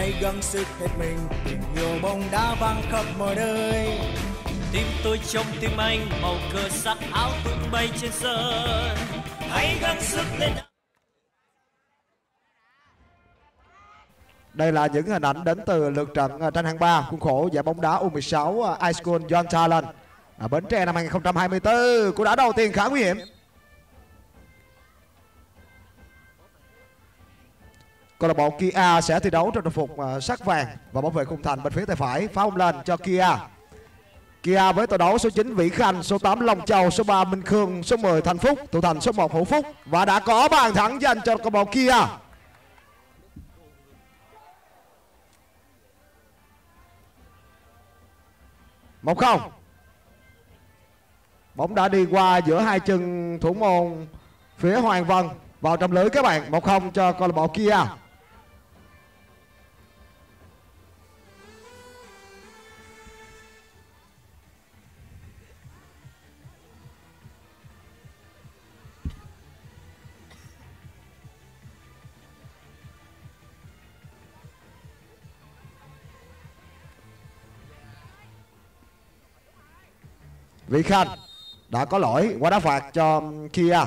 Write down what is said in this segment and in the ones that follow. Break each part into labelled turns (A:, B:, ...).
A: hãy gắng sức hết mình, tình yêu bóng đá vang khắp mọi nơi.
B: Tim tôi trong tim anh, màu cờ sắc áo tung bay trên sân. Hãy gắng sức lên.
C: Đây là những hình ảnh đến từ lượt trận tranh hạng 3 khuôn khổ giải bóng đá U16 High School Young Talent Bến Tre năm 2024. Cú đá đầu tiên khá nguy hiểm. Câu lạc bộ Kia sẽ thi đấu trong đồng phục sắc vàng và bảo vệ khung thành bên phía tay phải. Phá bóng lên cho Kia. Kia với tổ đấu số 9 Vĩ Khanh, số 8 Long Châu, số 3 Minh Khương, số 10 Thành Phúc, thủ thành số 1 Hữu Phúc, và đã có bàn thắng dành cho câu lạc bộ Kia. Một không. Bóng đã đi qua giữa hai chân thủ môn phía Hoàng Vân vào trong lưới các bạn. 1-0 cho câu lạc bộ Kia. Vĩ Khanh đã có lỗi, quả đá phạt cho Kia.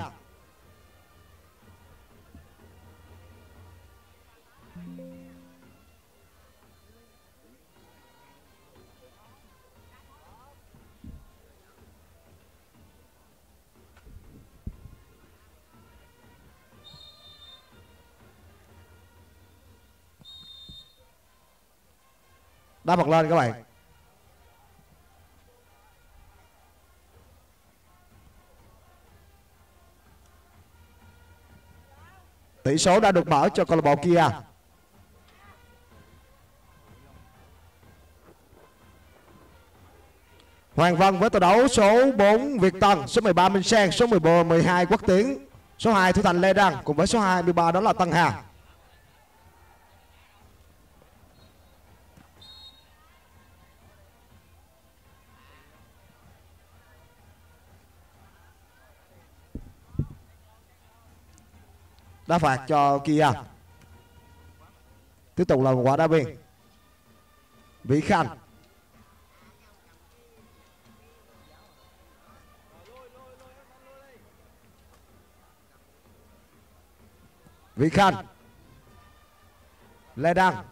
C: Đá bật lên các bạn. Tỷ số đã được mở cho câu lạc bộ Kia. Hoàng Vân với tổ đấu số 4 Việt Tân, số 13 Minh Sang, số 12 Quốc Tiến, số 2 thủ thành Lê Đăng cùng với số 23 đó là Tân Hà. Đá phạt cho Kia. Tiếp tục là một quả đá biên. Vĩ Khanh. Vĩ Khanh. Lê Đăng.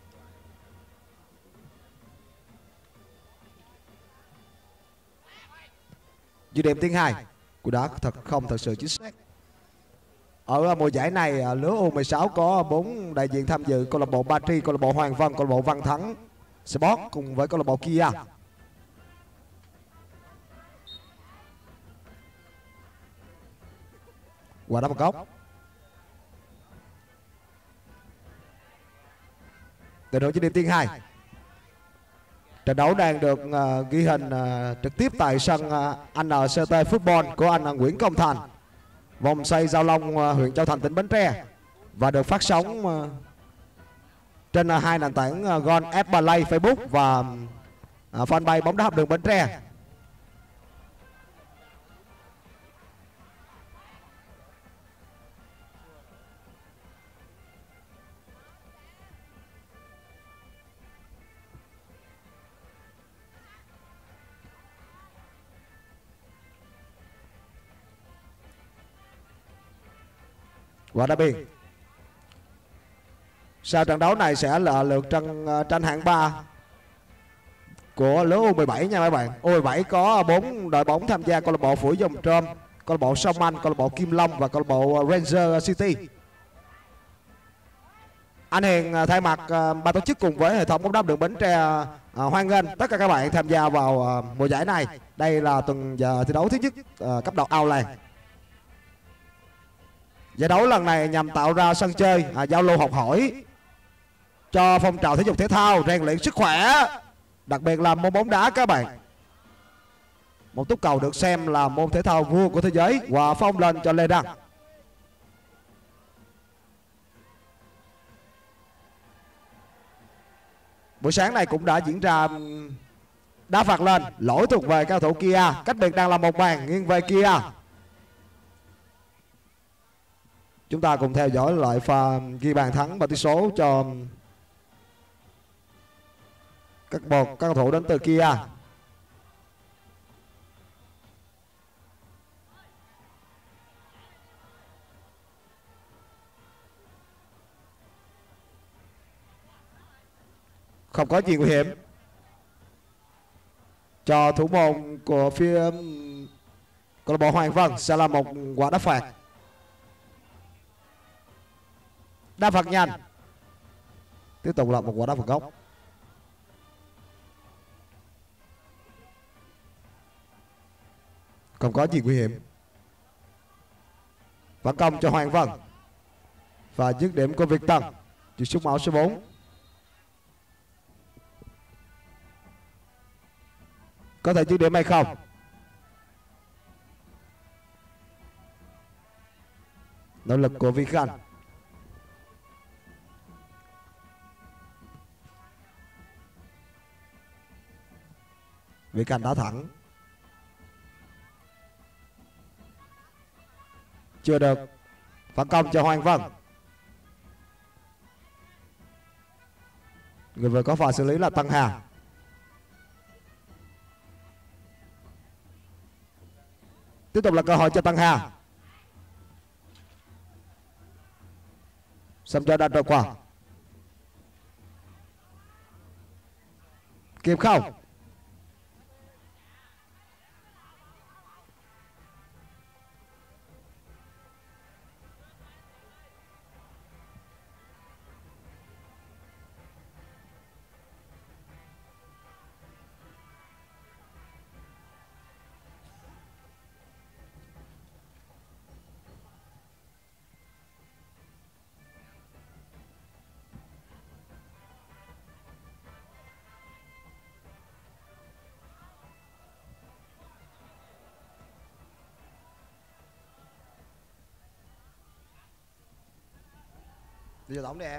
C: Dư điểm tiếng 2. Cú đá không thật sự chính xác. Ở mùa giải này lứa U16 có 4 đại diện tham dự: câu lạc bộ Ba Tri, câu lạc bộ Hoàng Vân, câu lạc bộ Văn Thắng Sport cùng với câu lạc bộ Kia. Quả đá phạt góc. Trận đấu trên điểm tiên 2. Trận đấu đang được ghi hình trực tiếp tại sân NCT Football của anh Nguyễn Công Thành, vòng xoay Giao Long, huyện Châu Thành, tỉnh Bến Tre, và được phát sóng trên hai nền tảng Gon F Play Facebook và fanpage bóng đá học đường Bến Tre. Quả đá biên. Sau trận đấu này sẽ là lượt tranh hạng 3 của lứa U17 nha các bạn. U17 có 4 đội bóng tham gia: câu lạc bộ Phủi Dòng Trôm, câu lạc bộ Sông Anh, câu lạc bộ Kim Long và câu lạc bộ Ranger City. Anh Hiền thay mặt ban tổ chức cùng với hệ thống bóng đá đường Bến Tre hoan nghênh tất cả các bạn tham gia vào mùa giải này. Đây là tuần giờ thi đấu thứ nhất cấp độ ao làng. Giải đấu lần này nhằm tạo ra sân chơi giao lưu học hỏi cho phong trào thể dục thể thao, rèn luyện sức khỏe, đặc biệt là môn bóng đá các bạn. Một túc cầu được xem là môn thể thao vua của thế giới. Và phong lên cho Lê Đăng. Buổi sáng này cũng đã diễn ra đá phạt lên, lỗi thuộc về cao thủ Kia. Cách biệt đang là một bàn nghiêng về Kia. Chúng ta cùng theo dõi lại pha ghi bàn thắng và tỷ số cho các cầu thủ đến từ Kia. Không có gì nguy hiểm cho thủ môn của phía câu lạc bộ Hoàng Vân. Sẽ là một quả đá phạt. Đá phạt nhanh. Tiếp tục là một quả đá phạt góc. Không có gì nguy hiểm. Phản công cho Hoàng Vân. Và dứt điểm của Việt Tân. Chỉ sút áo số 4. Có thể dứt điểm hay không? Nỗ lực của Vĩ Khanh. Vĩ Khanh đá thẳng. Chưa được. Phản công cho Hoàng Vân. Người vừa có pha xử lý là Tân Hà. Tiếp tục là cơ hội cho Tân Hà. Sâm cho đã trôi qua. Kịp không? Đi vô tổng đi em.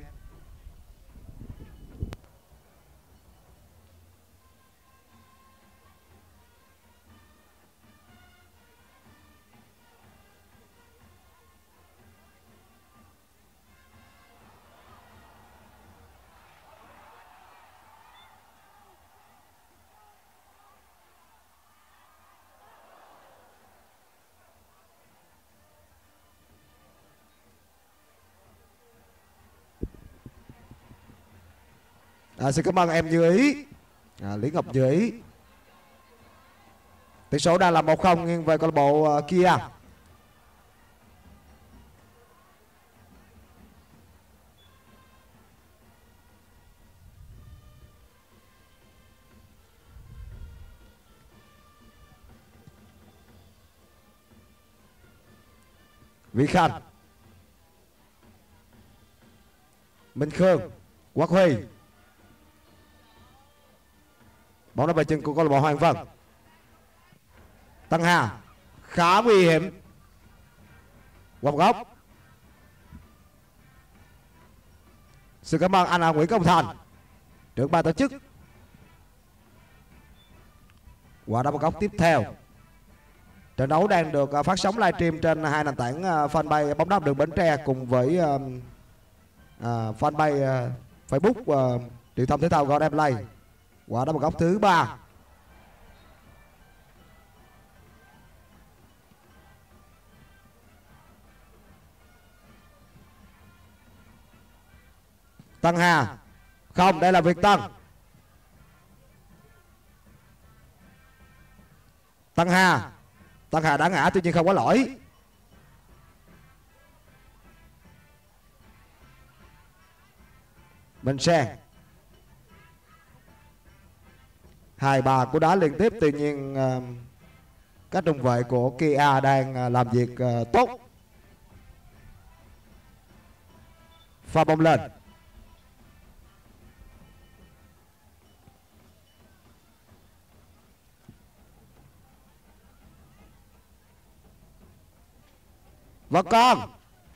C: Xin cảm ơn em Như Ý. Lý Ngọc Như Ý. Tỷ số đang là 1-0 nghiêng về câu lạc bộ Kia. Vĩ Khanh. Minh Khương. Quốc Huy. Bóng đá về chân của câu lạc bộ Hoàng Vân. Tân Hà. Khá nguy hiểm. Quặp góc. Xin cảm ơn anh Nguyễn Công Thành, trưởng ban tổ chức. Quả đá góc tiếp theo. Trận đấu đang được phát sóng livestream trên hai nền tảng fanpage bóng đá đường Bến Tre cùng với fanpage Facebook truyền thông thể thao God Play. Quả đá góc thứ 3. Tân Hà. Không, đây là Việt Tân. Tân Hà. Tân Hà đã ngã tuy nhiên không có lỗi. Minh Sen. 2-3 cú đá liên tiếp, tuy nhiên các trung vệ của Kia đang làm việc tốt. Pha bóng lên. Và con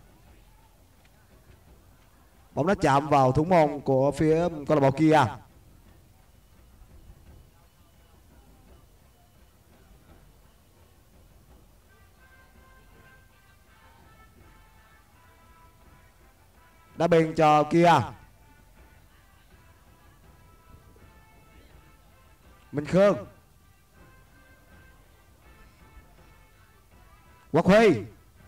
C: bóng đã chạm vào thủ môn của phía câu lạc bộ Kia. Đá biên cho Kia. Minh Khương, Quốc Huy,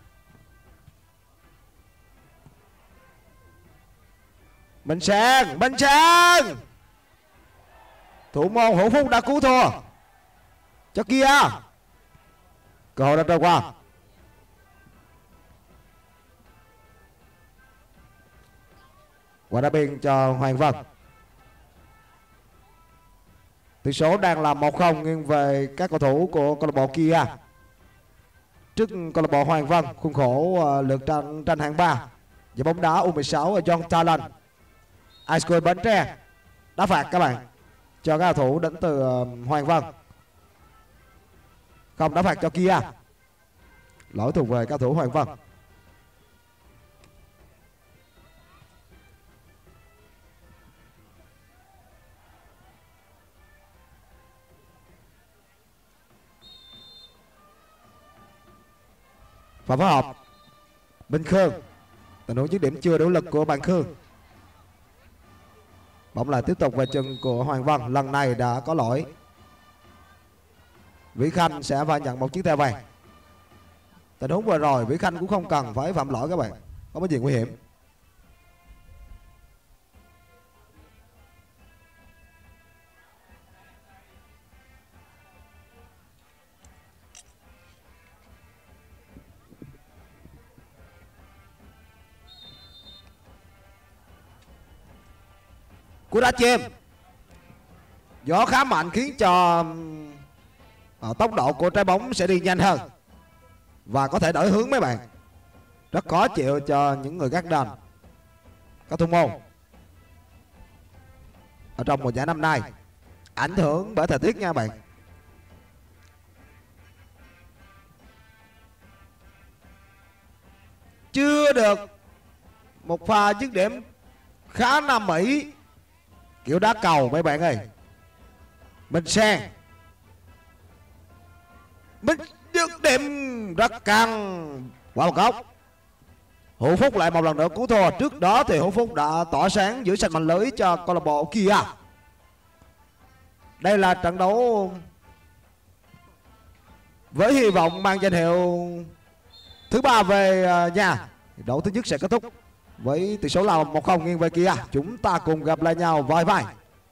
C: Minh Sang, Minh Sang. Thủ môn Hữu Phúc đã cứu thua cho Kia. Cơ hội đã trôi qua. Quả đá biên cho Hoàng Vân. Tỷ số đang là 1-0 nghiêng về các cầu thủ của câu lạc bộ Kia trước câu lạc bộ Hoàng Vân. Khuôn khổ lượt tranh hạng 3 giải bóng đá U16 ở Young Talent. High School Bến Tre đá phạt các bạn cho các cầu thủ đến từ Hoàng Vân. Không, đá phạt cho Kia. Lỗi thuộc về các cầu thủ Hoàng Vân. Và phối hợp Minh Khương. Tình huống dứt điểm chưa đủ lực của bạn Khương. Bóng lại tiếp tục về chân của Hoàng Vân. Lần này đã có lỗi. Vĩ Khanh sẽ phải nhận một chiếc thẻ vàng. Tình huống vừa rồi Vĩ Khanh cũng không cần phải phạm lỗi các bạn. Không có gì nguy hiểm. Cú đá chêm. Gió khá mạnh khiến cho tốc độ của trái bóng sẽ đi nhanh hơn và có thể đổi hướng mấy bạn. Rất khó chịu cho những người gác đền, các thủ môn ở trong mùa giải năm nay. Ảnh hưởng bởi thời tiết nha bạn. Chưa được một pha dứt điểm khá Nam Mỹ, kiểu đá cầu mấy bạn ơi. Minh Sang, Minh dứt điểm rất căng qua một góc. Hữu Phúc lại một lần nữa cứu thua. Trước đó thì Hữu Phúc đã tỏa sáng giữ sạch mảnh lưới cho câu lạc bộ Kia. Đây là trận đấu với hy vọng mang danh hiệu thứ 3 về nhà. Đấu thứ nhất sẽ kết thúc với tỷ số là 1-0 nghiêng về Kia. Chúng ta cùng gặp lại nhau vai vai.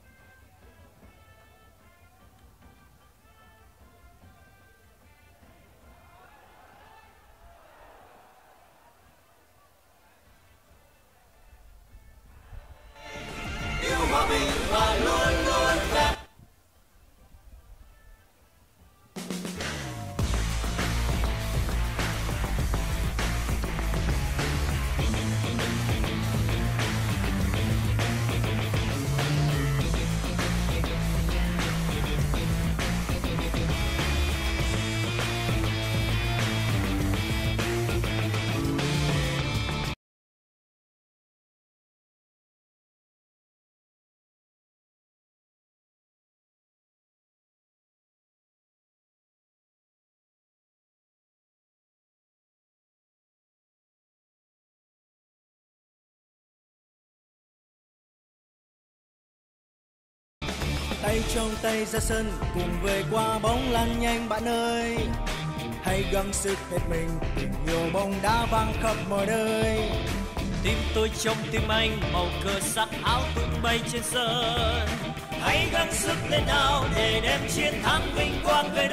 A: Tay trong tay ra sân cùng về qua bóng lăn nhanh bạn ơi. Hãy gắng sức hết mình, tình yêu bóng đá vang khắp mọi nơi.
B: Tim tôi trong tim anh, màu cờ sắc áo tung bay trên sân. Hãy gắng sức lên nào để đem chiến thắng vinh quang về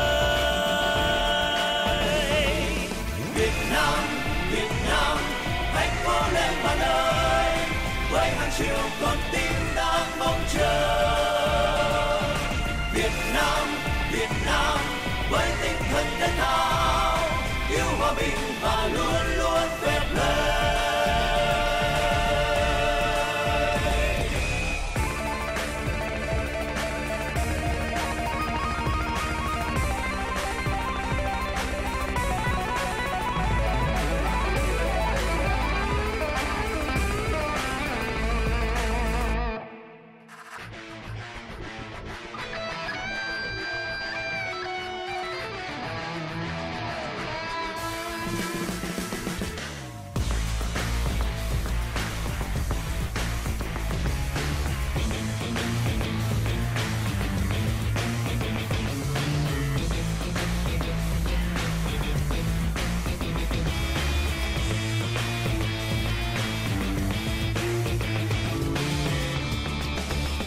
B: đây. Việt Nam, hãy cố lên bạn ơi, với hàng triệu con tim đang mong chờ. Việt Nam, với tinh thần thể thao, yêu hòa bình và luôn luôn phép lời.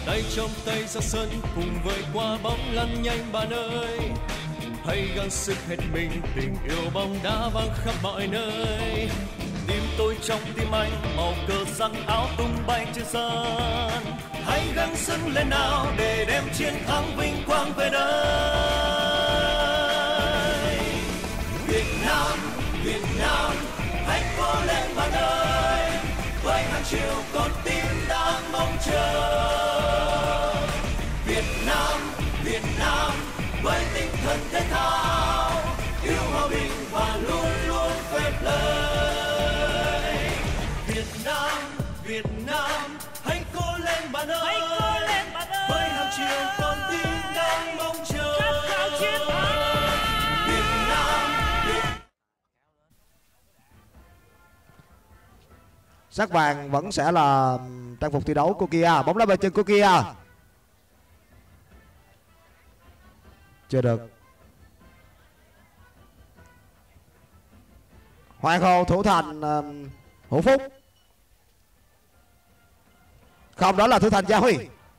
B: tay trong tay ra sân cùng với quả bóng lăn nhanh bạn ơi. Hãy gắng sức hết mình, tình yêu bóng đá vang khắp mọi nơi. Tim tôi trong tim anh, màu cờ xanh áo tung bay trên sân. Hãy gắng sức lên nào để đem chiến thắng vinh quang về đây. Việt Nam, Việt Nam, hãy cố lên bạn ơi, với hàng triệu con tim đang mong chờ. Việt Nam, Việt Nam, với tinh thần thể thao, yêu hòa bình và luôn luôn phép lời. Việt Nam, Việt Nam, hãy cố lên bạn ơi, với hàng triệu con tim đang mong chờ. Việt Nam,
C: Sắc vàng vẫn sẽ là trang phục thi đấu của Kia. Bóng đá về chân của Kia. Chưa được. Hoàng Hồ thủ thành Hữu Phúc. Không, đó là thủ thành Gia Huy.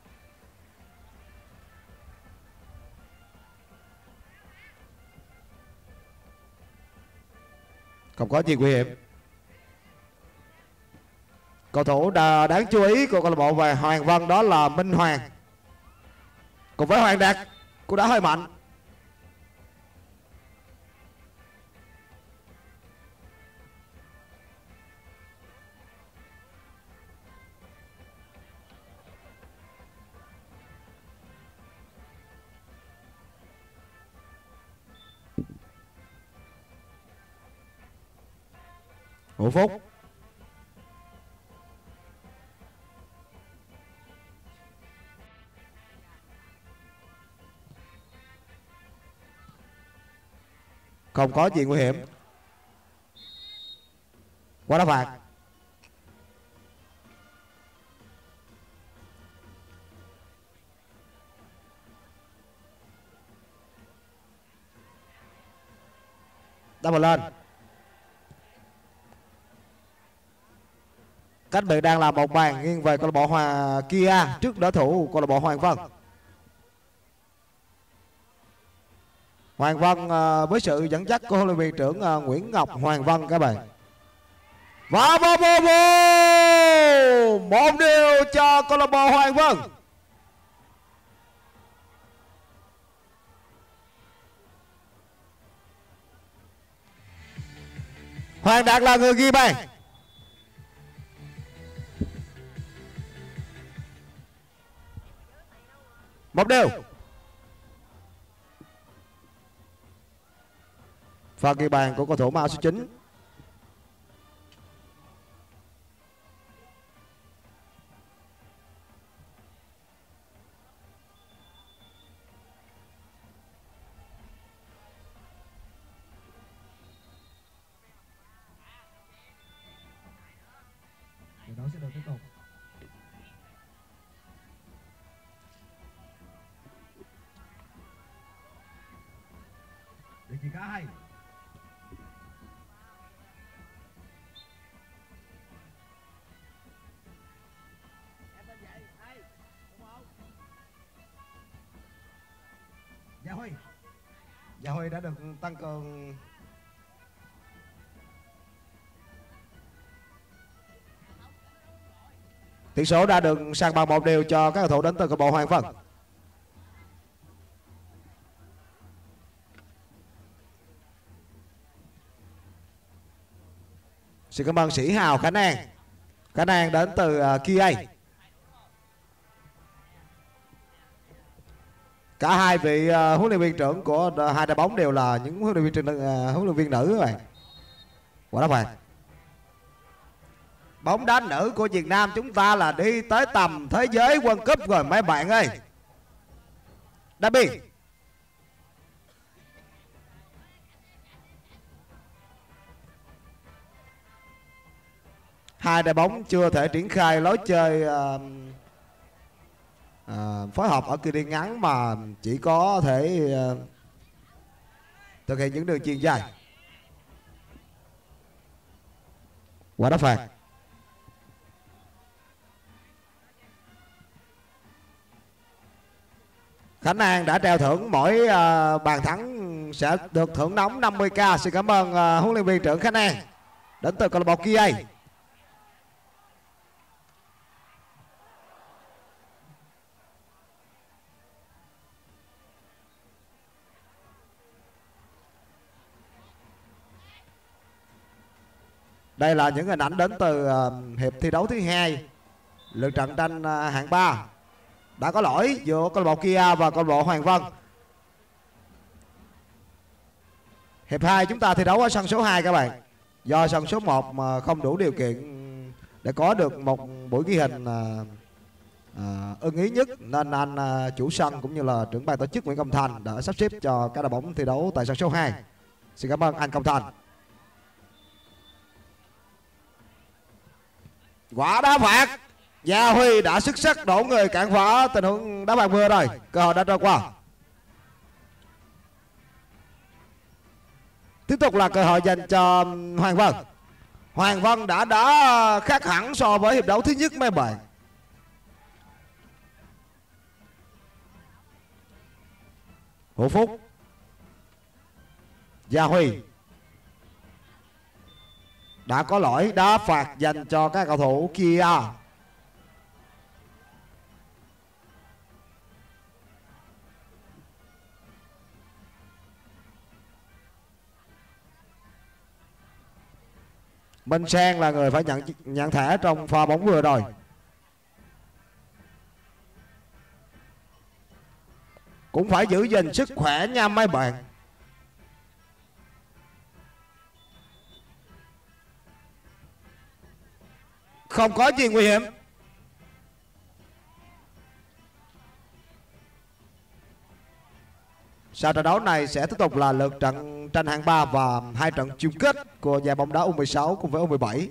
C: Không có gì nguy hiểm. Cầu thủ đáng chú ý của câu lạc bộ về Hoàng Vân đó là Minh Hoàng. Cùng với Hoàng Đạt cũng đã hơi mạnh. Hữu Phúc. Không có gì nguy hiểm. Quá đá phạt. Đá ball lên. Cách biệt đang là một bàn nghiêng về câu lạc bộ Kia trước đỡ thủ câu lạc bộ Hoàng Vân. Hoàng Vân với sự dẫn dắt của huấn luyện viên trưởng Nguyễn Ngọc Hoàng Vân các bạn. Và một điều cho câu lạc bộ Hoàng Vân. Hoàng Đạt là người ghi bàn. Một điều. Pha ghi bàn của cầu thủ mang áo số 9. Trận đấu sẽ được tiếp tục. Để chỉ cả hai. Gia Huy đã được tăng cường. Tỷ số đã được sang bằng một điều cho các cầu thủ đến từ câu lạc bộ Hoàng Vân. Xin cảm ơn Sĩ Hào Khả Năng. Khả Năng đến từ Kia. Cả hai vị huấn luyện viên trưởng của hai đội bóng đều là những huấn luyện viên nữ các bạn. Quả đá phạt. Bóng đá nữ của Việt Nam chúng ta là đi tới tầm thế giới World Cup rồi mấy bạn ơi. Đá biên. Hai đội bóng chưa thể triển khai lối chơi phối hợp ở cự ly ngắn mà chỉ có thể thực hiện những đường chuyền dài. Quả đá phạt. Khánh An đã treo thưởng mỗi bàn thắng sẽ được thưởng nóng 50k. Xin cảm ơn huấn luyện viên trưởng Khánh An đến từ câu lạc bộ Kia. Đây là những hình ảnh đến từ hiệp thi đấu thứ 2 lượt trận tranh hạng 3. Đã có lỗi giữa câu lạc bộ Kia và câu lạc bộ Hoàng Vân. Hiệp 2 chúng ta thi đấu ở sân số 2 các bạn. Do sân số 1 mà không đủ điều kiện để có được một buổi ghi hình ưng ý nhất, nên anh chủ sân cũng như là trưởng ban tổ chức Nguyễn Công Thành đã sắp xếp cho các đội bóng thi đấu tại sân số 2. Xin cảm ơn anh Công Thành. Quả đá phạt, Gia Huy đã xuất sắc đổ người cản phá tình huống đá phạt vừa rồi. Cơ hội đã trôi qua. Tiếp tục là cơ hội dành cho Hoàng Vân. Hoàng Vân đã đá khác hẳn so với hiệp đấu thứ nhất mấy bạn. Hữu Phúc, Gia Huy đã có lỗi đá phạt dành cho các cầu thủ Kia. Minh Sang là người phải nhận thẻ trong pha bóng vừa rồi. Cũng phải giữ gìn sức khỏe nha mấy bạn. Không có gì nguy hiểm. Sau trận đấu này sẽ tiếp tục là lượt trận tranh hạng 3 và 2 trận chung kết của giải bóng đá U16 cùng với U17.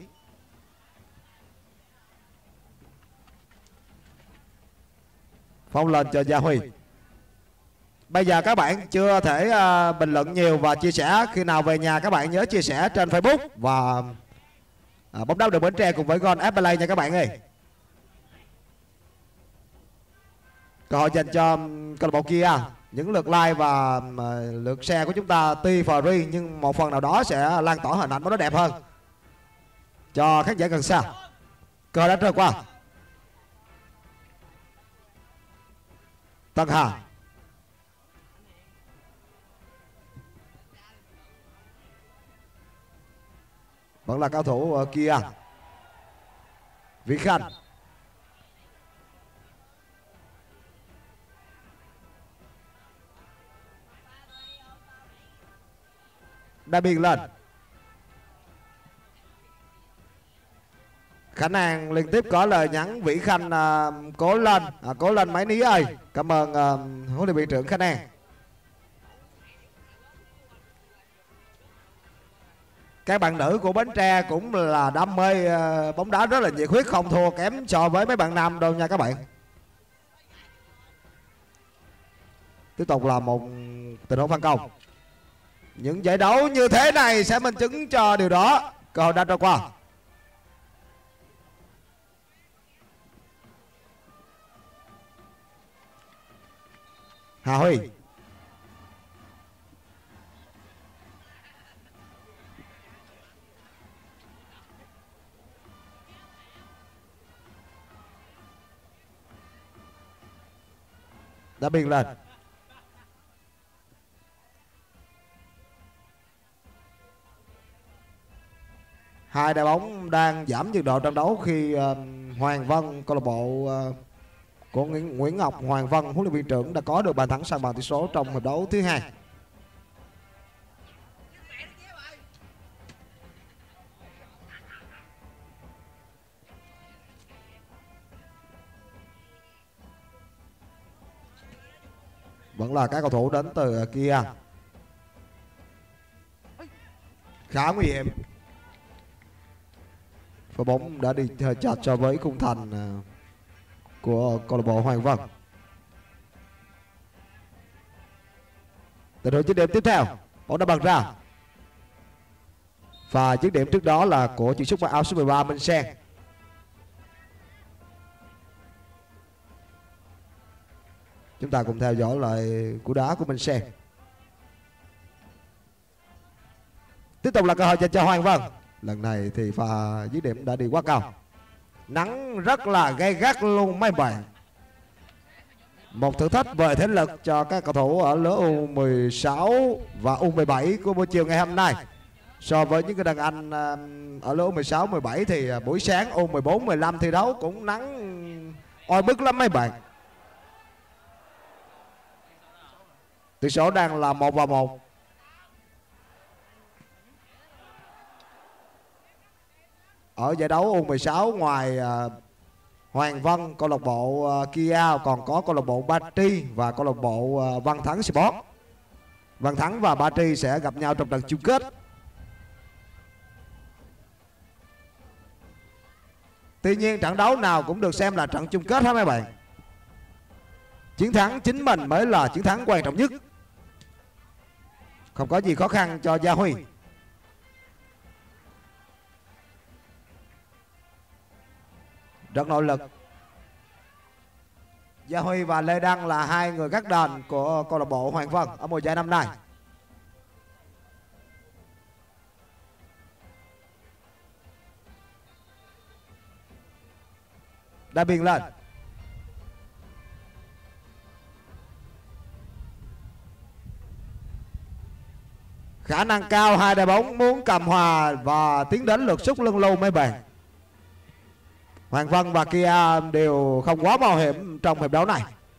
C: Phong lên cho Gia Huy. Bây giờ các bạn chưa thể bình luận nhiều và chia sẻ. Khi nào về nhà các bạn nhớ chia sẻ trên Facebook và bóng đá đường Bến Tre cùng với Gon FPL nha các bạn ơi. Cơ hội dành cho câu lạc bộ Kia. Những lượt like và lượt share của chúng ta tuy free nhưng một phần nào đó sẽ lan tỏa hình ảnh nó đẹp hơn cho khán giả gần xa. Cơ hội đã trôi qua. Tân Hà. Vẫn là cao thủ Kia. Vĩ Khanh. Đã biên lên. Khả năng liên tiếp có lời nhắn Vĩ Khanh cố lên máy ní ơi. Cảm ơn huấn luyện viên trưởng Khả năng. Các bạn nữ của Bến Tre cũng là đam mê bóng đá rất là nhiệt huyết, không thua kém so với mấy bạn nam đâu nha các bạn. Tiếp tục là một tình huống phản công. Những giải đấu như thế này sẽ minh chứng cho điều đó. Cơ hội đã trôi qua. Hà Huy. Đã biên lên. Hai đội bóng đang giảm nhiệt độ trận đấu khi Hoàng Vân, câu lạc bộ của Nguyễn Ngọc Hoàng Vân, huấn luyện viên trưởng đã có được bàn thắng san bằng tỷ số trong hiệp đấu thứ 2. Vẫn là các cầu thủ đến từ Kia. Khá nguy hiểm. Và bóng đã đi hơi chặt so với khung thành của câu lạc bộ Hoàng Vân. Tình huống dứt điểm tiếp theo, bóng đã bật ra. Và dứt điểm trước đó là của chân sút mặc áo số 13 Minh Sang. Chúng ta cùng theo dõi lại cú đá của Minh Sen. Tiếp tục là cơ hội dành cho Hoàng Vân. Lần này thì pha dứt điểm đã đi quá cao. Nắng rất là gay gắt luôn mấy bạn. Một thử thách về thể lực cho các cầu thủ ở lứa U16 và U17 của buổi chiều ngày hôm nay. So với những cái đàn anh ở lứa U16, 17 thì buổi sáng U14, 15 thi đấu cũng nắng oi bức lắm mấy bạn. Tỷ số đang là 1-1. Ở giải đấu U16 ngoài Hoàng Vân, câu lạc bộ Kia còn có câu lạc bộ Ba Tri và câu lạc bộ Văn Thắng Sport. Văn Thắng và Ba Tri sẽ gặp nhau trong trận chung kết. Tuy nhiên trận đấu nào cũng được xem là trận chung kết hả mấy bạn. Chiến thắng chính mình mới là chiến thắng quan trọng nhất. Không có gì khó khăn cho Gia Huy. Rất nỗ lực. Gia Huy và Lê Đăng là hai người gác đền của câu lạc bộ Hoàng Vân ở mùa giải năm nay. Đã biên lên. Khả năng cao hai đội bóng muốn cầm hòa và tiến đến lượt sút lưng lưu mấy bạn. Hoàng Vân và Kia đều không quá mạo hiểm trong hiệp đấu này.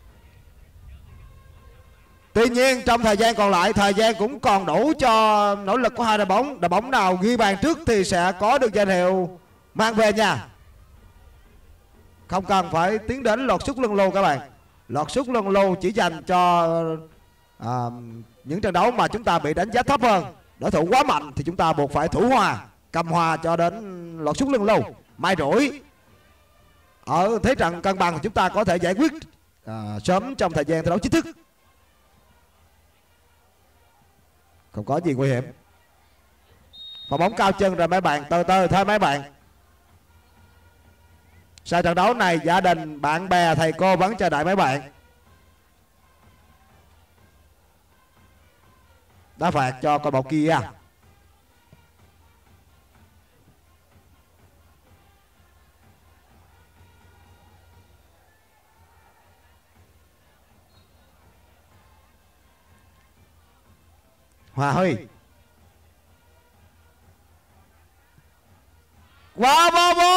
C: Tuy nhiên trong thời gian còn lại, thời gian cũng còn đủ cho nỗ lực của hai đội bóng. Đội bóng nào ghi bàn trước thì sẽ có được danh hiệu mang về nhà. Không cần phải tiến đến lọt sút lưng lưu các bạn. Lọt sút lưng lưu chỉ dành cho những trận đấu mà chúng ta bị đánh giá thấp hơn. Đối thủ quá mạnh thì chúng ta buộc phải thủ hòa, cầm hòa cho đến lọt sút lưng lưu. May rủi ở thế trận cân bằng chúng ta có thể giải quyết sớm trong thời gian thi đấu chính thức. Không có gì nguy hiểm. Và bóng cao chân rồi mấy bạn, từ từ thôi mấy bạn. Sau trận đấu này gia đình, bạn bè, thầy cô vẫn chờ đợi mấy bạn. Đá phạt cho câu lạc bộ Kia. Hòa Huy. Wow,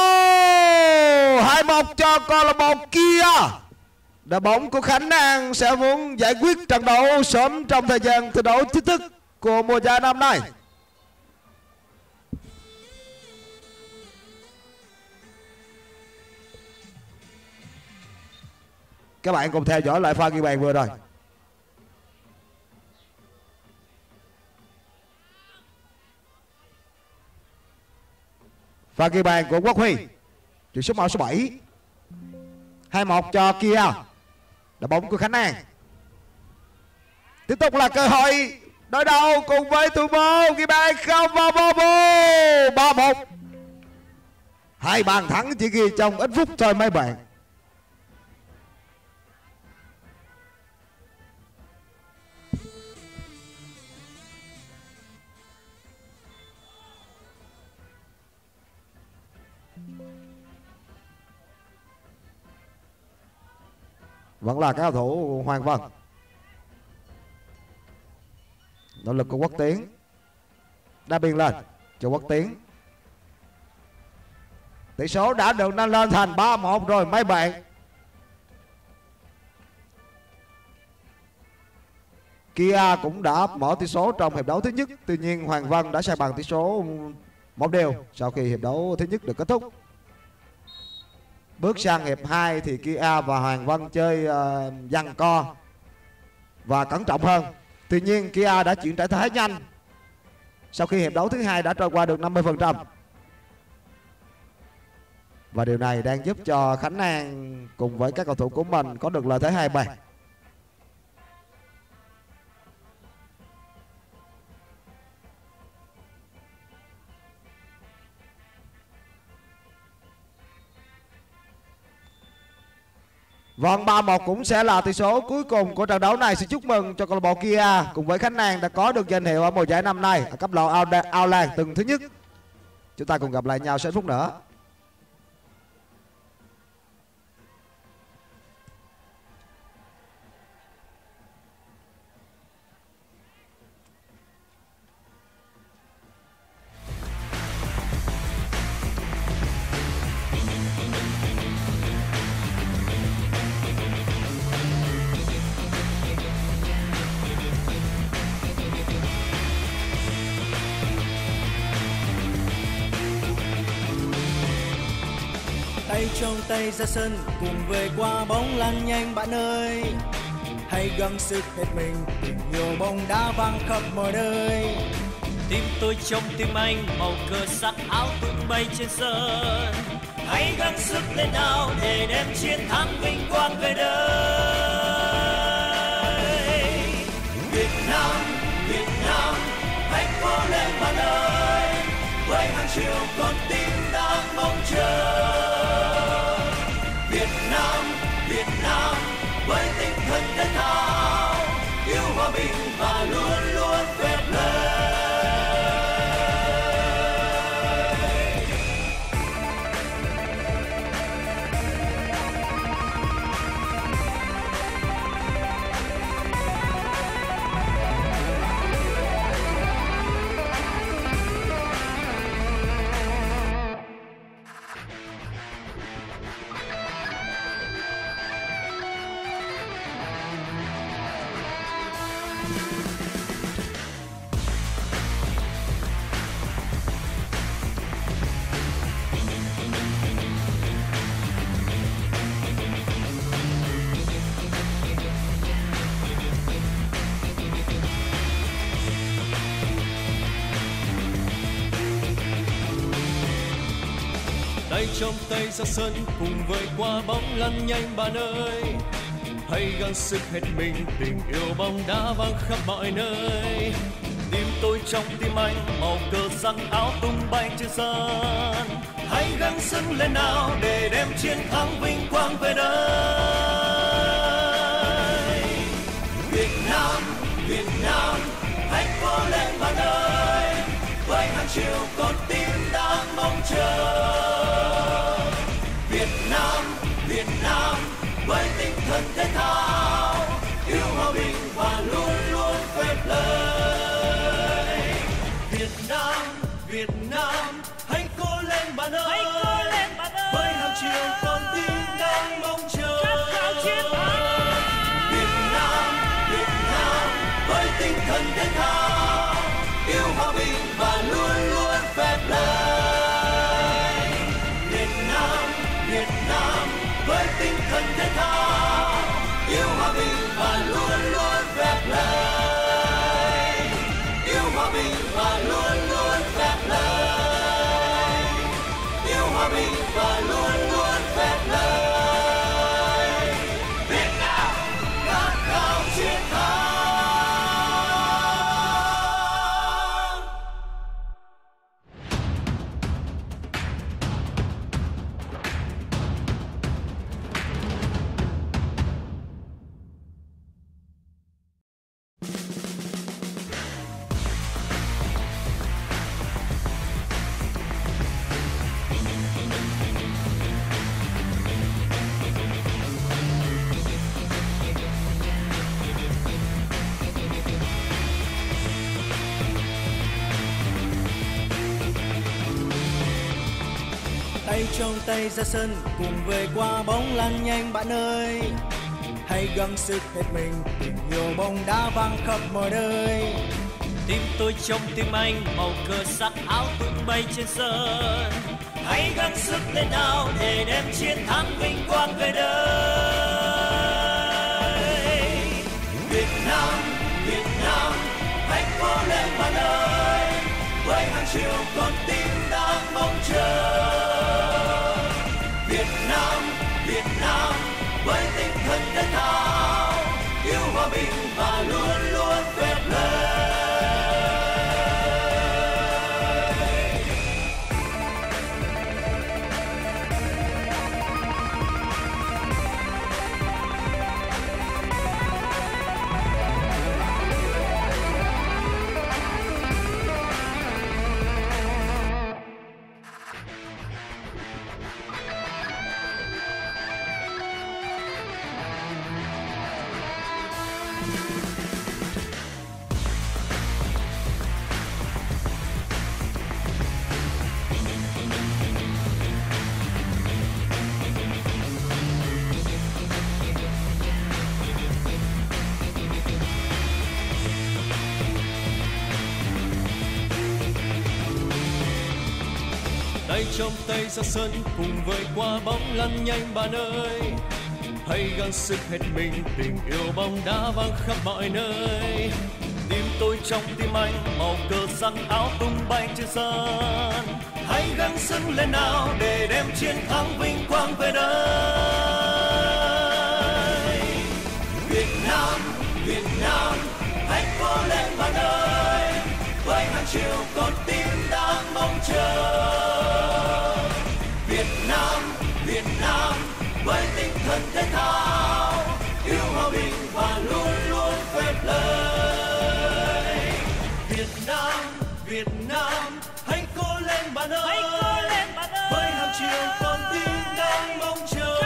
C: 2-1 cho câu lạc bộ Kia. Đội bóng của Khánh An sẽ muốn giải quyết trận đấu sớm trong thời gian thi đấu chính thức của mùa giải năm nay. Các bạn cùng theo dõi lại pha ghi bàn vừa rồi. Pha ghi bàn của Quốc Huy, chuyền sút màu số 7. 2-1 cho Kia. Đội bóng của Khánh An. Tiếp tục là cơ hội đối đầu cùng với thủ môn ghi bàn không vào 3-1. Hai bàn thắng chỉ ghi trong ít phút thôi mấy bạn. Vẫn là các cầu thủ Hoàng Vân. Nỗ lực của Quốc Tiến. Đá biên lên cho Quốc Tiến. Tỷ số đã được nâng lên thành 3-1 rồi mấy bạn. Kia cũng đã mở tỷ số trong hiệp đấu thứ nhất. Tuy nhiên Hoàng Vân đã sai bằng tỷ số 1-1 sau khi hiệp đấu thứ nhất được kết thúc. Bước sang hiệp 2 thì Kia và Hoàng Vân chơi giằng co và cẩn trọng hơn. Tuy nhiên Kia đã chuyển trạng thái nhanh sau khi hiệp đấu thứ hai đã trôi qua được 50%. Và điều này đang giúp cho Khánh An cùng với các cầu thủ của mình có được lợi thế 2 bàn. Vâng, 3-1 cũng sẽ là tỷ số cuối cùng của trận đấu này. Xin chúc mừng cho câu lạc bộ Kia cùng với Khánh An đã có được danh hiệu ở mùa giải năm nay ở cấp độ Outland từng thứ nhất. Chúng ta cùng gặp lại nhau sau ít phút nữa.
A: Tay trong tay ra sân cùng về qua bóng lăn nhanh bạn ơi. Hãy gắng sức hết mình, tình yêu bóng đá vang khắp mọi nơi.
B: Tim tôi trong tim anh, màu cờ sắc áo tung bay trên sân. Hãy gắng sức lên nào để đem chiến thắng vinh quang về đây. Việt Nam, hãy cố lên bạn ơi, với hàng triệu con tim đang mong chờ. Việt Nam, với tinh thần thể thao, yêu hòa bình và luôn luôn phép lời. Tay trong tay ra sân cùng với qua bóng lăn nhanh bạn ơi. Hãy gắng sức hết mình, tình yêu bóng đá vang khắp mọi nơi. Tim tôi trong tim anh, màu cờ sắc áo tung bay trên sân. Hãy gắng sức lên nào để đem chiến thắng vinh quang về đây. Việt Nam, hãy cố lên bạn ơi, với hàng triệu con tim đang mong chờ. Việt Nam, với tinh thần thể thao, yêu hòa bình và luôn luôn phép lời. Việt Nam, hãy cố lên bạn ơi, với hàng triệu con tim đang mong chờ. Việt Nam, với tinh thần thể thao, yêu hòa bình và luôn luôn phép lời. Việt Nam, với tinh thần thể thao, yêu hòa bình và luôn luôn phép lời. Yêu hòa bình và luôn luôn phép lời. Yêu hòa bình và luôn luôn phép lời. Việt Nam khát khao chiến thắng.
A: Tay trong tay ra sân cùng về qua bóng lăn nhanh bạn ơi. Hãy gắng sức hết mình, tình yêu bóng đá vang khắp mọi nơi.
B: Tim tôi trong tim anh, màu cờ sắc áo tung bay trên sân. Hãy gắng sức lên nào để đem chiến thắng vinh quang về đây. Việt Nam, hãy cố lên bạn ơi, với hàng triệu con tim đang mong chờ. Việt Nam, với tinh thần thể thao, yêu hòa bình và luôn luôn phép lời. Tay trong tay ra sân cùng với quả bóng lăn nhanh bạn ơi, hãy gắng sức hết mình, tình yêu bóng đá vang khắp mọi nơi. Tim tôi trong tim anh, màu cờ sắc áo tung bay trên sân, hãy gắng sức lên nào để đem chiến thắng vinh quang về đây. Việt Nam, Việt Nam, hãy cố lên bạn ơi, với hàng triệu con tim đang mong chờ. Việt Nam, Việt Nam, với tinh thần thể thao, yêu hòa bình và luôn luôn phép lời. Việt Nam, Việt Nam, hãy cố lên bạn ơi, với hàng triệu con tim đang mong chờ.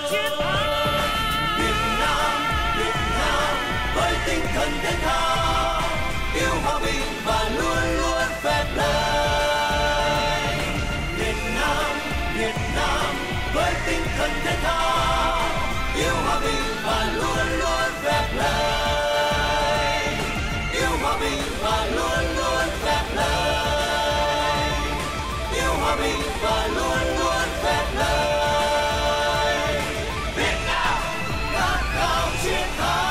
B: Việt Nam, Việt Nam, với tinh thần thể thao, yêu hòa bình và luôn luôn phép lời. Việt Nam, Việt Nam, với tinh thần thể thao, yêu hòa bình và luôn luôn phép lời. Yêu hòa bình và luôn luôn phép lời. Yêu hòa bình và luôn luôn phép lời. Việt Nam khát khao chiến thắng.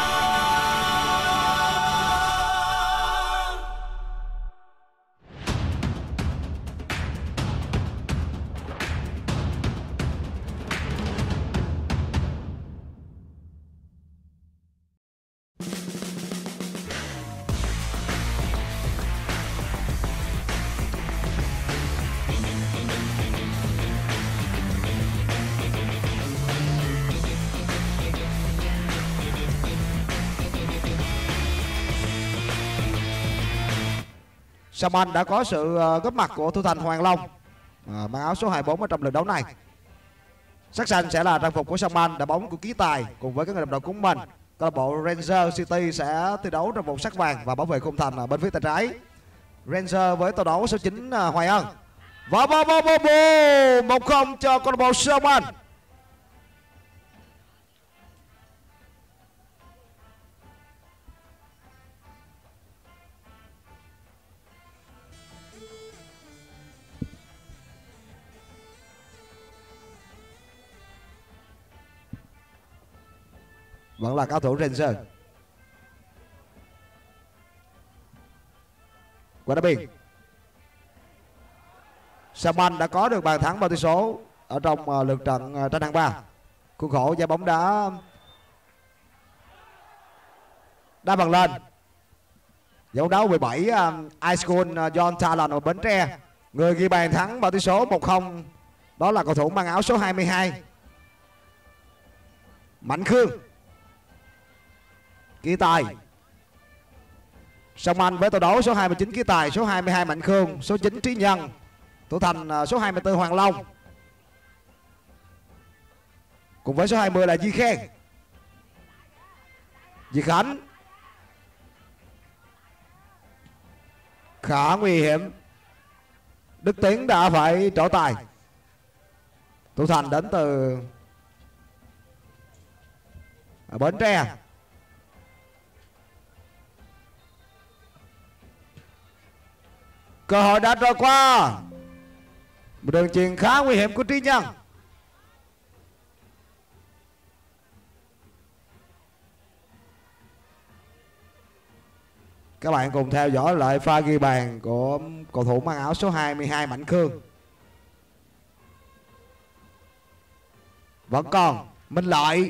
C: Sông Anh đã có sự góp mặt của thủ thành Hoàng Long mang áo số 24 ở trong lượt đấu này. Sắc xanh sẽ là trang phục của Sông Anh, đội bóng của Ký Tài cùng với các người đồng đội của mình. Câu lạc bộ Ranger City sẽ thi đấu trong một sắc vàng và bảo vệ khung thành ở bên phía tay trái. Ranger với tàu đấu số 9 Hoài Ân. Và 1-0 cho câu lạc bộ Sông Anh. Vẫn là cao thủ Ranger. Qua đá biên. Sông Anh đã có được bàn thắng bao tỷ số ở trong lượt trận tranh hạng 3. Khuôn khổ giải bóng đá bằng lên. Giải bóng đá 17 High School John Talon ở Bến Tre. Người ghi bàn thắng bao tỷ số 1-0 đó là cầu thủ mang áo số 22 Mạnh Khương. Ký Tài. Sông Anh với tàu đấu số 29 Ký Tài, số 22 Mạnh Khương, số 9 Trí Nhân, thủ thành số 24 Hoàng Long. Cùng với số 20 là Di Khen. Di Khánh. Khá nguy hiểm. Đức Tiến đã phải trổ tài. Thủ thành đến từ Bến Tre. Cơ hội đã trôi qua. Một đường chuyền khá nguy hiểm của Trí Nhân. Các bạn cùng theo dõi lại pha ghi bàn của cầu thủ mang áo số 22 Mạnh Khương. Vẫn còn Minh Lợi.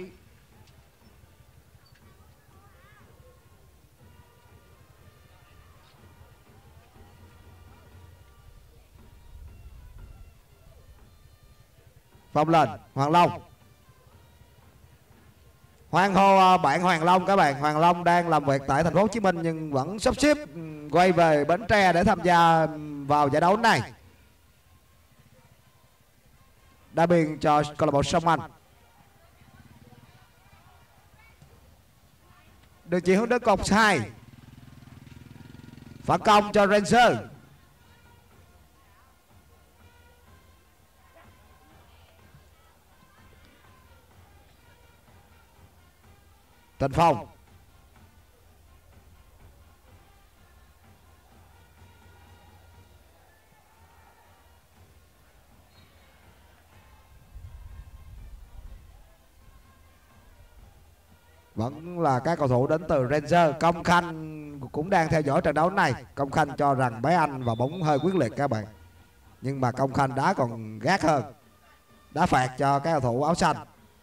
C: Phong lên Hoàng Long. Hoan hô bạn Hoàng Long các bạn. Hoàng Long đang làm việc tại thành phố Hồ Chí Minh nhưng vẫn sắp xếp quay về Bến Tre để tham gia vào giải đấu này. Đá biên cho câu lạc bộ Sông Anh. Đường chuyền hướng đến cột 2. Phản công cho Ranger. Tần Phong. Vẫn là các cầu thủ đến từ Ranger. Công Khanh cũng đang theo dõi trận đấu này. Công Khanh cho rằng bé Anh và bóng hơi quyết liệt các bạn. Nhưng mà Công Khanh đá còn gác hơn. Đá phạt cho các cầu thủ áo xanh.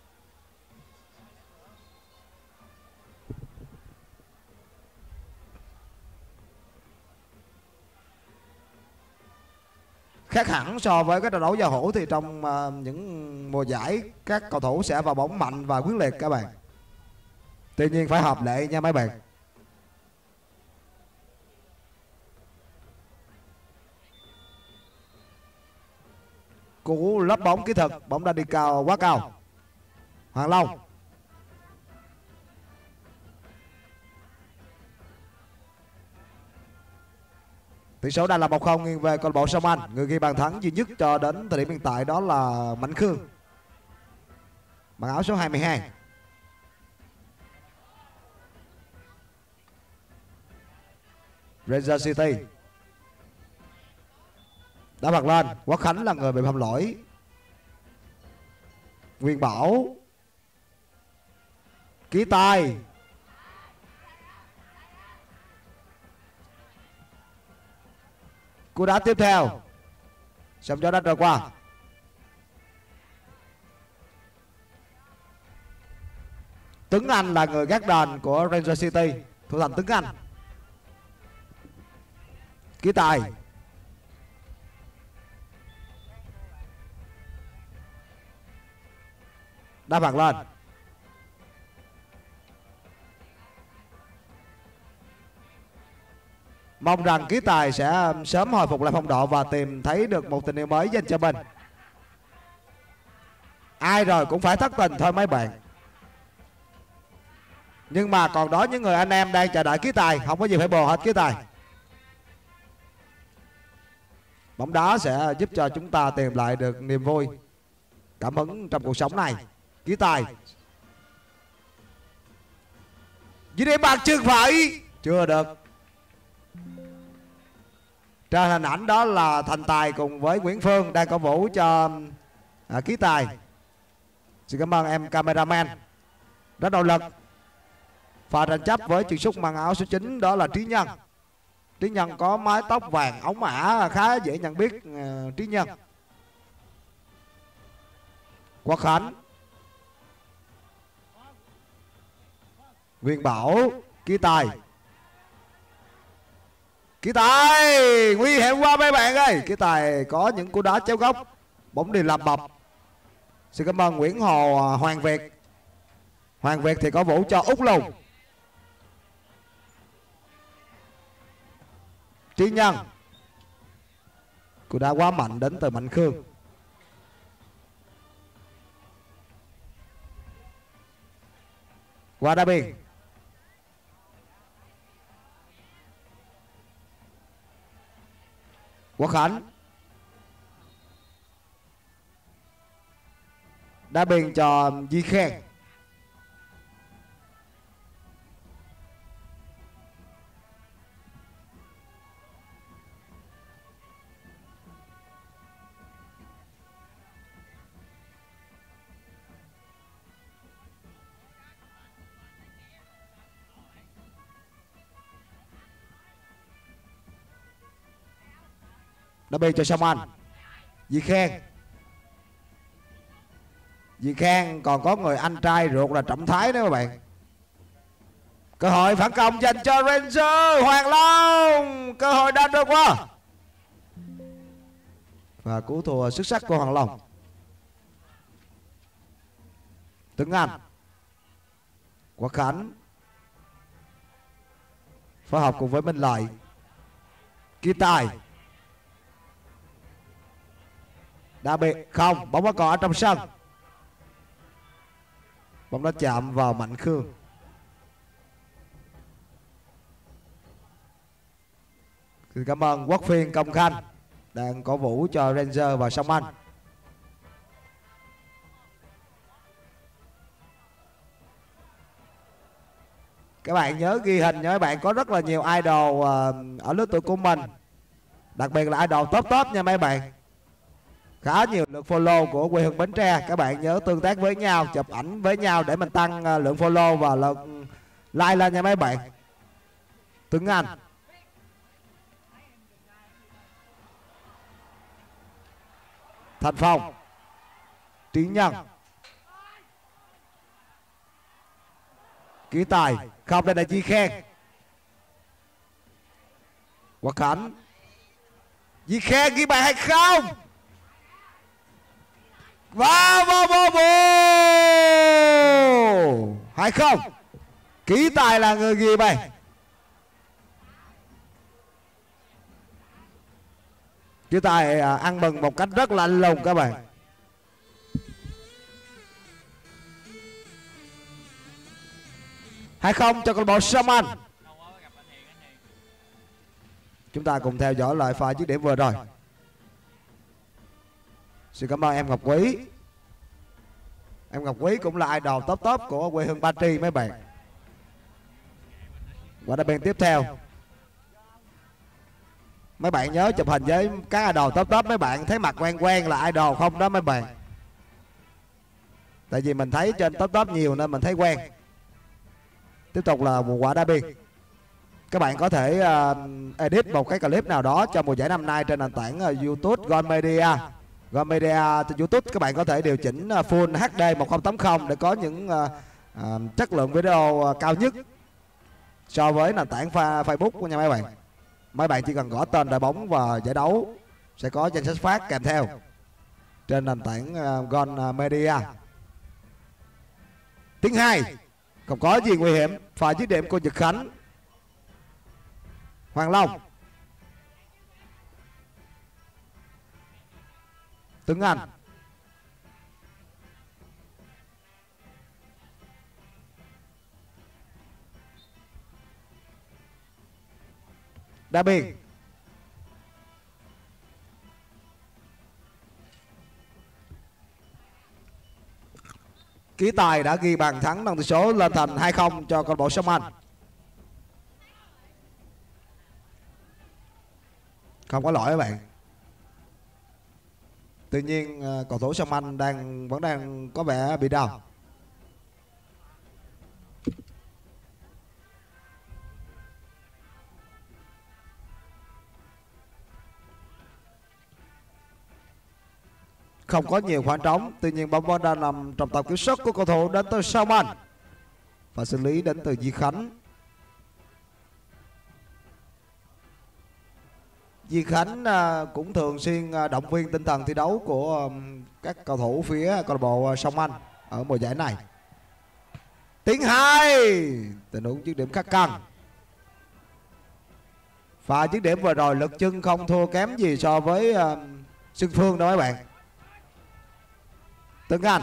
C: Khác hẳn so với cái trận đấu giao hữu thì trong những mùa giải các cầu thủ sẽ vào bóng mạnh và quyết liệt các bạn. Tuy nhiên phải hợp lệ nha mấy bạn. Cú lấp bóng kỹ thuật, bóng đã đi cao quá cao. Hoàng Long. Tỷ số đang là 1-0 nghiêng về câu lạc bộ Sông Anh. Người ghi bàn thắng duy nhất cho đến thời điểm hiện tại đó là Mạnh Khương, mặc áo số 22. Ranger City đã bật lên. Quốc Khánh là người bị phạm lỗi. Nguyên Bảo. Ký tài. Cú đá tiếp theo. Sông gió đã trôi qua. Tuấn Anh là người gác đền của Ranger City. Thủ thành Tuấn Anh. Ký tài. Đá phạt lên. Mong rằng Ký tài sẽ sớm hồi phục lại phong độ và tìm thấy được một tình yêu mới dành cho mình. Ai rồi cũng phải thất tình thôi mấy bạn. Nhưng mà còn đó những người anh em đang chờ đợi Ký tài, không có gì phải bồ hết Ký tài. Bóng đá sẽ giúp cho chúng ta tìm lại được niềm vui, cảm hứng trong cuộc sống này. Ký tài. Dĩ điểm bàn chân phải. Chưa được. Trên hình ảnh đó là Thành Tài cùng với Nguyễn Phương đang cổ vũ cho Ký tài. Xin cảm ơn em cameraman. Rất nỗ lực. Pha tranh chấp với chuyền sút mang áo số 9 đó là Trí Nhân. Trí Nhân có mái tóc vàng ống ả khá dễ nhận biết. Trí Nhân. Quốc Khánh. Nguyên Bảo. Ký tài. Ký tài nguy hiểm quá mấy bạn ơi. Ký tài có những cú đá chéo góc, bóng đi làm bập. Xin cảm ơn Nguyễn Hồ Hoàng Việt. Hoàng Việt thì có vũ cho Úc Lùng. Trí Nhân. Cú đá quá mạnh đến từ Mạnh Khương. Qua đá biên. Quốc Khánh. Đá biên cho Di Khen. Đá biên cho Sông Anh. Di Khen. Di Khen còn có người anh trai ruột là Trọng Thái đó các bạn. Cơ hội phản công dành cho Ranger. Hoàng Long. Cơ hội đã trôi qua. Và cú thua xuất sắc của Hoàng Long. Tuấn Anh. Quốc Khánh. Phối hợp cùng với Minh Lợi. Ký tài. Đã bị không, bóng vẫn còn ở trong sân. Bóng đã chạm vào Mạnh Khương. Xin cảm ơn Quốc Phiên Công Khanh đang cổ vũ cho Ranger và Sông Anh. Các bạn nhớ ghi hình nha, các bạn có rất là nhiều idol ở lứa tuổi của mình, đặc biệt là idol top nha mấy bạn. Khá nhiều lượt follow của quê hương Bến Tre. Các bạn nhớ tương tác với nhau, chụp ảnh với nhau để mình tăng lượng follow và lượng like lên nha mấy bạn. Tuấn Anh, Thành Phong, Tiến Nhân, Ký Tài, không, đây là Di Khen, Quốc Khánh, Di Khen ghi bàn hay không? Và 2-0. Ký Tài là người ghi bàn. Ký Tài ăn mừng một cách rất lạnh lùng các bạn. Hay không cho câu lạc bộ Sông Anh. Chúng ta cùng theo dõi lại pha dứt điểm vừa rồi. Xin cảm ơn em Ngọc Quý. Em Ngọc Quý cũng là idol top của quê hương Ba Tri mấy bạn. Và đáp bên tiếp theo, mấy bạn nhớ chụp hình với các idol top mấy bạn thấy mặt quen là idol không đó mấy bạn. Tại vì mình thấy trên top nhiều nên mình thấy quen. Tiếp tục là một quả đá biên. Các bạn có thể edit một cái clip nào đó cho mùa giải năm nay trên nền tảng YouTube Gon Media. Gon Media trên YouTube các bạn có thể điều chỉnh Full HD 1080 để có những chất lượng video cao nhất so với nền tảng Facebook của nha mấy bạn. Mấy bạn chỉ cần gõ tên đội bóng và giải đấu sẽ có danh sách phát kèm theo trên nền tảng Gon Media. Tiếng 2 không có gì nguy hiểm. Pha dứt điểm của Nhật Khánh, Hoàng Long, Tuấn Anh, đá biên. Ký Tài đã ghi bàn thắng nâng tỷ số lên thành 2-0 cho câu lạc bộ Sông Anh. Không có lỗi các bạn. Tuy nhiên cầu thủ Sông Anh vẫn đang có vẻ bị đau. Không có nhiều khoảng trống, tuy nhiên bóng đang nằm trong tầm kiểm soát của cầu thủ đến từ Sông Anh. Và xử lý đến từ Di Khánh. Di Khánh cũng thường xuyên động viên tinh thần thi đấu của các cầu thủ phía câu lạc bộ Sông Anh ở mùa giải này. Tiếng 2, tình huống dứt điểm khá căng. Pha dứt điểm vừa rồi lực chân không thua kém gì so với Xuân Phương đâu mấy bạn. Tuấn Anh,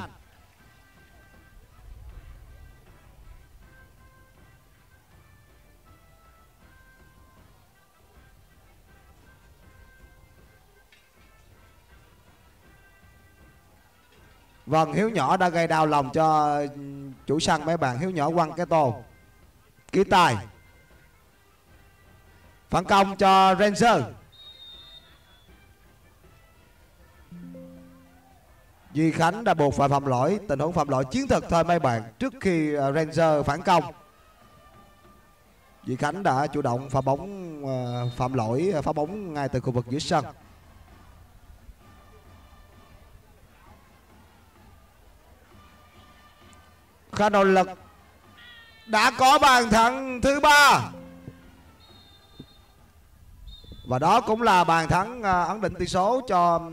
C: vâng, Hiếu Nhỏ đã gây đau lòng cho chủ sân mấy bạn. Hiếu Nhỏ quăng cái tô. Ký Tài phản công cho Ranger. Duy Khánh đã buộc phải phạm lỗi. Tình huống phạm lỗi chiến thuật thôi mấy bạn. Trước khi Ranger phản công, Duy Khánh đã chủ động phạm lỗi phá bóng ngay từ khu vực giữa sân. Khá nỗ lực. Đã có bàn thắng thứ 3. Và đó cũng là bàn thắng ấn định tỷ số cho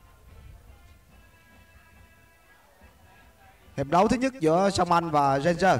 C: hiệp đấu thứ nhất giữa Sông Anh và Ranger.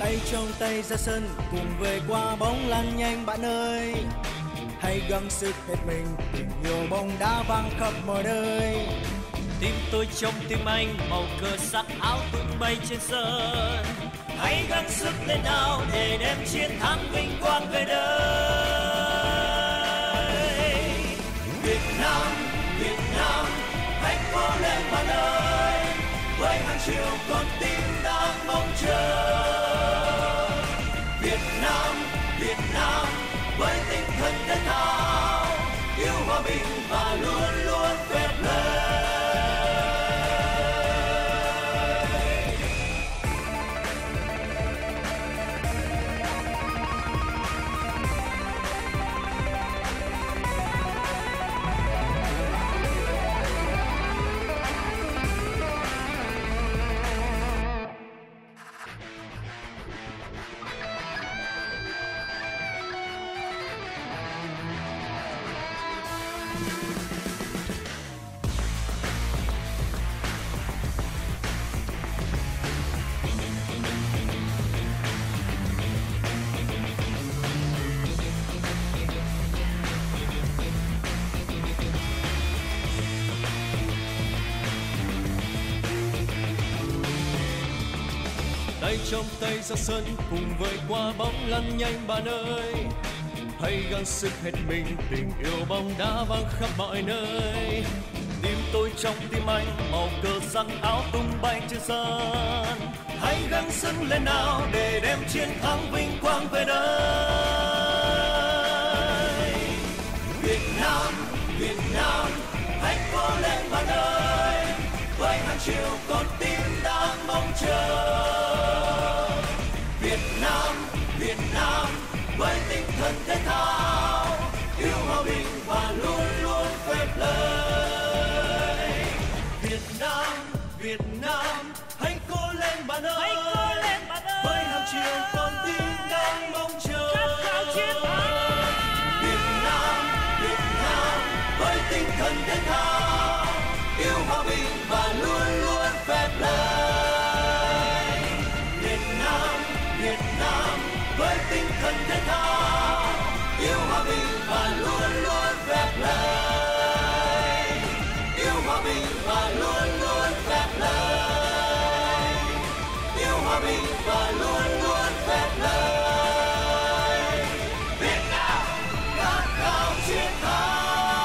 A: Tay trong tay ra sân cùng về qua bóng lăn nhanh bạn ơi. Hãy gắng sức hết mình, tình yêu bóng đá vang khắp mọi nơi.
B: Tim tôi trong tim anh, màu cờ sắc áo tung bay trên sân. Hãy gắng sức lên nào để đem chiến thắng vinh quang về đây.
A: Việt Nam, Việt Nam, hãy cố lên bạn ơi, với hàng triệu con tim đang mong chờ. Việt Nam, Việt Nam, với tinh thần thể thao, yêu hòa bình và luôn luôn phép lời.
B: Tay trong tay ra sân cùng vơi qua bóng lăn nhanh bạn ơi. Hãy gắng sức hết mình, tình yêu bóng đá vang khắp mọi nơi. Tim tôi trong tim anh, màu cờ sắc áo tung bay trên sân. Hãy gắng sức lên nào để đem chiến thắng vinh quang về đây.
A: Việt Nam, Việt Nam, hãy cố lên bạn ơi, với hàng triệu con tim đang mong chờ. Việt Nam, Việt Nam, với tinh thần thể thao, yêu hòa bình và luôn luôn phép lời.
B: Việt Nam, Việt Nam, hãy cố lên bạn ơi,
D: Hãy cố lên bạn ơi,
B: với hàng triệu con tim đang mong chờ.
D: khát khao chiến thắng.
A: Việt Nam, Việt Nam, với tinh thần thể thao, yêu hòa bình và luôn luôn phép lời. Việt Nam, Việt Nam, với tinh thần thể thao, yêu hòa bình và luôn luôn phép lời. Yêu hòa bình và luôn luôn phép lời. Yêu hòa bình và luôn luôn phép lời. Việt Nam khát khao chiến thắng.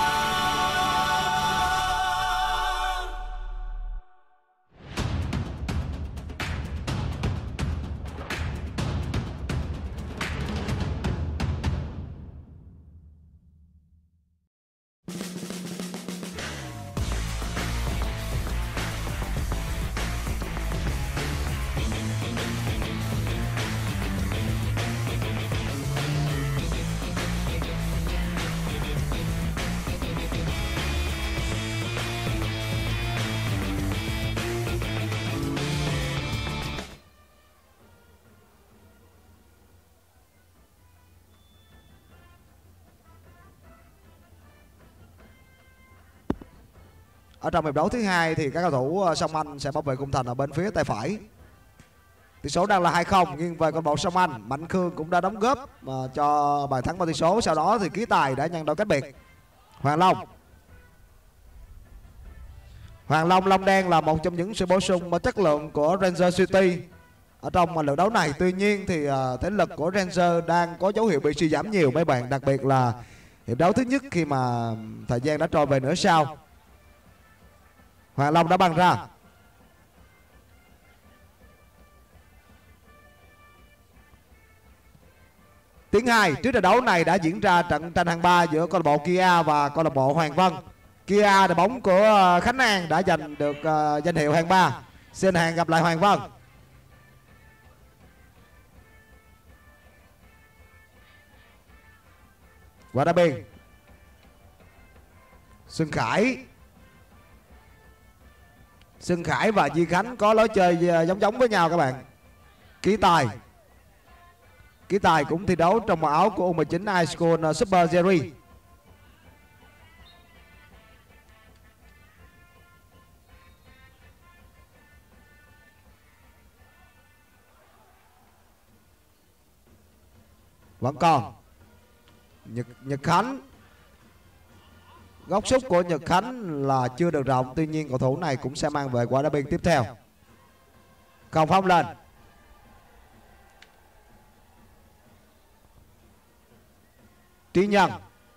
C: Ở trong hiệp đấu thứ hai thì các cầu thủ Sông Anh sẽ bảo vệ khung thành ở bên phía tay phải. Tỷ số đang là 2-0 nghiêng về câu lạc bộ Sông Anh. Mạnh Khương cũng đã đóng góp cho bàn thắng bằng tỷ số. Sau đó thì Ký Tài đã nhân đôi cách biệt. Hoàng Long Long Đen là một trong những sự bổ sung chất lượng của Ranger City ở trong lượt đấu này. Tuy nhiên thì thế lực của Ranger đang có dấu hiệu bị suy giảm nhiều mấy bạn, đặc biệt là hiệp đấu thứ nhất khi mà thời gian đã trôi về nửa sau. Hoàng Long đã băng ra. Tiếng 2 trước trận đấu này đã diễn ra trận tranh hạng 3 giữa câu lạc bộ Kia và câu lạc bộ Hoàng Vân. Kia đội bóng của Khánh An đã giành được danh hiệu hạng 3. Xin hẹn gặp lại Hoàng Vân. Qua đá biên. Xuân Khải và Duy Khánh có lối chơi giống với nhau các bạn. Ký Tài cũng thi đấu trong màu áo của U19 High School Super Series. Vẫn còn Nhật Khánh. Góc sút của Nhật Khánh là chưa được rộng, tuy nhiên cầu thủ này cũng sẽ mang về quả đá biên tiếp theo. Còn Phong lên. Trí Nhân.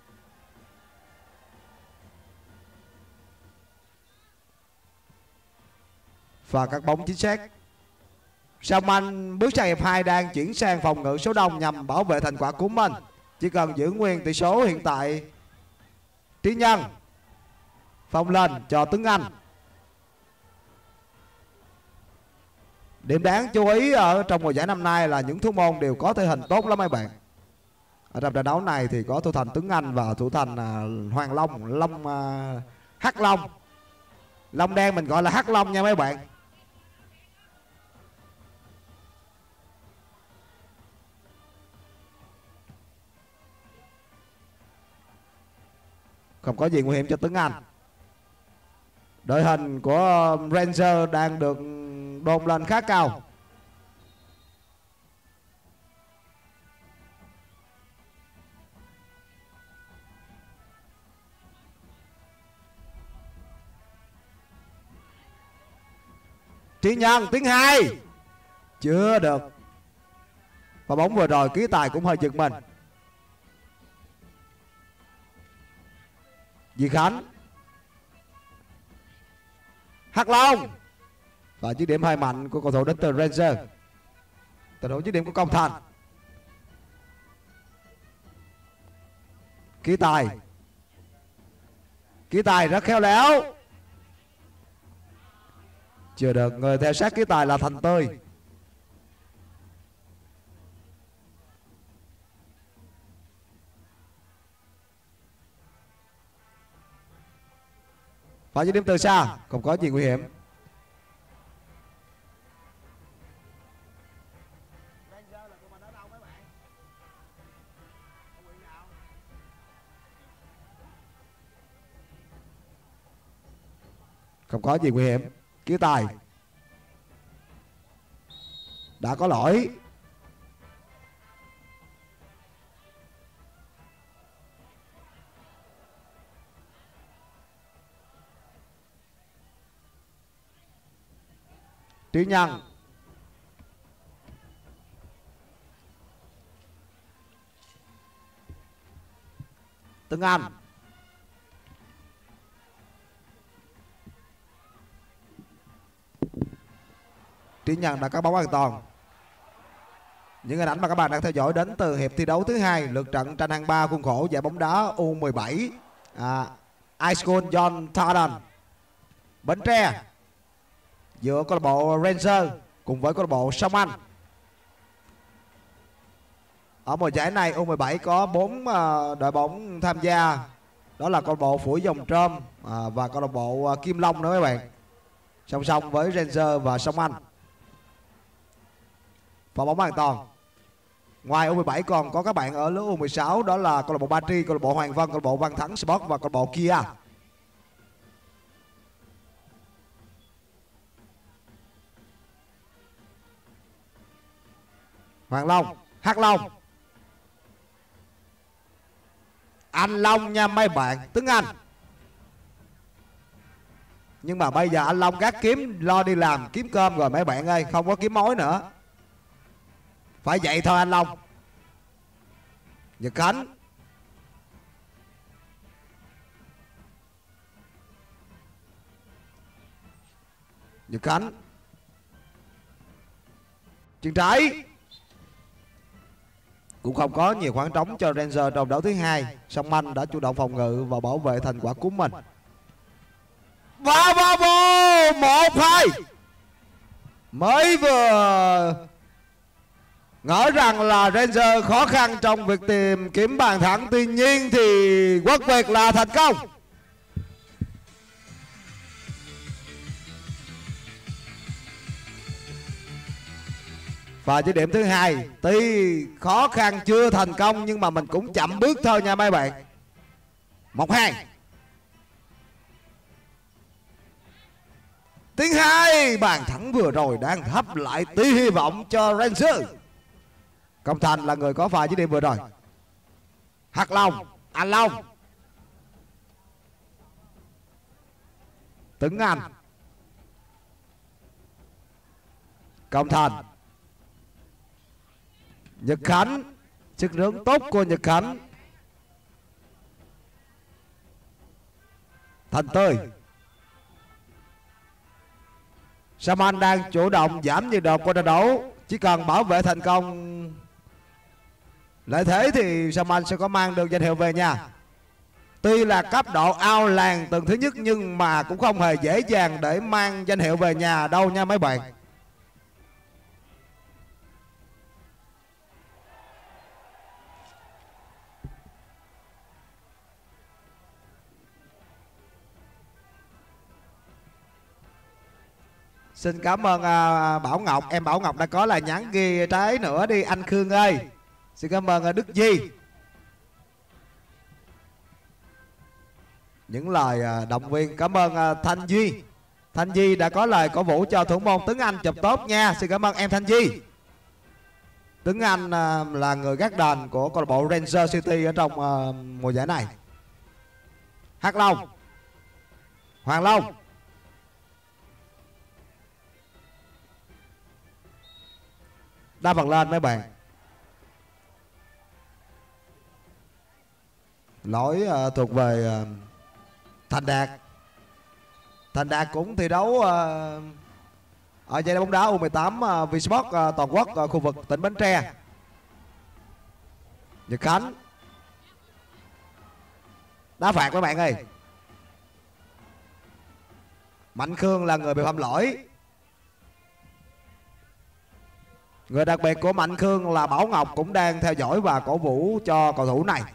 C: Và các bóng chính xác. Sông Anh bước sang hiệp 2 đang chuyển sang phòng ngự số đông nhằm bảo vệ thành quả của mình. Chỉ cần giữ nguyên tỷ số hiện tại. Trí Nhân. Phong lên cho Tuấn Anh. Điểm đáng chú ý ở trong mùa giải năm nay là những thủ môn đều có thể hình tốt lắm mấy bạn. Ở trong trận đấu này thì có thủ thành Tuấn Anh và thủ thành Hoàng Long, Hắc Long. Long đen mình gọi là Hắc Long nha mấy bạn. Không có gì nguy hiểm cho Tuấn Anh. Đội hình của Ranger đang được đồn lên khá cao. Trí Nhân tiếng 2 chưa được. Và bóng vừa rồi ký tài cũng hơi giật mình. Duy Khánh. Hắc Long. Và dứt điểm hơi mạnh của cầu thủ đến từ Ranger. Tình huống dứt điểm của Công Thành. Ký tài rất khéo léo. Chưa được, người theo sát ký tài là Thành Tươi. Và dứt điểm từ xa, không có gì nguy hiểm. Không có gì nguy hiểm. Ký tài đã có lỗi. Trí Nhân. Tuấn Anh. Trí Nhân đã có bóng an toàn. Những hình ảnh mà các bạn đang theo dõi đến từ hiệp thi đấu thứ 2 lượt trận tranh hạng 3 khuôn khổ giải bóng đá U17 High School John Tartan Bến Tre giữa câu lạc bộ Ranger cùng với câu lạc bộ Sông Anh. Ở mùa giải này U17 có 4 đội bóng tham gia, đó là câu lạc bộ Phủi Dòng Trơm và câu lạc bộ Kim Long nữa mấy bạn, song song với Ranger và Sông Anh. Và bóng an toàn. Ngoài U17 còn có các bạn ở lứa U16, đó là câu lạc bộ Ba Tri, câu lạc bộ Hoàng Vân, câu lạc bộ Văn Thắng Sport và câu lạc bộ Kia. Hoàng Long, Hắc Long, anh Long nha mấy bạn. Tuấn Anh. Nhưng mà bây giờ anh Long gác kiếm lo đi làm kiếm cơm rồi mấy bạn ơi, không có kiếm mối nữa. Phải vậy thôi anh Long. Nhật Khánh. Nhật Khánh. Chân trái. Cũng không có nhiều khoảng trống cho Ranger trong đấu thứ 2. Sông Anh đã chủ động phòng ngự và bảo vệ thành quả của mình. Và vô 1-2. Mới vừa ngỡ rằng là Ranger khó khăn trong việc tìm kiếm bàn thắng, tuy nhiên thì Quốc Việt là thành công. Và dứt điểm thứ 2 tuy khó khăn chưa thành công nhưng mà mình cũng chậm bước thôi nha mấy bạn. 1-2. Tiếng 2, bàn thắng vừa rồi đang hấp lại tí hy vọng cho Ranger. Công Thành là người có pha dứt điểm vừa rồi. Hắc Long, Anh Long, Tuấn Anh, Công Thành, Nhật Khánh, sức rướng tốt của Nhật Khánh. Thành Tươi, Saman đang chủ động giảm nhịp độ của trận đấu, chỉ cần bảo vệ thành công lợi thế thì Saman sẽ có mang được danh hiệu về nhà. Tuy là cấp độ ao làng tầng thứ nhất nhưng mà cũng không hề dễ dàng để mang danh hiệu về nhà đâu nha mấy bạn. Xin cảm ơn Bảo Ngọc, em Bảo Ngọc đã có lời nhắn ghi trái nữa đi anh Khương ơi. Xin cảm ơn Đức Di. Những lời động viên. Cảm ơn Thanh Duy. Thanh Duy đã có lời cổ vũ cho thủ môn Tuấn Anh chụp tốt nha. Xin cảm ơn em Thanh Duy. Tuấn Anh là người gác đền của câu lạc bộ Ranger City ở trong mùa giải này. Hắc Long, Hoàng Long, đá phần lên mấy bạn. Lỗi thuộc về Thành Đạt. Thành Đạt cũng thi đấu ở giải đấu bóng đá U18 V-Sport toàn quốc khu vực tỉnh Bến Tre. Nhật Khánh, đá phạt mấy bạn ơi. Mạnh Khương là người bị phạm lỗi. Người đặc biệt của Mạnh Khương là Bảo Ngọc cũng đang theo dõi và cổ vũ cho cầu thủ này.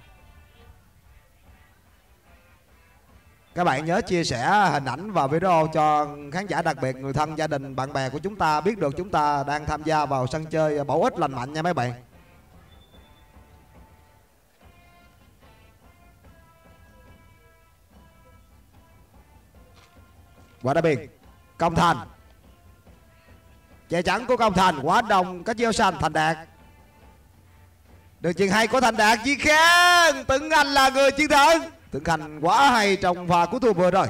C: Các bạn nhớ chia sẻ hình ảnh và video cho khán giả đặc biệt, người thân, gia đình, bạn bè của chúng ta biết được chúng ta đang tham gia vào sân chơi bổ ích lành mạnh nha mấy bạn. Quả đá biên, Công Thành, che chắn của Công Thành, quá đông cách gieo xanh. Thành Đạt, đường chuyền hay của Thành Đạt. Chí Khang, Tuấn Anh là người chiến thắng. Tuấn Anh quá hay trong pha cứu thua vừa rồi.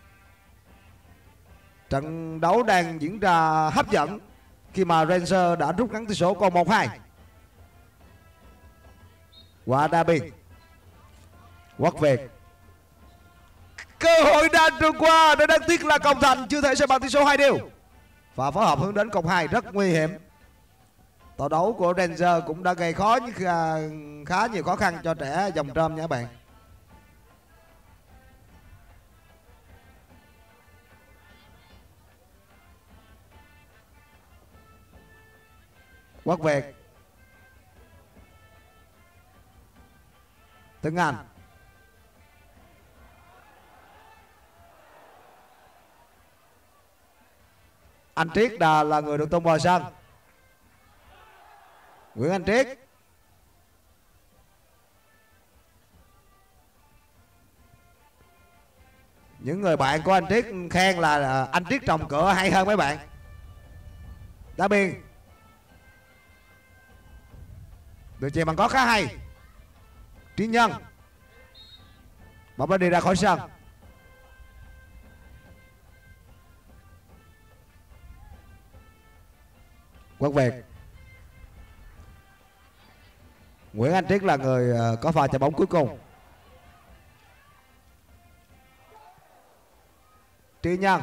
C: Trận đấu đang diễn ra hấp dẫn khi mà Ranger đã rút ngắn tỷ số còn 1-2. Quả đá biên, Quốc Việt, cơ hội đang trôi qua. Để đáng tiếc là Công Thành chưa thể sẽ bằng tỷ số 2-2. Và phối hợp hướng đến cộng 2 rất nguy hiểm. Tổ đấu của Ranger cũng đã gây khá nhiều khó khăn cho trẻ dòng trơm nha các bạn. Quốc Việt, Tuấn Anh, Anh Triết là người được tung vào sân. Nguyễn Anh Triết, những người bạn của anh Triết khen là anh Triết trồng cửa hay hơn mấy bạn. Đá biên, đường chuyền bằng có khá hay. Trí Nhân, bóng đã đi ra khỏi sân. Quốc Việt, Nguyễn Anh Triết là người có pha chạy bóng cuối cùng. Trí Nhân,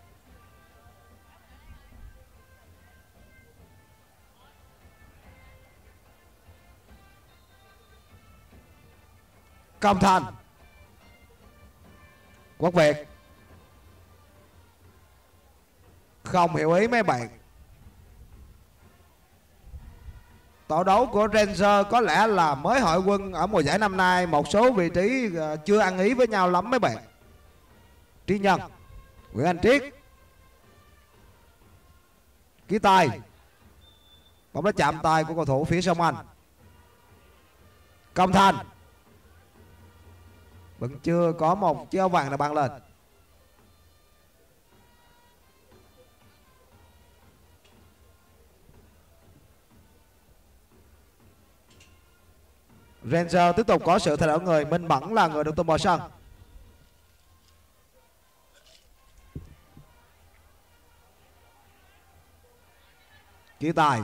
C: Công Thành, Quốc Việt. Không hiểu ý mấy bạn. Tổ đấu của Ranger có lẽ là mới hội quân ở mùa giải năm nay, một số vị trí chưa ăn ý với nhau lắm mấy bạn. Trí Nhân, Nguyễn Anh Triết, ký tay, bóng đã chạm tay của cầu thủ phía sông Anh. Công Thành, vẫn chưa có một chiếc áo vàng nào băng lên. Ranger tiếp tục có sự thay đổi người. Minh Mẫn là người được tung vào sân. Chí Tài.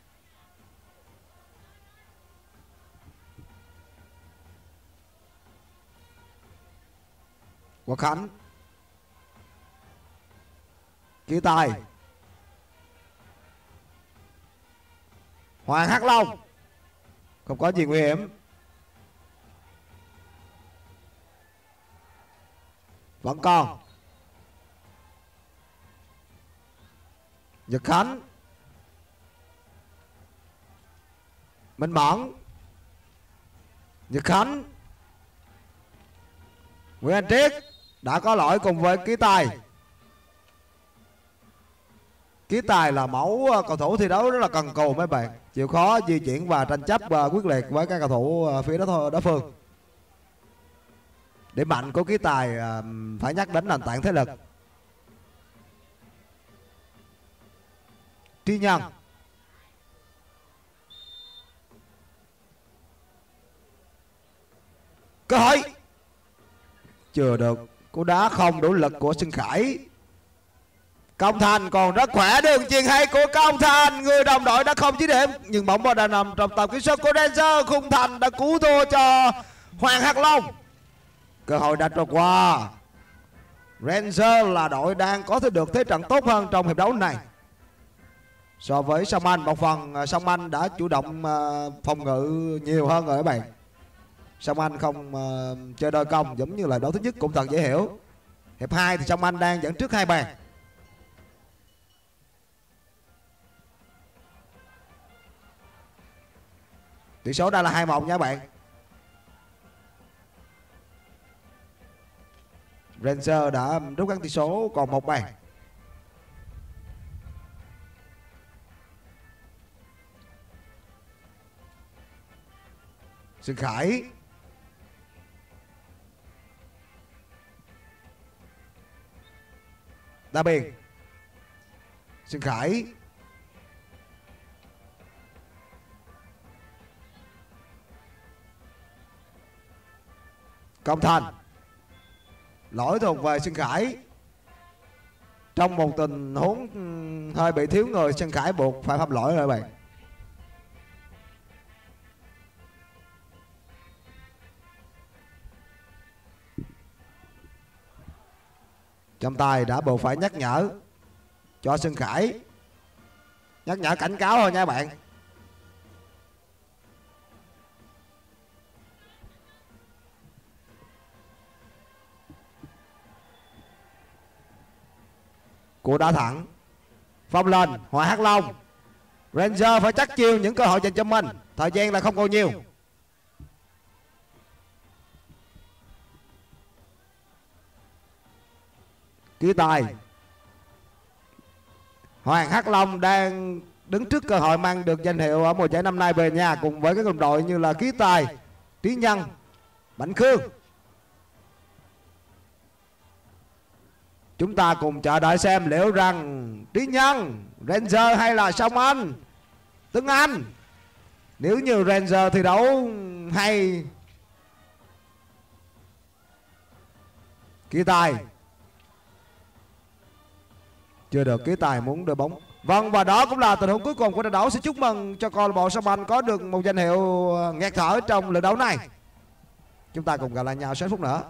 C: Quốc Khánh. Chí Tài. Hoàng Hắc Long. Không có gì nguy hiểm. Vẫn còn. Nhật Khánh. Minh Mẫn. Nhật Khánh. Nguyễn Anh Triết đã có lỗi cùng với Ký Tài. Ký Tài là mẫu cầu thủ thi đấu rất là cần cù mấy bạn, chịu khó di chuyển và tranh chấp quyết liệt với các cầu thủ phía đối phương. Điểm mạnh của Ký Tài phải nhắc đến nền tảng thể lực. Trí Nhân. Cơ hội chưa được. Cú đá không đủ lực của Xuân Khải. Công Thành còn rất khỏe. Đường chuyền hay của Công Thành. Người đồng đội đã không chỉ điểm, nhưng bóng đã nằm trong tầm kiểm soát của Ranger. Khung Thành đã cứu thua cho Hoàng Hắc Long. Cơ hội đã trôi qua. Ranger là đội đang có thể được thế trận tốt hơn trong hiệp đấu này so với Sông Anh. Một phần Sông Anh đã chủ động phòng ngự nhiều hơn rồi các bạn. Sông Anh không chơi đôi công giống như là đấu thứ nhất cũng thật dễ hiểu. Hiệp 2 thì Sông Anh đang dẫn trước 2 bàn. Tỷ số đã là 2-1 nha bạn. Ranger đã rút ngắn tỷ số còn 1 bàn. Xuân Khải. Đa Biên. Xuân Khải. Công Thành. Lỗi thuộc về Xuân Khải. Trong một tình huống hơi bị thiếu người, Xuân Khải buộc phải phạm lỗi rồi các bạn. Trọng tài đã buộc phải nhắc nhở cho Xuân Khải. Nhắc nhở cảnh cáo thôi nha bạn. Cú đá thẳng. Phong lên Hoàng Hắc Long. Ranger phải chắc chiêu những cơ hội dành cho mình. Thời gian là không còn nhiều. Ký Tài. Hoàng Hắc Long đang đứng trước cơ hội mang được danh hiệu ở mùa giải năm nay về nhà cùng với các đồng đội như là Ký Tài, Trí Nhân, Mạnh Khương. Chúng ta cùng chờ đợi xem liệu rằng Trí Nhân, Ranger hay là Sông Anh, Tuấn Anh. Nếu như Ranger thi đấu hay, Ký Tài chưa được. Ký Tài muốn đưa bóng. Vâng, và đó cũng là tình huống cuối cùng của trận đấu. Xin chúc mừng cho câu lạc bộ Sông Anh có được một danh hiệu nghẹt thở trong lượt đấu này. Chúng ta cùng gặp lại nhau 6 phút nữa.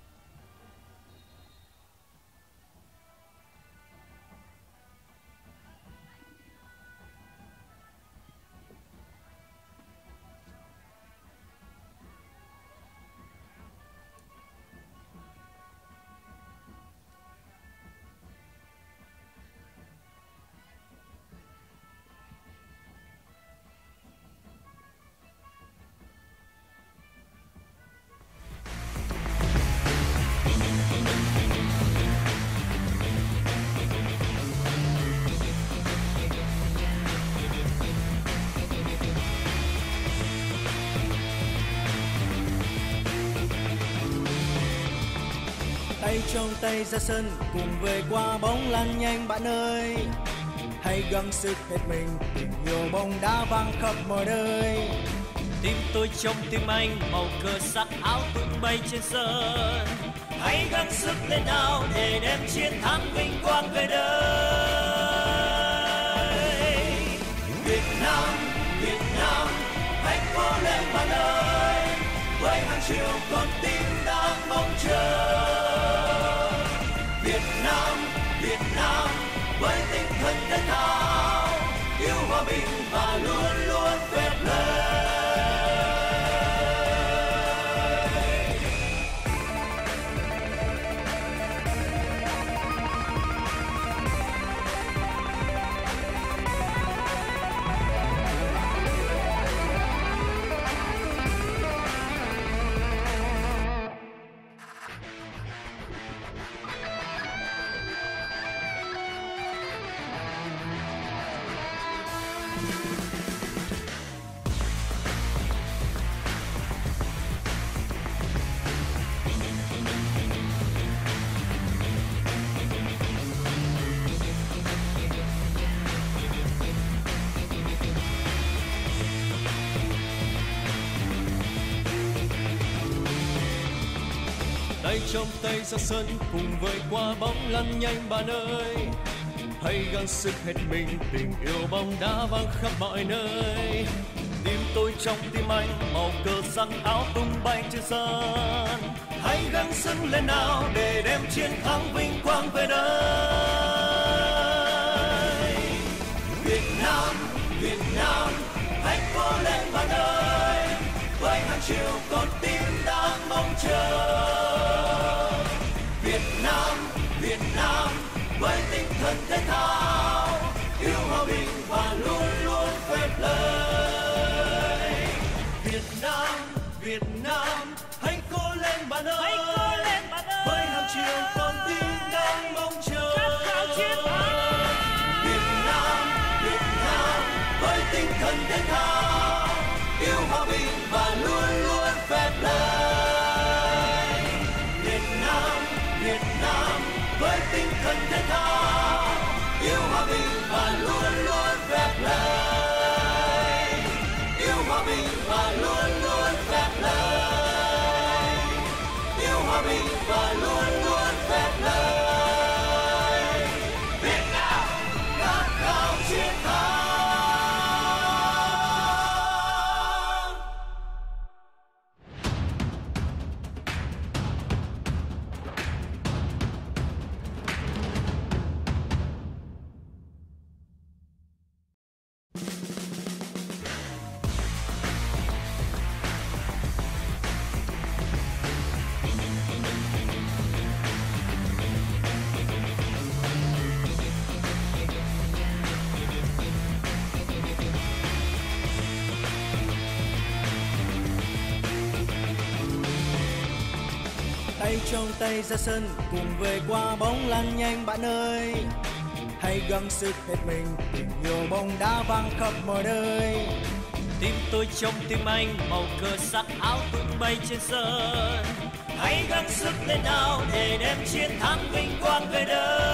A: Tay trong tay ra sân cùng về qua bóng lăn nhanh bạn ơi. Hãy gắng sức hết mình, tình yêu bóng đá vang khắp mọi nơi.
B: tim tôi trong tim anh, màu cờ sắc áo tung bay trên sân. Hãy gắng sức lên nào để đem chiến thắng vinh quang về đây.
A: Việt Nam, Việt Nam, hãy cố lên bạn ơi, với hàng triệu con tim đang mong chờ. Việt Nam, Việt Nam, với tinh thần thể thao, yêu hòa bình và luôn luôn phép lời.
B: Tay trong tay ra sân cùng với quả bóng lăn nhanh bạn ơi. Hãy gắng sức hết mình, tình yêu bóng đá vang khắp mọi nơi. Tim tôi trong tim anh, màu cờ sắc áo tung bay trên sân. Hãy gắng sức lên nào để đem chiến thắng vinh quang về đây.
A: Việt Nam, Việt Nam, hãy cố lên bạn ơi, với hàng triệu con tim đang mong chờ. Việt Nam, Việt Nam, với tinh thần thể thao, yêu hòa bình và luôn luôn phép lời.
B: Việt Nam, Việt Nam, hãy cố lên bạn ơi,
D: Hãy cố lên bạn ơi,
B: với hàng triệu con tim đang mong chờ.
D: khát khao chiến thắng.
A: Việt Nam, Việt Nam, với tinh thần thể thao, yêu hòa bình và luôn luôn phép lời. Việt Nam, Việt Nam, với tinh thần thể thao, yêu hòa bình và luôn luôn phép lời. Yêu hòa bình và luôn luôn phép lời. Yêu hòa bình và luôn luôn phép lời. Việt Nam khát khao chiến thắng.
B: Tay trong tay ra sân cùng với quả bóng lăn nhanh bạn ơi. Hãy gắng sức hết mình, tình yêu bóng đá vang khắp mọi nơi. Tim tôi trong tim anh, màu cờ sắc áo tung bay trên sân. Hãy gắng sức lên nào để đem chiến thắng vinh quang về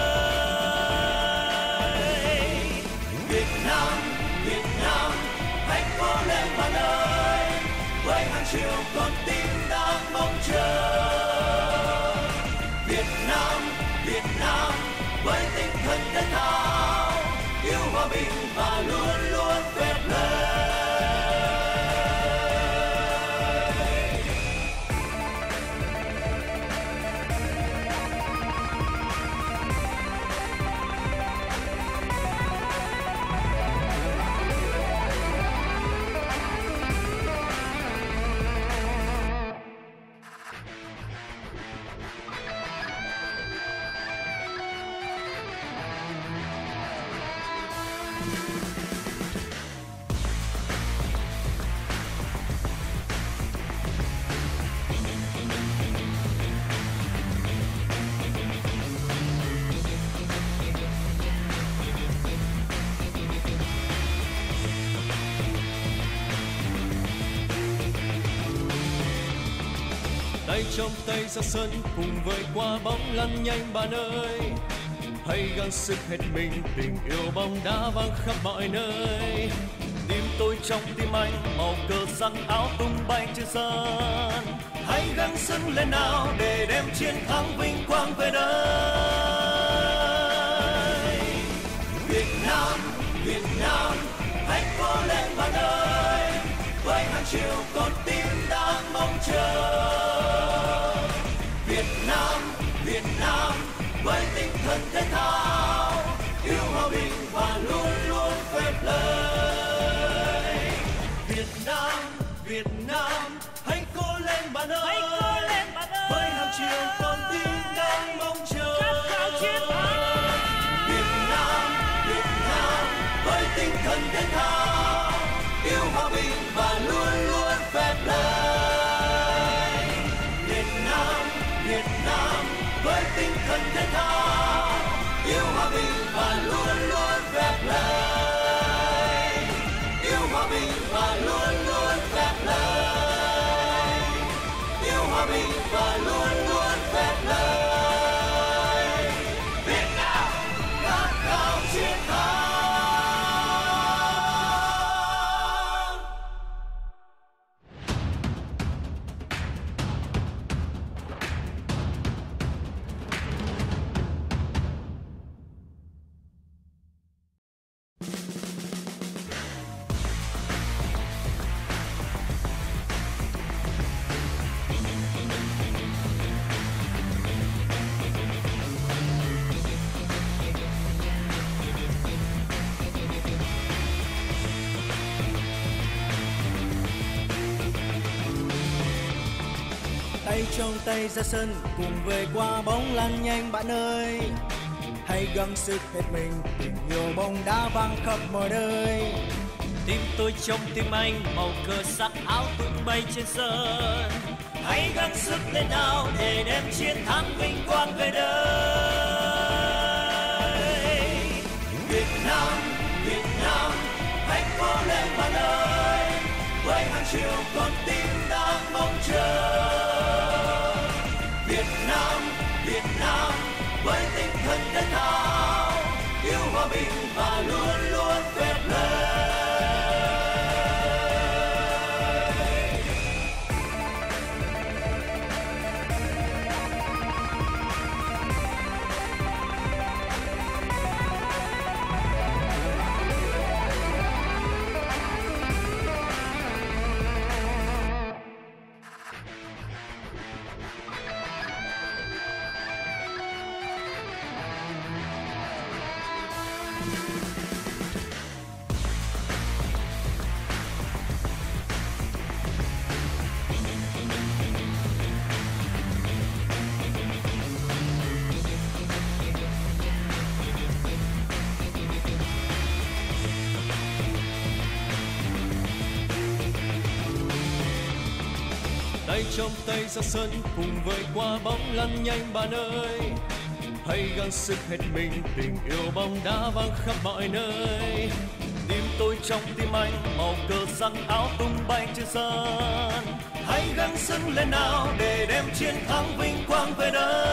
B: đây.
A: Việt Nam, Việt Nam, hãy cố lên bạn ơi, với hàng triệu con tim đang mong chờ. Việt Nam, Việt Nam, với tinh thần thể thao, yêu hòa bình và luôn luôn phép lời.
B: Tay trong tay ra sân cùng với quả bóng lăn nhanh bạn ơi. Hãy gắng sức hết mình, tình yêu bóng đá vang khắp mọi nơi. Tim tôi trong tim anh, màu cờ sắc áo tung bay trên sân. Hãy gắng sức lên nào để đem chiến thắng vinh quang về đây.
A: Việt Nam, Việt Nam, hãy cố lên bạn ơi, với hàng triệu con tim đang mong chờ. Việt Nam, Việt Nam, với tinh thần thể thao, yêu hòa bình và luôn luôn phép lời.
B: Việt Nam, Việt Nam, hãy cố lên bạn ơi,
D: Hãy cố lên bạn ơi,
B: với hàng triệu con tim đang mong chờ.
D: khát khao chiến thắng.
A: Việt Nam, Việt Nam, với tinh thần thể thao, yêu hòa bình và luôn luôn phép lời. Việt Nam, Việt Nam, với tinh thần thể thao, yêu hòa bình và luôn luôn phép lời. Yêu hòa bình và luôn luôn phép lời. Yêu hòa bình và luôn luôn phép lời. Việt Nam khát khao chiến thắng.
B: Tay trong tay ra sân cùng về qua bóng lăn nhanh bạn ơi. Hãy gắng sức hết mình, tình yêu bóng đá vang khắp mọi nơi. Tim tôi trong tim anh, màu cờ sắc áo tung bay trên sân. Hãy gắng sức lên nào để đem chiến thắng vinh quang về đây.
A: Việt Nam, Việt Nam, hãy cố lên bạn ơi, với hàng triệu con tim đang mong chờ. Việt Nam, Việt Nam, với tinh thần thể thao, yêu hòa bình và luôn luôn phép lời.
B: Tay trong tay ra sân cùng với qua bóng lăn nhanh bạn ơi. Hãy gắng sức hết mình, tình yêu bóng đá vang khắp mọi nơi. Tim tôi trong tim anh, màu cờ sắc áo tung bay trên sân. Hãy gắng sức lên nào để đem chiến thắng vinh quang về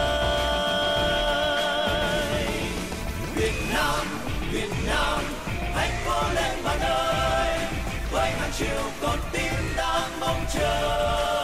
B: đây.
A: Việt Nam, Việt Nam, hãy cố lên bạn ơi, với hàng triệu con tim đang mong chờ.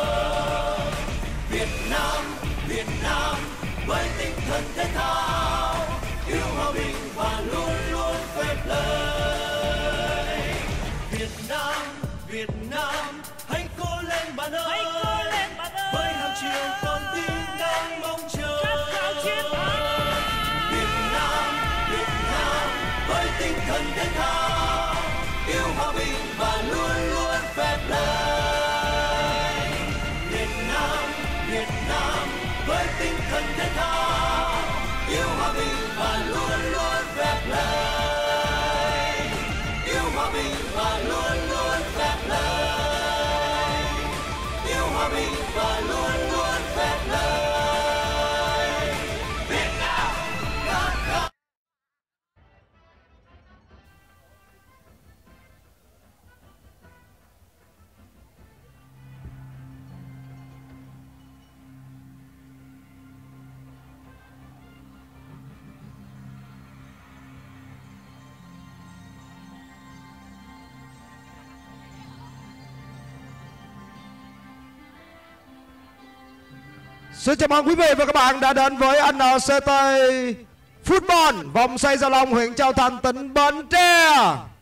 A: Việt Nam, Việt Nam, với tinh thần thể thao, yêu hòa bình và luôn luôn phép lời.
B: Việt Nam, Việt Nam, hãy cố lên bạn ơi,
D: Hãy cố lên bạn ơi,
B: với hàng triệu con tim đang mong chờ.
D: khát khao chiến thắng.
A: Việt Nam, Việt Nam, với tinh thần thể thao, yêu hòa bình và luôn luôn phép lời. Việt Nam, Việt Nam, với tinh thần thể thao, yêu hòa bình và luôn luôn phép lời. Yêu hòa bình và luôn luôn phép lời.
C: Xin chào mừng quý vị và các bạn đã đến với NCT Football vòng xoay Gia Long, huyện Châu Thành, tỉnh Bến Tre.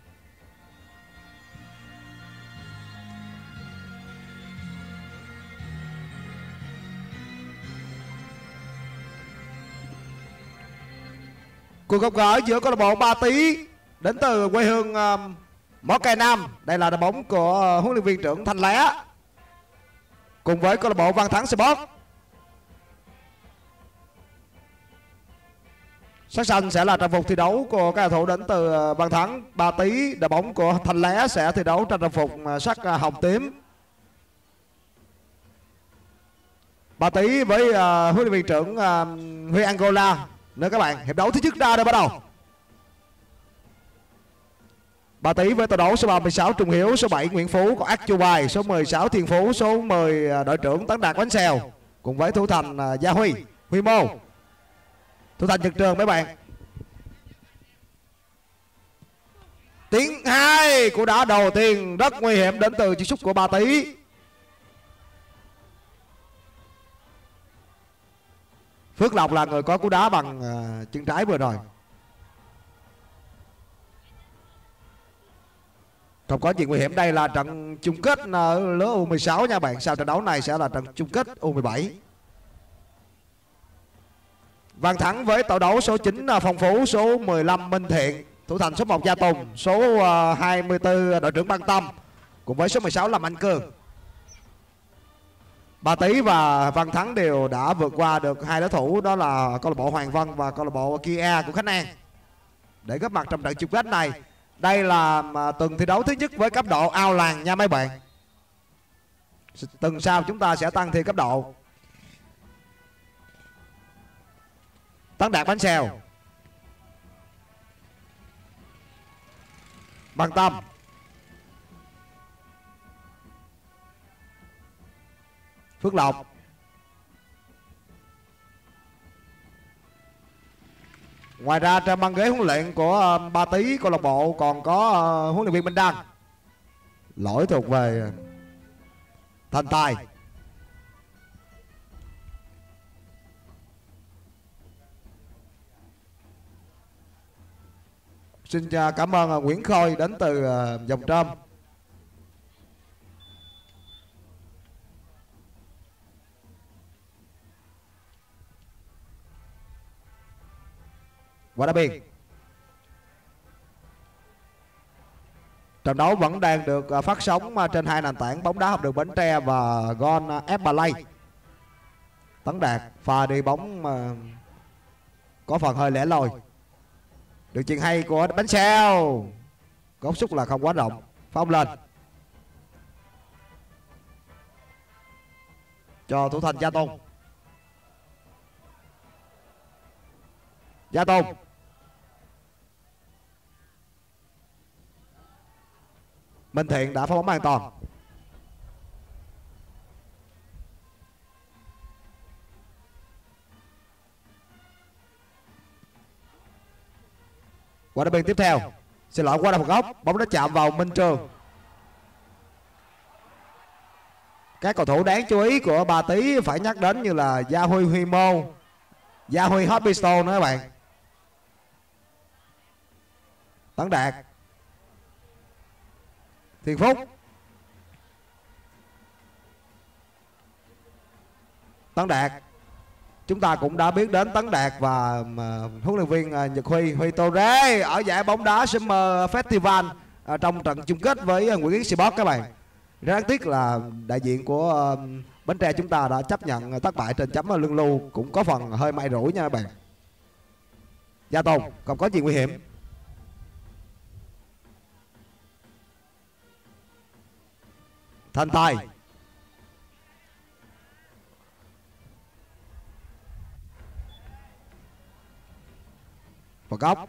C: Cuộc gặp gỡ giữa câu lạc bộ Ba Tí đến từ quê hương Mỏ Cày Nam, đây là đội bóng của huấn luyện viên trưởng Thanh Lé, cùng với câu lạc bộ Văn Thắng Sport. Sắc xanh sẽ là trang phục thi đấu của các cầu thủ đến từ Văn Thắng. Ba Tí, đội bóng của Thanh Lé sẽ thi đấu trong trang phục sắc hồng tím. Ba Tí với huấn luyện viên trưởng Huy Angola nữa các bạn. Hiệp đấu thứ nhất ra đây bắt đầu. Ba Tí với tàu đấu số 36 Trung Hiếu, số 7 Nguyễn Phú, có Ác Chu Bài, số 16 Thiên Phú, số 10 đội trưởng Tấn Đạt Bánh Xèo, cùng với thủ thành Gia Huy, Huy Mô. Thủ thành Nhật Trường mấy bạn. Tiếng 2 của đá đầu tiên rất nguy hiểm đến từ chiếc sút của Ba Tí. Phước Lộc là người có cú đá bằng chân trái vừa rồi. Không có gì nguy hiểm. Đây là trận chung kết lứa U16 nha bạn. Sau trận đấu này sẽ là trận chung kết U17. Văn Thắng với tàu đấu số 9 Phong Phú, số 15 Minh Thiện, thủ thành số 1 Gia Tùng, số 24 đội trưởng Ban Tâm, cùng với số 16 Lâm Anh Cương. Ba Tí và Văn Thắng đều đã vượt qua được hai đối thủ, đó là câu lạc bộ Hoàng Văn và câu lạc bộ Kia của Khánh An, để góp mặt trong trận chung kết này. Đây là tuần thi đấu thứ nhất với cấp độ ao làng nha mấy bạn. Tuần sau chúng ta sẽ tăng thêm cấp độ. Tấn Đạt Bánh Xèo, Ban Tâm, Phước Lộc, ngoài ra trên băng ghế huấn luyện của Ba Tí câu lạc bộ còn có huấn luyện viên Minh Đăng. Lỗi thuộc về Thành Tài. Xin cảm ơn Nguyễn Khôi đến từ dòng Trơm. Quả đá biên. Trận đấu vẫn đang được phát sóng trên hai nền tảng bóng đá học đường Bến Tre và Gone F Play. Tấn Đạt pha đi bóng có phần hơi lẻ loi. Được chuyền hay của Bánh Xèo, góc sút là không quá rộng, phóng lên cho thủ thành Gia Tùng. Gia Tùng, Minh Thiện đã phá bóng an toàn. Quả đá biên tiếp theo, xin lỗi, qua đá phạt góc, bóng đã chạm vào Minh Trường. Các cầu thủ đáng chú ý của Ba Tí phải nhắc đến như là Gia Huy, Huy Mô, Gia Huy Hot Pistol nữa các bạn. Tấn Đạt, Thiên Phúc, Tấn Đạt. Chúng ta cũng đã biết đến Tấn Đạt và huấn luyện viên Nhật Huy, Huy Torre ở giải bóng đá Summer Festival trong trận chung kết với Nguyễn Yến Sport các bạn. Rất đáng tiếc là đại diện của Bến Tre chúng ta đã chấp nhận thất bại trên chấm lưng lưu, cũng có phần hơi may rủi nha các bạn. Gia Tùng không có gì nguy hiểm. Thành Tài, vào góc.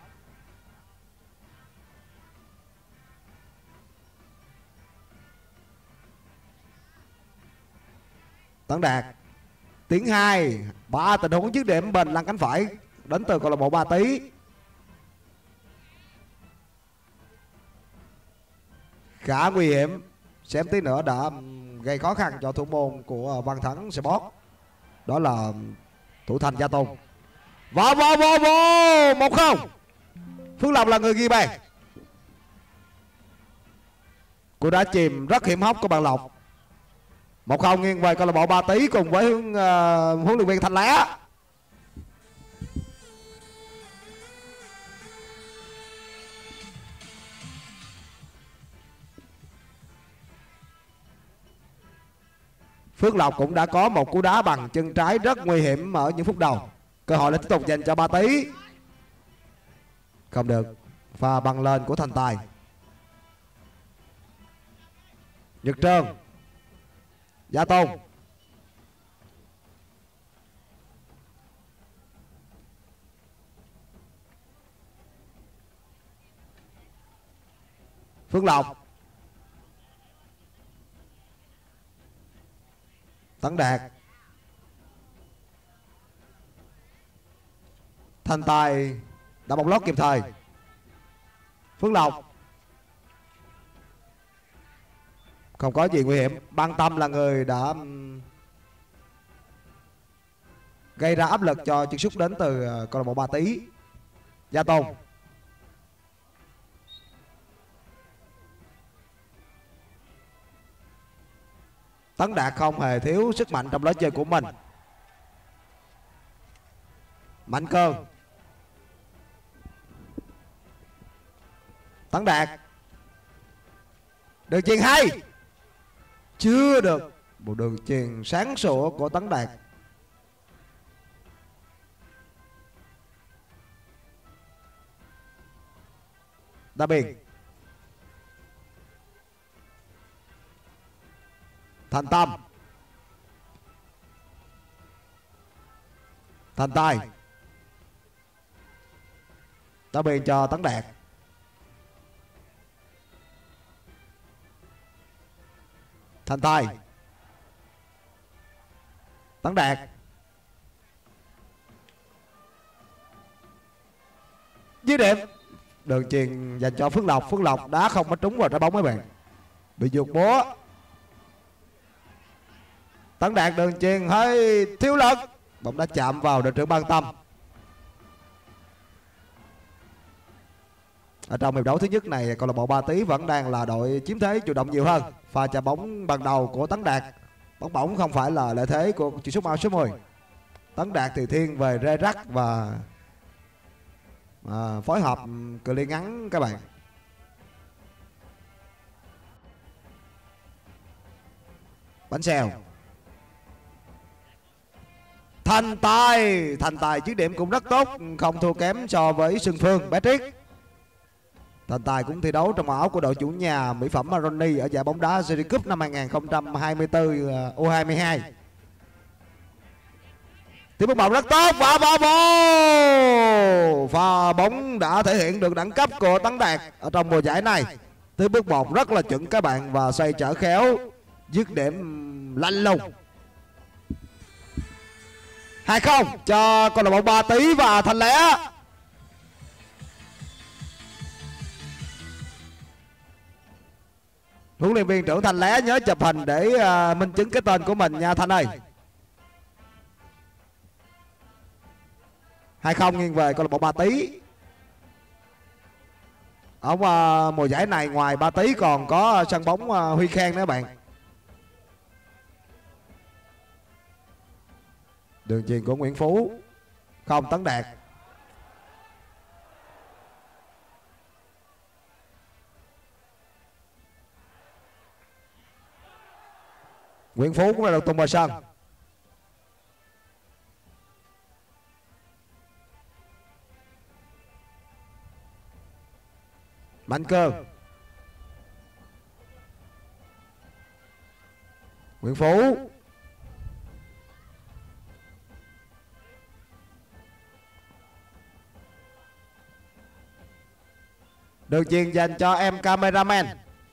C: Tấn Đạt, Tiến 2, 3 tình huống dứt điểm bên lăn cánh phải đến từ câu lạc bộ Ba Tí. Khá nguy hiểm, xem tí nữa đã gây khó khăn cho thủ môn của Văn Thắng Sport. đó là thủ thành Gia Tôn. Vào 1-0. Phước Lộc là người ghi bàn. Cú đá chìm rất hiểm hóc của bạn Lộc. 1-0 nghiêng về câu lạc bộ Ba Tí cùng với huấn luyện viên Thanh Lá. Phước Lộc cũng đã có một cú đá bằng chân trái rất nguy hiểm ở những phút đầu. Cơ hội là tiếp tục dành cho Ba Tí. Không được. Pha băng lên của Thành Tài. Nhật Trơn. Gia Tôn. Phước Lộc. Tấn Đạt. Thành Tài đã bóng lót kịp thời. Phước Lộc. Không có gì nguy hiểm. Ban Tâm là người đã gây ra áp lực cho chân sút đến từ câu lạc bộ Ba Tí. Gia Tôn. Tấn Đạt không hề thiếu sức mạnh trong lối chơi của mình. Mạnh Cơn. Tấn Đạt. Đường chuyền hay. Chưa được. Một đường chuyền sáng sủa của Tấn Đạt. Đa Biên. Thành Tâm. Thành Tài. Đá biên cho Tấn Đạt. Thành Tài. Tấn Đạt. Dứt điểm. Đường chuyền dành cho Phước Lộc. Phước Lộc đá không có trúng vào trái bóng mấy bạn. Bị vượt búa. Tấn Đạt đường chuyền hơi thiếu lực. Bóng đã chạm vào đội trưởng Ban Tâm. Ở trong hiệp đấu thứ nhất này, câu lạc bộ Ba Tí vẫn đang là đội chiếm thế chủ động nhiều hơn. Pha chạm bóng ban đầu của Tấn Đạt, bóng bổng không phải là lợi thế của chỉ sút áo số 10. Tấn Đạt thì thiên về rê rắc và phối hợp cự ly ngắn các bạn. Bánh xèo. Thành Tài dứt điểm cũng rất tốt, không thua kém so với Xuân Phương, Patrick. Thành Tài cũng thi đấu trong áo của đội chủ nhà mỹ phẩm Maroni ở giải bóng đá Series Cup năm 2024 U22. Tiếp bóng bóng rất tốt và pha bóng đã thể hiện được đẳng cấp của Tấn Đạt ở trong mùa giải này. Tiếp bước một rất là chuẩn các bạn và xoay trở khéo, dứt điểm lạnh lùng. 2-0 cho câu lạc bộ Ba Tí và Thành Lẻ. Huấn luyện viên trưởng Thành Lẻ nhớ chụp hình để minh chứng cái tên của mình nha Thành ơi. 2-0 nghiêng về câu lạc bộ Ba Tí. Ở mùa giải này ngoài Ba Tí còn có sân bóng Huy Khang nữa bạn. Đường chuyền của Nguyễn Phú. Không, Tấn Đạt. Nguyễn Phú cũng đã được tung vào sân. Mạnh Cơ. Nguyễn Phú. Đường chuyền dành cho em cameraman.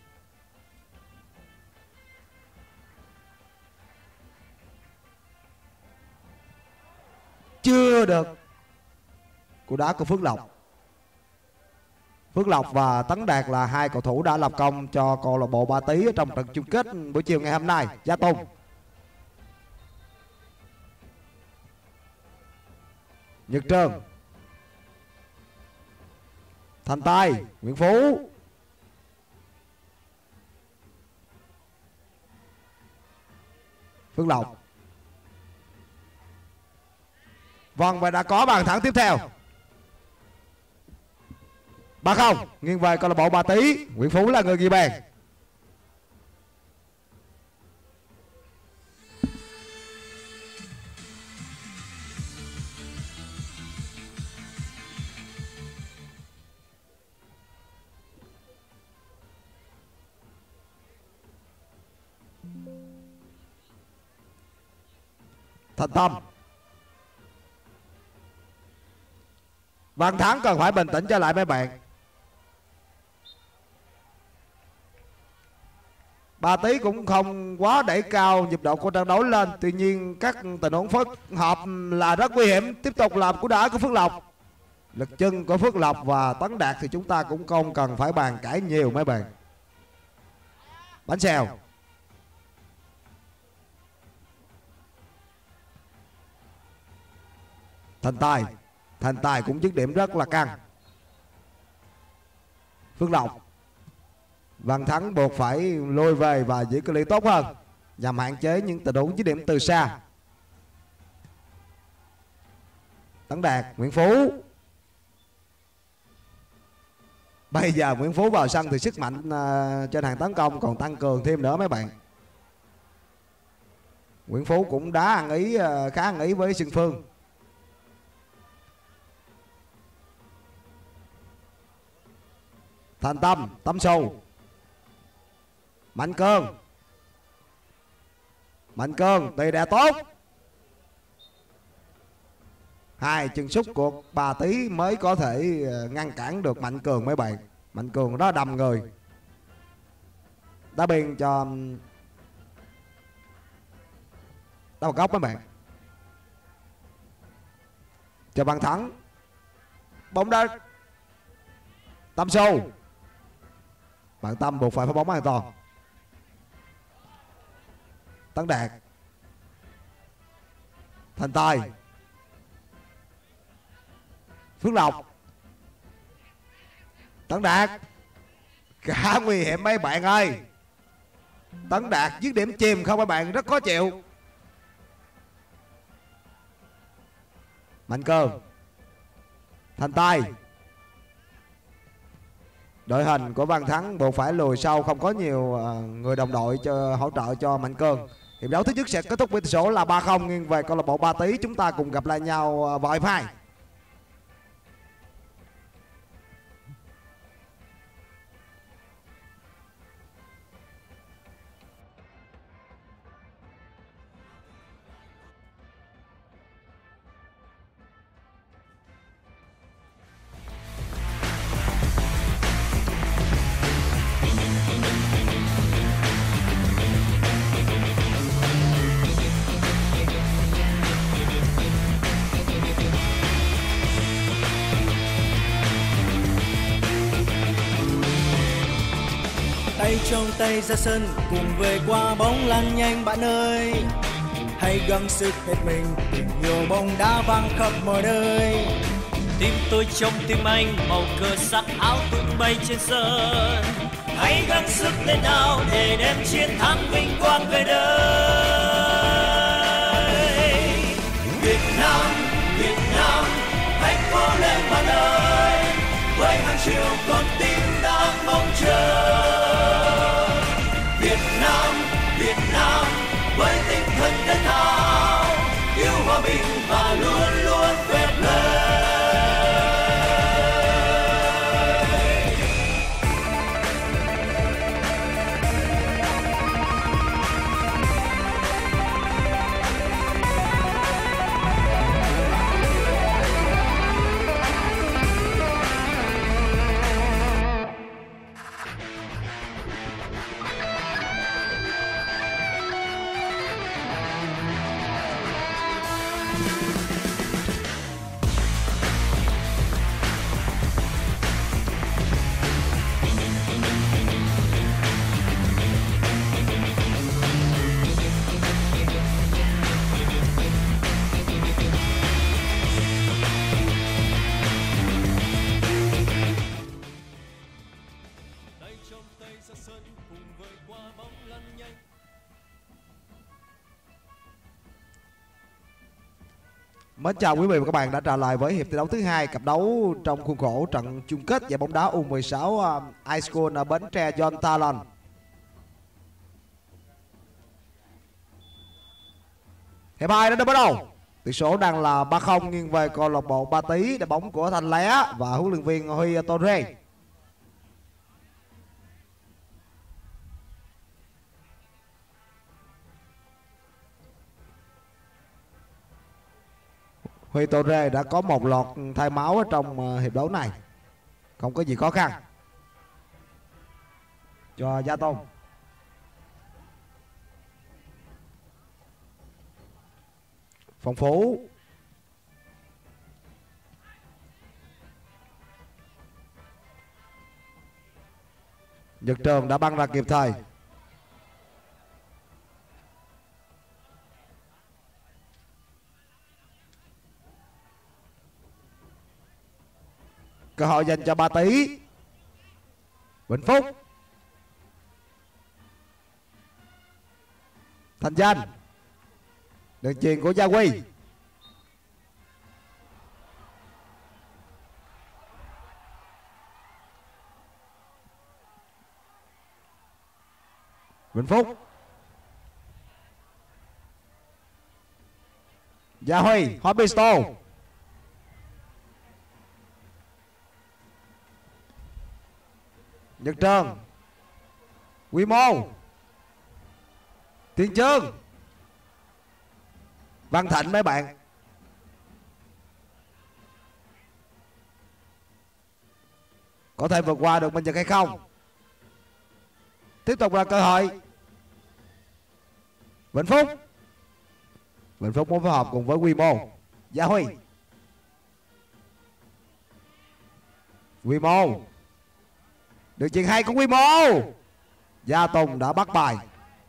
C: Chưa được. Cú đá của Phước Lộc. Phước Lộc và Tấn Đạt là hai cầu thủ đã lập công cho câu lạc bộ Ba Tí ở trong trận chung kết buổi chiều ngày hôm nay. Gia Tôn. Nhật Trường, Thành Tài, Nguyễn Phú, Phước Lộc. Vâng, và đã có bàn thắng tiếp theo. 3-0 nghiêng về câu lạc bộ Ba Tí. Nguyễn Phú là người ghi bàn. Thành Tâm. Văn Thắng cần phải bình tĩnh trở lại mấy bạn. Ba Tí cũng không quá đẩy cao nhịp độ của trận đấu lên. Tuy nhiên các tình huống phối hợp là rất nguy hiểm. Tiếp tục làm cú đá của Phước Lộc. Lực chân của Phước Lộc và Tấn Đạt thì chúng ta cũng không cần phải bàn cãi nhiều mấy bạn. Bánh xèo. Thành Tài cũng dứt điểm rất là căng. Phước Lộc. Văn Thắng buộc phải lôi về và giữ cự ly tốt hơn nhằm hạn chế những tình huống dứt điểm từ xa. Tấn Đạt, Nguyễn Phú. Bây giờ Nguyễn Phú vào sân thì sức mạnh trên hàng tấn công còn tăng cường thêm nữa mấy bạn. Nguyễn Phú cũng đã ăn ý, khá ăn ý với Xuân Phương. Thành Tâm, Tâm Sù. Mạnh Cương tì đè tốt. Hai chân sút của Ba Tí mới có thể ngăn cản được Mạnh Cường mấy bạn. Mạnh Cường đó đầm người. Đá biên cho đá vào góc mấy bạn. Cho Văn Thắng. Bóng đá Tâm Sù. Bạn Tâm buộc phải phá bóng an toàn. Tấn Đạt. Thành Tài. Phước Lộc. Tấn Đạt. Khá nguy hiểm mấy bạn ơi. Tấn Đạt dứt điểm chìm không mấy bạn, rất khó chịu. Mạnh Cường. Thành Tài. Đội hình của Văn Thắng buộc phải lùi sau, không có nhiều người đồng đội cho hỗ trợ cho Mạnh Cường. Hiệp đấu thứ nhất sẽ kết thúc với tỷ số là 3-0 nghiêng về câu lạc bộ Ba Tí. Chúng ta cùng gặp lại nhau vào hiệp 2.
B: Tay trong tay ra sân cùng về qua bóng lăn nhanh bạn ơi. Hãy gắng sức hết mình, tình yêu bóng đá vang khắp mọi nơi.
D: Tim tôi trong tim anh, màu cờ sắc áo tung bay trên sân. Hãy gắng sức lên nào để đem chiến thắng vinh quang về đây.
A: Việt Nam, hãy cố lên bạn ơi, với hàng triệu con tim đang mong chờ. Việt Nam, với tinh thần thể thao, yêu hòa bình và luôn luôn phép lời.
B: tay ra sân cùng với quả bóng lăn nhanh.
C: Mến chào quý vị và các bạn đã trở lại với hiệp thi đấu thứ hai, cặp đấu trong khuôn khổ trận chung kết giải bóng đá U16 High School Bến Tre John Talon. Hiệp 2 đã bắt đầu. Tỷ số đang là 3-0 nghiêng về câu lạc bộ Ba Tí, đá bóng của Thanh Lé và huấn luyện viên Huy Torre. Huy Torre đã có một loạt thay máu ở trong hiệp đấu này, không có gì khó khăn cho Gia Tôn. Phong Phú Nhật Trường đã băng ra kịp thời. Cơ hội dành cho Ba Tí. Vĩnh Phúc, Thành Danh, đường chuyền của Gia Huy. Vĩnh Phúc, Gia Huy, Hot Pistol. Nhật Trường, Quy Mô, Tiến Trương, Văn Thịnh mấy bạn. Có thể vượt qua được Minh Nhật hay không? Tiếp tục là cơ hội. Vĩnh Phúc, Vĩnh Phúc muốn phối hợp cùng với Quy Mô. Gia Huy, Quy Mô, đường chuyền hay của Quy Mô. Gia Tùng đã bắt bài.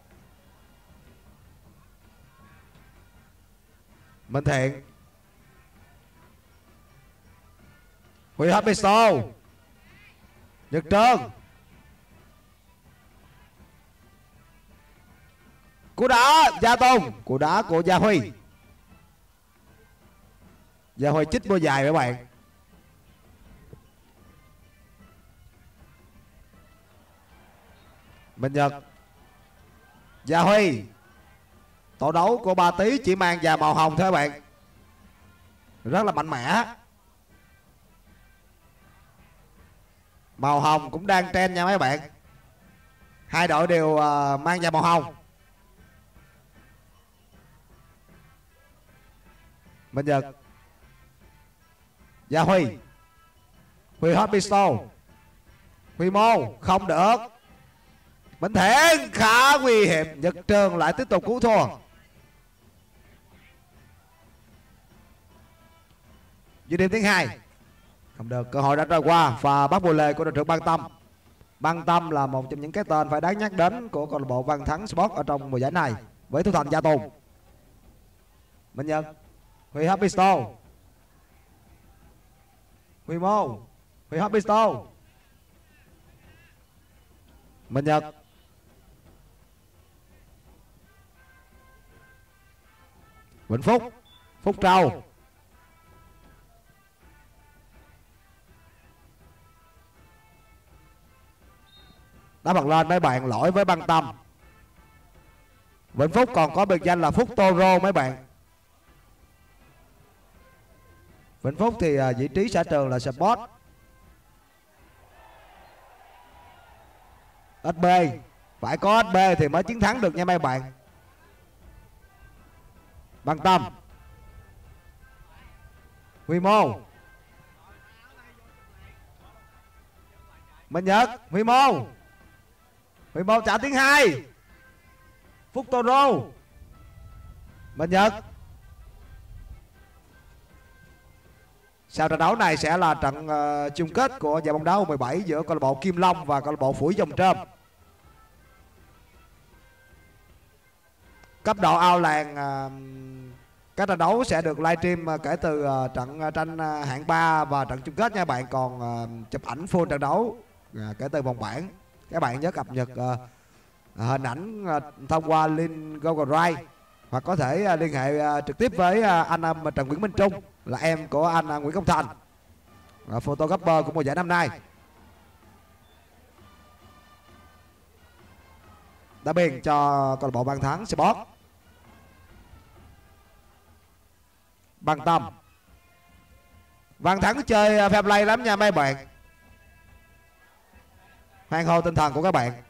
C: Minh Thiện, Huy Hot Pistol. Nhật Trường, cú đá Gia Tùng, cú đá của Gia Huy. Gia Huy chích bôi dài các bạn. Minh Nhật, Gia Huy. Tổ đấu của Ba Tí chỉ mang và màu hồng thôi các bạn, rất là mạnh mẽ. Màu hồng cũng đang trend nha mấy bạn. Hai đội đều mang và màu hồng. Minh Nhật, Gia Huy, Huy Hot Pistol. Huy Mô không được. Minh Thiện khá nguy hiểm. Nhật Trường lại tiếp tục cứu thua. Dư điểm thứ hai không được, cơ hội đã trôi qua. Và bắt bù lề của đội trưởng Ban Tâm. Ban Tâm là một trong những cái tên phải đáng nhắc đến của câu lạc bộ Văn Thắng Sport ở trong mùa giải này với thủ thành Gia Tùng. Minh Nhật, Huy Hot Pistol. Huy Mô, Huy Hot Pistol. Minh Nhật, Vĩnh Phúc, Phúc Trâu. Đá bật lên mấy bạn, lỗi với Ban Tâm. Vĩnh Phúc còn có biệt danh là Phúc Toro mấy bạn. Vĩnh Phúc thì vị trí xã trường là support. SB, phải có SB thì mới chiến thắng được nha mấy bạn. Ban Tâm, Huy Mô, Minh Nhật, Huy Mô. Huy Mô trả tiếng 2. Phúc Toro, Minh Nhật. Sau trận đấu này sẽ là trận chung kết của giải bóng đá U17 giữa câu lạc bộ Kim Long và câu lạc bộ Phủi Dòng Trơm. Cấp độ ao làng, các trận đấu sẽ được livestream kể từ trận tranh hạng 3 và trận chung kết nha bạn. Còn chụp ảnh full trận đấu kể từ vòng bảng Các bạn nhớ cập nhật hình ảnh thông qua link Google Drive, hoặc có thể liên hệ trực tiếp với anh Trần Nguyễn Minh Trung, là em của anh Nguyễn Công Thành, photographer của mùa giải năm nay. Đá biên cho câu lạc bộ Ban Thắng Sport. Bằng Tâm. Văn Thắng chơi fair play lắm nha mấy bạn. Hoan hô tinh thần của các bạn.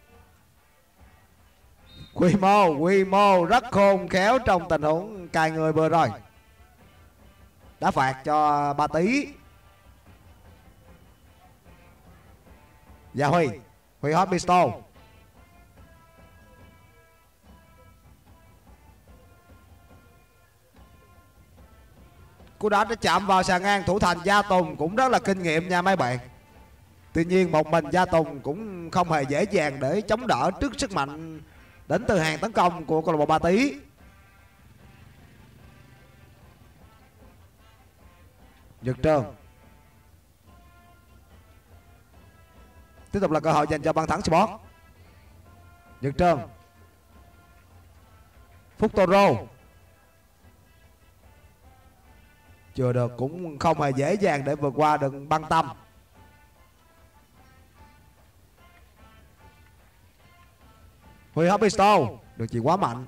C: Quy mô rất khôn khéo trong tình huống cài người vừa rồi. Đá phạt cho Ba Tý. Dạ Huy hot pistol. Cú đá đã chạm vào sàn ngang thủ thành Gia Tùng cũng rất là kinh nghiệm nha mấy bạn. Tuy nhiên một mình Gia Tùng cũng không hề dễ dàng để chống đỡ trước sức mạnh đến từ hàng tấn công của câu lạc bộ Ba Tý. Nhật Trường. Tiếp tục là cơ hội dành cho Ban Thắng Sport. Nhật Trường. Phúc Toro. Chưa được, cũng không hề dễ dàng để vượt qua được Băng Tâm. Huy hot pistol được chỉ quá mạnh.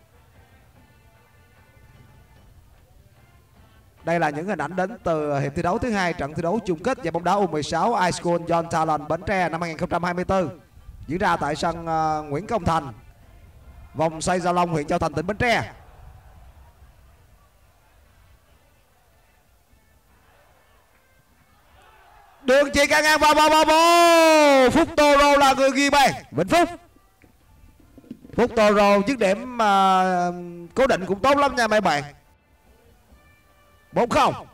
C: Đây là những hình ảnh đến từ hiệp thi đấu thứ hai, trận thi đấu chung kết giải bóng đá U16 iSchool Young Talent Bến Tre năm 2024 diễn ra tại sân Nguyễn Công Thành, vòng xoay Gia Long, huyện Châu Thành, tỉnh Bến Tre. Đường chuyền căng ngang vào. Phúc Toro là người ghi bàn. Vĩnh Phúc. Phúc Toro dứt điểm cố định cũng tốt lắm nha mấy bạn. 4-0.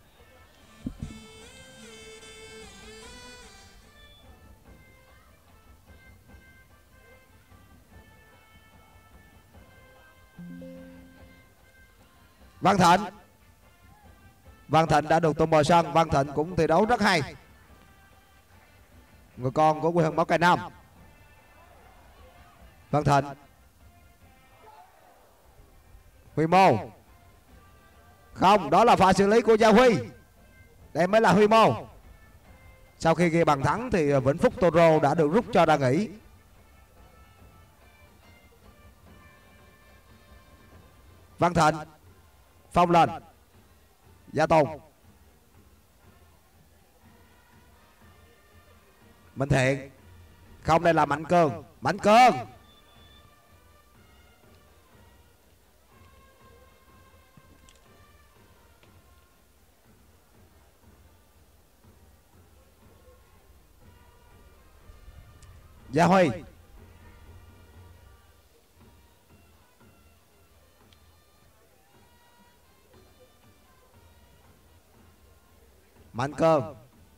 C: Văn Thịnh đã được tung vào sân. Văn Thịnh cũng thi đấu rất hay, người con của quê hương Báo Cày Nam. Văn Thịnh. Huy Mô. Không, đó là pha xử lý của Gia Huy. Đây mới là Huy Mô. Sau khi ghi bàn thắng thì Vĩnh Phúc Toro đã được rút cho ra nghỉ. Văn Thịnh. Phong lên. Gia Tùng. Minh Thiện. Không, đây là Mạnh Cường. Gia Huy. Mạnh Cường.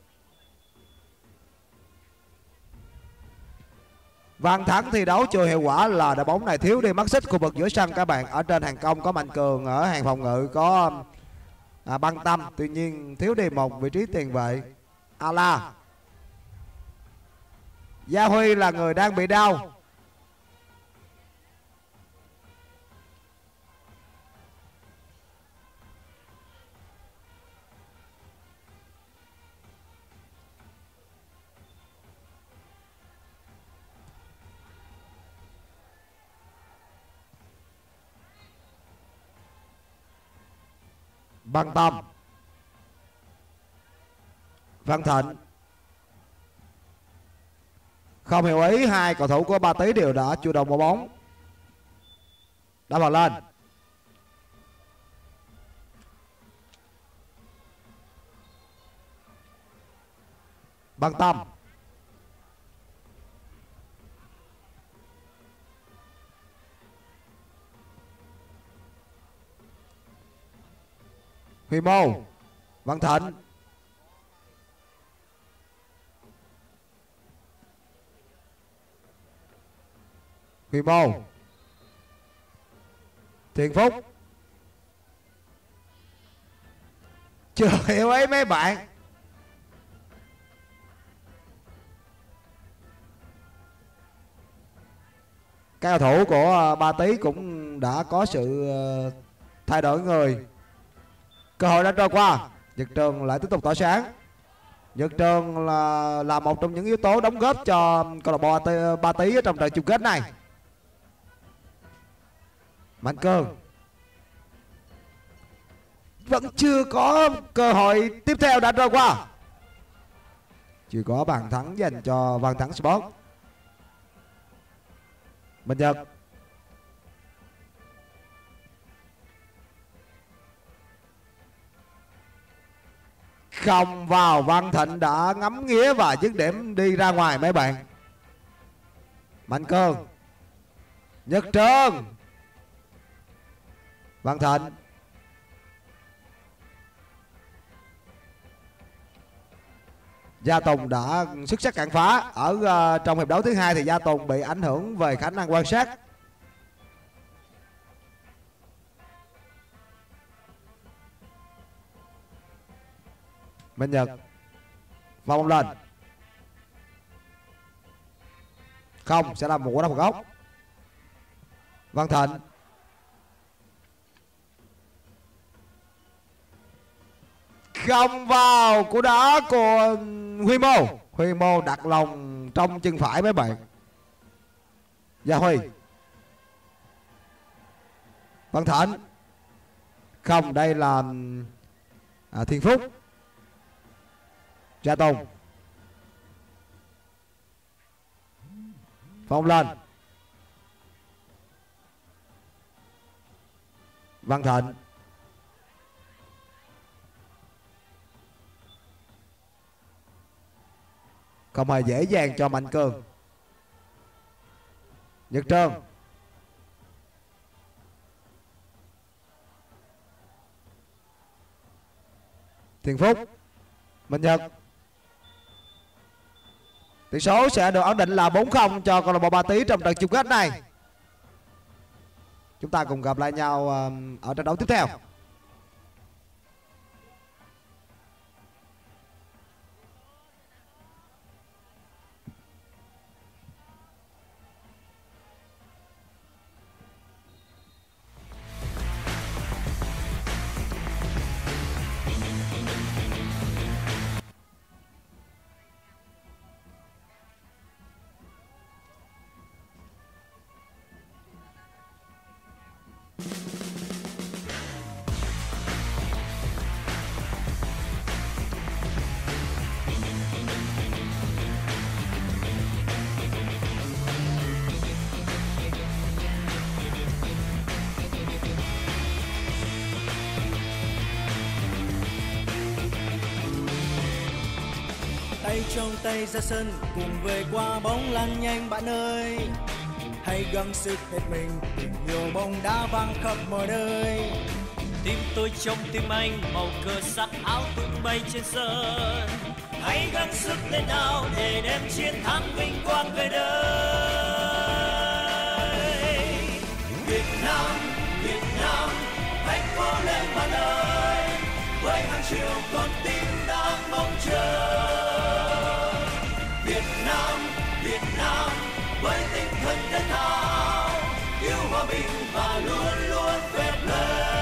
C: Văn Thắng thi đấu chưa hiệu quả là đội bóng này thiếu đi mắt xích khu vực giữa sân các bạn. Ở trên hàng công có Mạnh Cường, ở hàng phòng ngự có Băng Tâm, tuy nhiên thiếu đi một vị trí tiền vệ. Ala. Gia Huy là người đang bị đau. Băng Tâm. Văn Thịnh. Không hiểu ý, hai cầu thủ của Ba Tý đều đã chủ động vào bóng. Đá vào lên. Băng Tâm. Huy Mô. Văn Thịnh. Huy Mô. Thiện Phúc. Chưa hiểu ấy mấy bạn. Các cầu thủ của Ba Tí cũng đã có sự thay đổi người. Cơ hội đã trôi qua. Nhật Trường lại tiếp tục tỏa sáng. Nhật Trường là một trong những yếu tố đóng góp cho câu lạc bộ Ba Tí trong trận chung kết này. Mạnh Cường vẫn chưa có cơ hội tiếp theo đã trôi qua. Chưa có bàn thắng dành cho Văn Thắng Sport. Minh Nhật không vào. Văn Thịnh đã ngắm nghía và dứt điểm đi ra ngoài mấy bạn. Mạnh Cường, Nhật Trường, Văn Thịnh. Gia Tùng đã xuất sắc cản phá. Ở trong hiệp đấu thứ hai thì Gia Tùng bị ảnh hưởng về khả năng quan sát. Minh Nhật vào bóng lên. Không, sẽ là một quả đá phạt góc. Văn Thịnh. Không vào. Cú đá của Huy Mô. Huy Mô đặt lòng trong chân phải mấy bạn. Gia Huy. Văn Thịnh. Không, đây là Thiên Phúc. Gia Tùng. Phong lên. Văn Thịnh. Không hề dễ dàng cho Mạnh Cường. Nhật Trường. Thiên Phúc. Minh Nhật. Tỷ số sẽ được ổn định là 4-0 cho câu lạc bộ Ba Tí trong trận chung kết này. Chúng ta cùng gặp lại nhau ở trận đấu tiếp theo.
D: Tay trong tay ra sân cùng về qua bóng lăn nhanh bạn ơi. Hãy gắng sức hết mình, tình yêu bóng đá vang khắp mọi nơi. Tim tôi trong tim anh, màu cờ sắc áo tung bay trên sân. Hãy gắng sức lên nào để đem chiến thắng vinh quang về đây.
A: Việt Nam, hãy cố lên bạn ơi, với hàng triệu con tim đang mong chờ. Việt Nam, với tinh thần thể thao, yêu hòa bình và luôn luôn phép lời.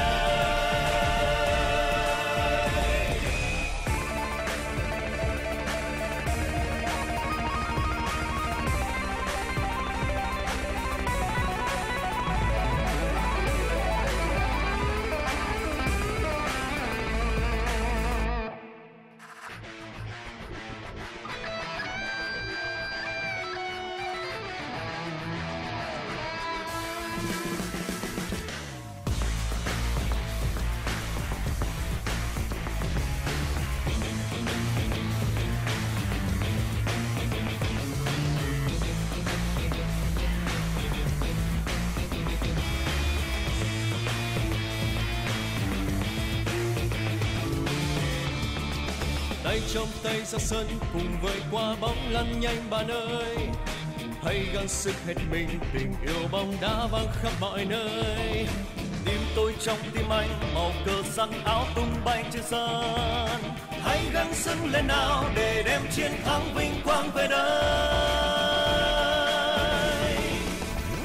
B: Tay trong tay ra sân cùng với qua bóng lăn nhanh bạn ơi. Hãy gắng sức hết mình, tình yêu bóng đá vang khắp mọi nơi. Tim tôi trong tim anh, màu cờ sắc áo tung bay trên sân.
D: Hãy gắng sức lên nào để đem chiến thắng vinh quang về đây.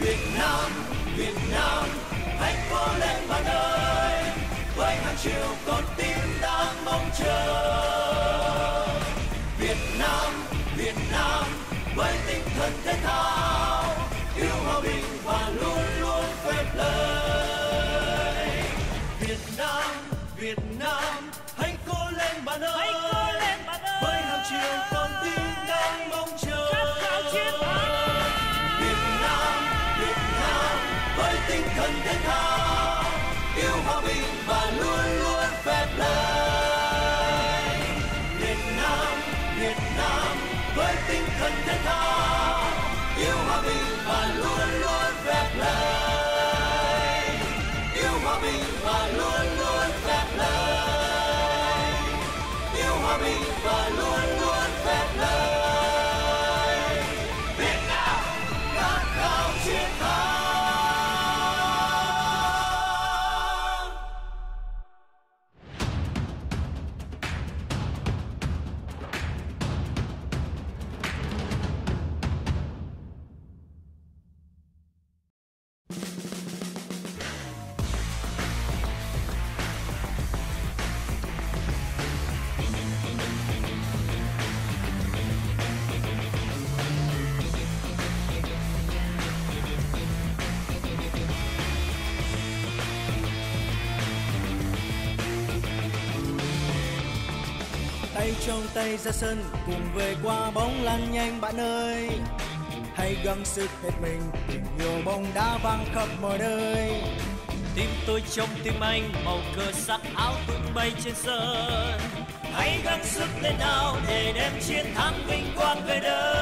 A: yêu hòa bình và luôn luôn phép lời. Việt Nam, hãy cố lên bạn ơi, với hàng triệu con tim đang mong chờ. Việt Nam, với tinh thần thể thao, yêu hòa bình và luôn luôn phép lời. Việt Nam, với tinh thần thể thao, yêu hòa bình và luôn luôn phép lời. Yêu hòa bình và luôn luôn phép lời. Yêu hòa bình và luôn luôn phép lời. Việt Nam khát khao chiến thắng.
D: Tay trong tay ra sân cùng về qua bóng lăn nhanh bạn ơi. Hãy gắng sức hết mình, tình yêu bóng đá vang khắp mọi nơi.
B: Tim tôi trong tim anh, màu cờ sắc áo tung bay trên sân. Hãy gắng sức lên nào để đem chiến thắng vinh quang về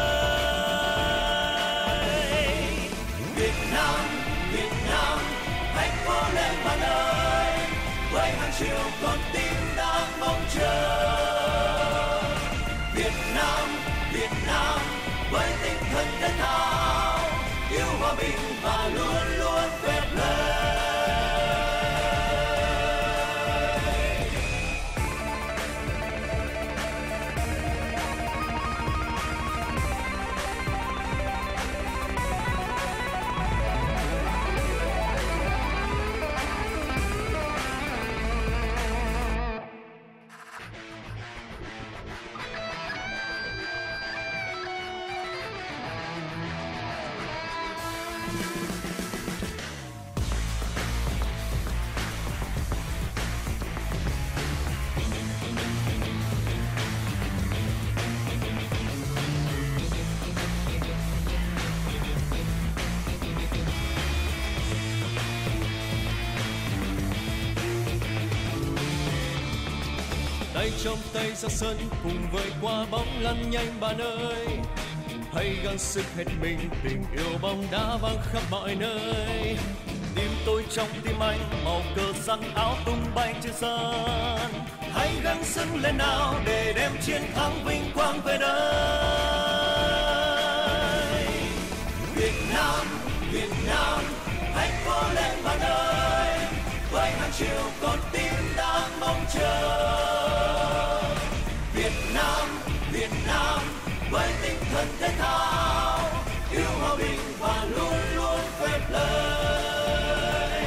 B: đây.
A: Việt Nam, hãy cố lên bạn ơi, với hàng triệu con tim đang mong chờ. Việt Nam, với tinh thần thể thao, yêu hòa bình và luôn luôn phép lời.
B: Tay trong tay ra sân cùng với qua bóng lăn nhanh bạn ơi. Hãy gắng sức hết mình, tình yêu bóng đá vang khắp mọi nơi. Tim tôi trong tim anh, màu cờ sắc áo tung bay trên sân. Hãy gắng sức lên nào để đem chiến thắng vinh quang về đây.
A: Việt Nam, hãy cố lên bạn ơi, với hàng triệu con tim đang mong chờ. Việt Nam, với tinh thần thể thao, yêu hòa bình và luôn luôn phép lời.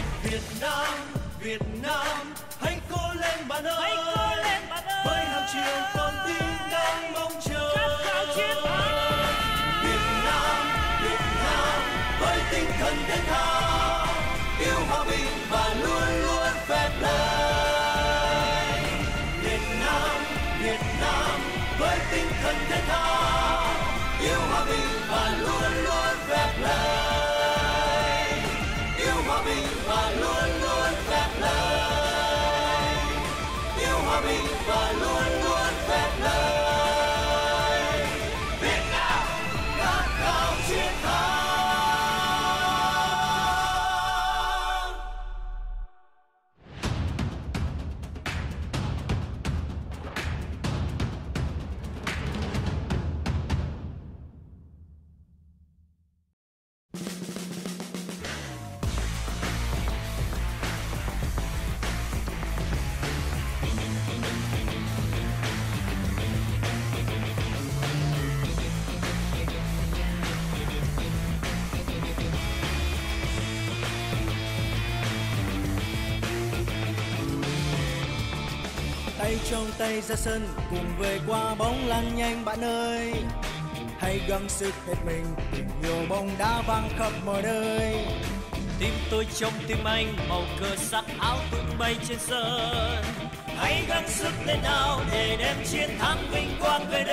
B: Việt Nam, hãy cố lên bạn ơi, với hàng triệu con tim đang mong chờ.
A: Việt Nam, với tinh thần thể thao, yêu hòa bình và luôn luôn phép lời. Việt Nam, với tinh thần thể thao, yêu hòa bình và luôn luôn phép lời. Yêu hòa bình và luôn luôn phép lời. Yêu hòa bình và luôn luôn phép lời. Việt Nam khát khao chiến thắng.
D: Tay trong tay ra sân cùng về qua bóng lăn nhanh bạn ơi. Hãy gắng sức hết mình, tình yêu bóng đá vang khắp mọi nơi.
B: Tim tôi trong tim anh, màu cờ sắc áo tung bay trên sân.
A: Hãy gắng sức lên nào để đem chiến thắng vinh quang về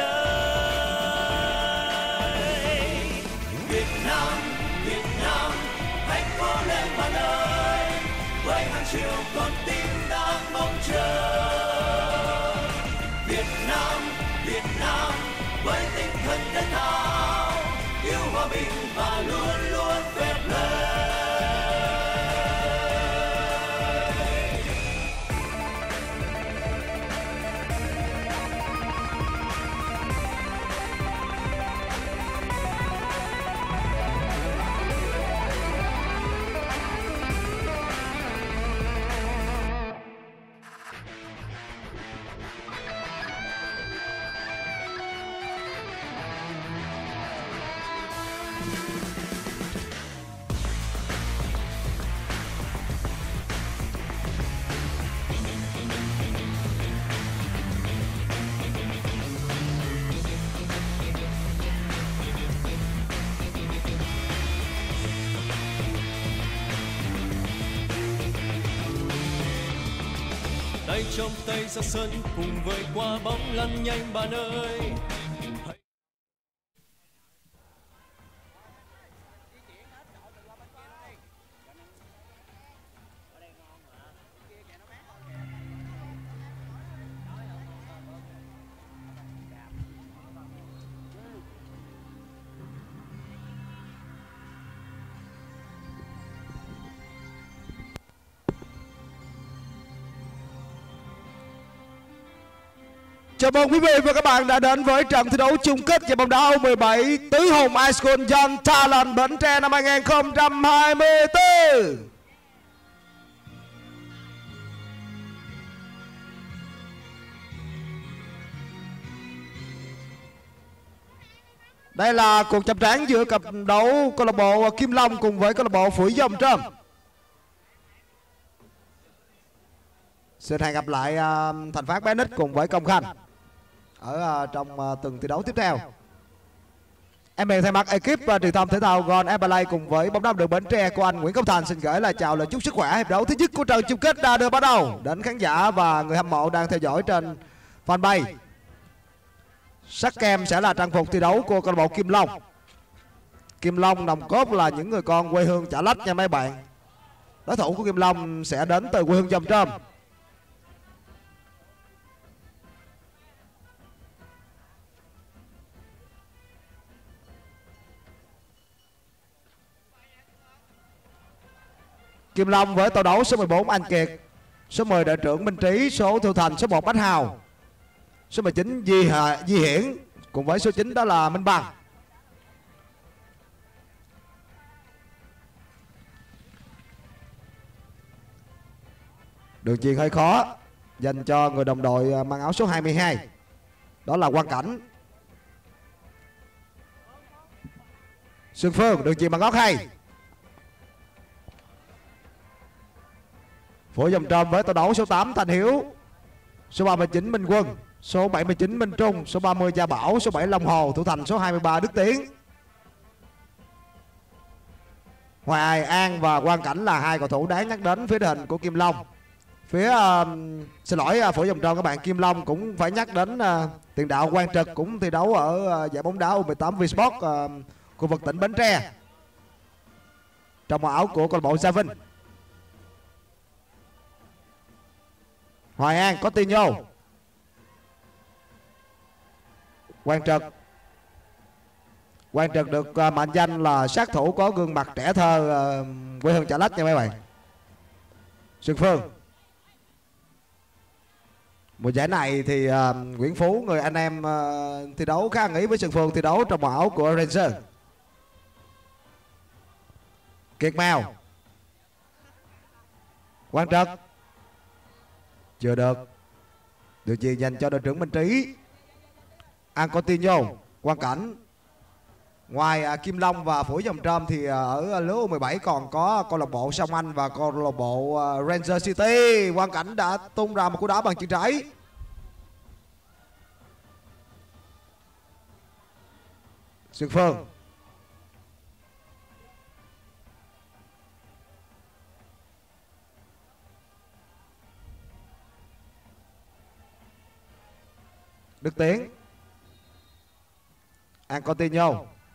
A: đây. Việt Nam, hãy cố lên bạn ơi, với hàng triệu con tim đang mong chờ. Việt Nam, với tinh thần thể thao, yêu hòa bình và luôn luôn phép lời.
B: Tay trong tay ra sân cùng với quả bóng lăn nhanh bạn ơi.
C: Chào mừng quý vị và các bạn đã đến với trận thi đấu chung kết giải bóng đá U17 Tứ Hùng iSchool Young Talent Bến Tre năm 2024. Đây là cuộc chạm trán giữa cặp đấu câu lạc bộ Kim Long cùng với câu lạc bộ Phủi Dòng Trơm. Xin hẹn gặp lại Thành Phát Bé Nít cùng với Công Khanh ở trong từng thi đấu tiếp theo. Em thay mặt ekip truyền thông thể thao Gòn Everlay cùng với bóng đá đường Bến Tre của anh Nguyễn Công Thành xin gửi lời chào lời chúc sức khỏe. Hiệp đấu thứ nhất của trận chung kết đã được bắt đầu. Đến khán giả và người hâm mộ đang theo dõi trên fanpage, sắc kem sẽ là trang phục thi đấu của câu lạc bộ Kim Long. Kim Long nòng cốt là những người con quê hương Chợ Lách nha mấy bạn. Đối thủ của Kim Long sẽ đến từ quê hương Dòng Trơm. Kim Long với tổ đấu số 14 Anh Kiệt, số 10 đội trưởng Minh Trí, số thủ thành số 1 Bách Hào, số 19 Di Hiển cùng với số 9 đó là Minh Bằng. Đường chuyền hơi khó dành cho người đồng đội mang áo số 22, đó là Quang Cảnh. Xuân Phương đường chuyền bằng gót hay. Phủi Dòng Trơm với tổ đấu số 8 Thanh Hiếu, số 39 Minh Quân, số 79 Minh Trung, số 30 Gia Bảo, số 7 Long Hồ, thủ thành số 23 Đức Tiến. Hoài An và Quang Cảnh là hai cầu thủ đáng nhắc đến phía đội hình của Kim Long. Phía xin lỗi Phủi Dòng Trơm các bạn, Kim Long cũng phải nhắc đến tiền đạo Quang Trực cũng thi đấu ở giải bóng đá U18 V-Sport khu vực tỉnh Bến Tre trong màu áo của câu lạc bộ Gia Vinh. Hoài An có tiền vô. Quang Trực được mệnh danh là sát thủ có gương mặt trẻ thơ quê hương Chợ Lách nha mấy bạn. Xuân Phương. Mùa giải này thì Nguyễn Phú, người anh em thi đấu khá ăn ý với Xuân Phương, thi đấu trong màu áo của Ranger. Kiệt Mèo. Quang Trực chưa được. Điều chuyền dành cho đội trưởng Minh Trí. An Coutinho, Quang Cảnh. Ngoài Kim Long và Phủi Dòng Trơm thì ở lứa U17 còn có câu lạc bộ Sông Anh và câu lạc bộ Ranger City. Quang Cảnh đã tung ra một cú đá bằng chân trái. Xuân Phương Đức Tiến, An Coutinho,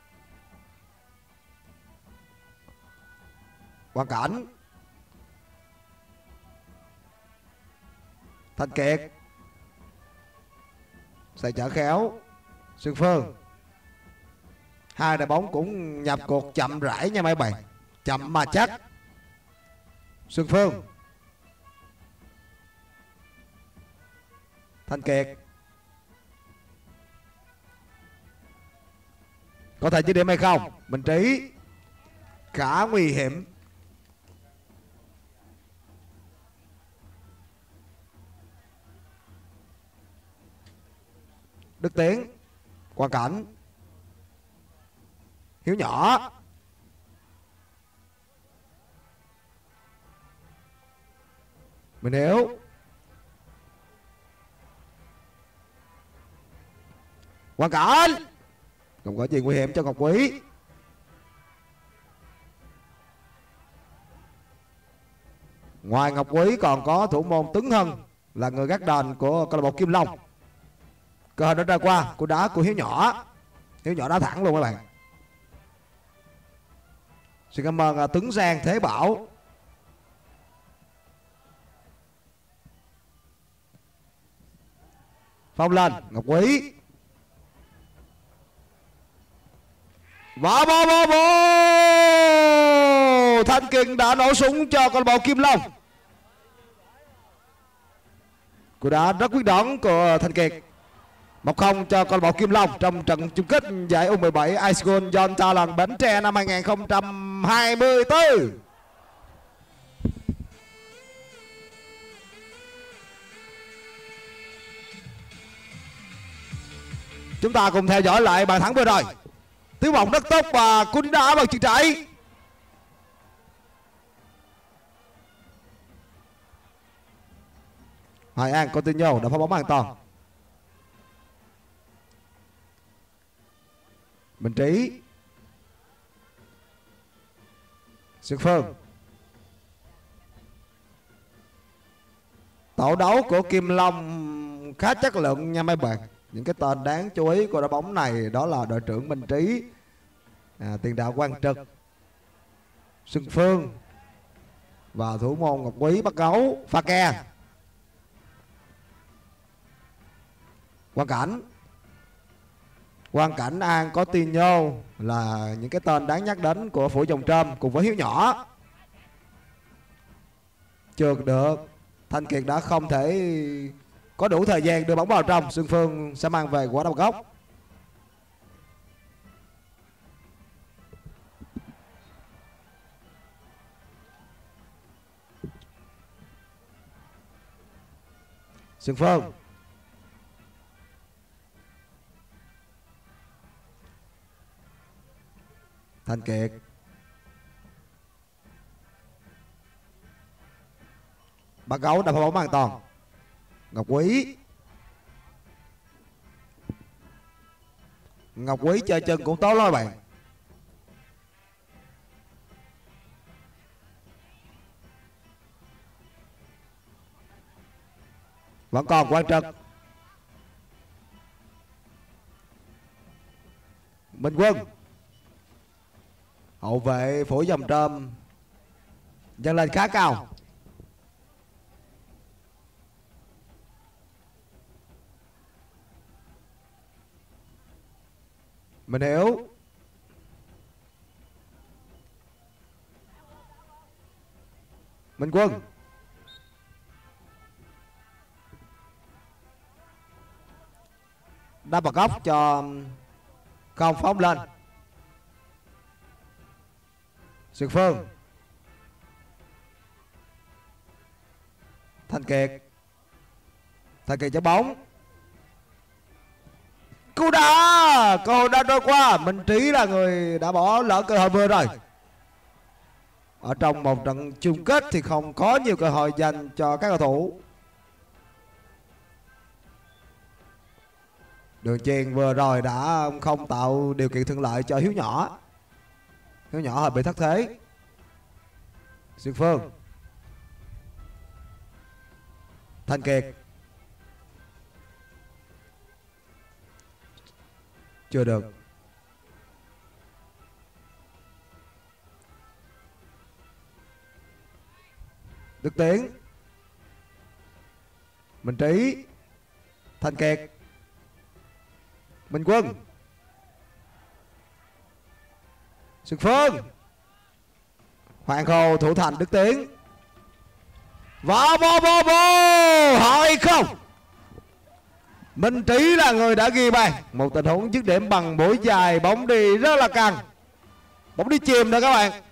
C: Quang Cảnh, Thanh Kiệt, xoay trở khéo, Xuân Phương. Hai đội bóng cũng nhập cuộc chậm rãi nha mấy bạn, chậm mà chắc. Xuân Phương, Thanh Kiệt, có thể dứt điểm hay không? Minh Trí, khá nguy hiểm. Đức Tiến, Quang Cảnh, Hiếu Nhỏ, Minh Hiếu, Quang Cảnh, không có gì nguy hiểm cho Ngọc Quý. Ngoài Ngọc Quý còn có thủ môn Tuấn Hân là người gác đền của câu lạc bộ Kim Long. Cơ hội đã ra qua cú đá của Hiếu Nhỏ. Hiếu Nhỏ đá thẳng luôn các bạn. Xin cảm ơn Tuấn Giang, Thế Bảo. Phong lên, Ngọc Quý. Và bô Thanh Kiệt đã nổ súng cho câu lạc bộ Kim Long. Cú đá rất quyết đoán của Thanh Kiệt. 1-0 cho câu lạc bộ Kim Long trong trận chung kết giải U17 Ice Gold Young Talent Bến Tre năm 2024. Chúng ta cùng theo dõi lại bàn thắng vừa rồi. Tiếng vọng rất tốt và cú đá bằng chân trái. Hoài An Coutinho đã phá bóng an toàn. Minh Trí, Xuân Phương. Tổ đấu của Kim Long khá chất lượng nha mấy bạn. Những cái tên đáng chú ý của đội bóng này đó là đội trưởng Minh Trí, tiền đạo Quang Trực, Xuân Phương và thủ môn Ngọc Quý bắt gấu pha ke. Quang Cảnh, An Coutinho là những cái tên đáng nhắc đến của Phủ Dòng Trơm cùng với Hiếu Nhỏ. Chưa được, Thanh Kiệt đã không thể có đủ thời gian đưa bóng vào trong. Xuân Phương sẽ mang về quả đầu góc. Xuân Phương, Thanh Kiệt, bắt gấu đã phá bóng an toàn. Ngọc Quý chơi chân cũng tốt lắm bạn. Vẫn còn Quang Trực, Minh Quân. Hậu vệ Phủ Dòng Trơm dâng lên khá cao. Mình hiểu. Minh Quân. Đá bật góc cho không phóng lên. Xuân Phương. Thanh Kiệt cho bóng. Cú đá, cơ hội đã trôi qua. Minh Trí là người đã bỏ lỡ cơ hội vừa rồi. Ở trong một trận chung kết thì không có nhiều cơ hội dành cho các cầu thủ. Đường chuyền vừa rồi đã không tạo điều kiện thuận lợi cho Hiếu Nhỏ. Hiếu Nhỏ hơi bị thất thế. Xuân Phương. Thanh Kiệt. Chưa được. Đức Tiến, Minh Trí, Thành Kiệt, Minh Quân, Xuân Phương, Hoàng Hồ, Thủ Thành, Đức Tiến. Và vô hỏi không. Minh Trí là người đã ghi bàn. Một tình huống dứt điểm bằng mũi dài, bóng đi rất là căng, bóng đi chìm thôi các bạn.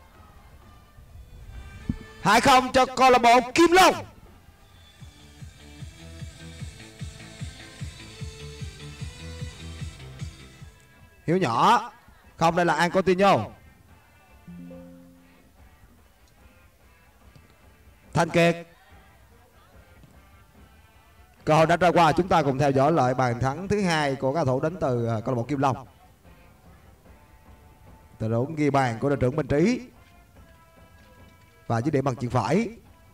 C: 2-0 cho câu lạc bộ Kim Long. Hiếu nhỏ. Không, đây là An Coutinho. Thanh Kiệt. Cơ hội đã trôi qua. Chúng ta cùng theo dõi lại bàn thắng thứ hai của các cầu thủ đến từ câu lạc bộ Kim Long. Tình huống ghi bàn của đội trưởng Minh Trí và dứt điểm bằng chân phải.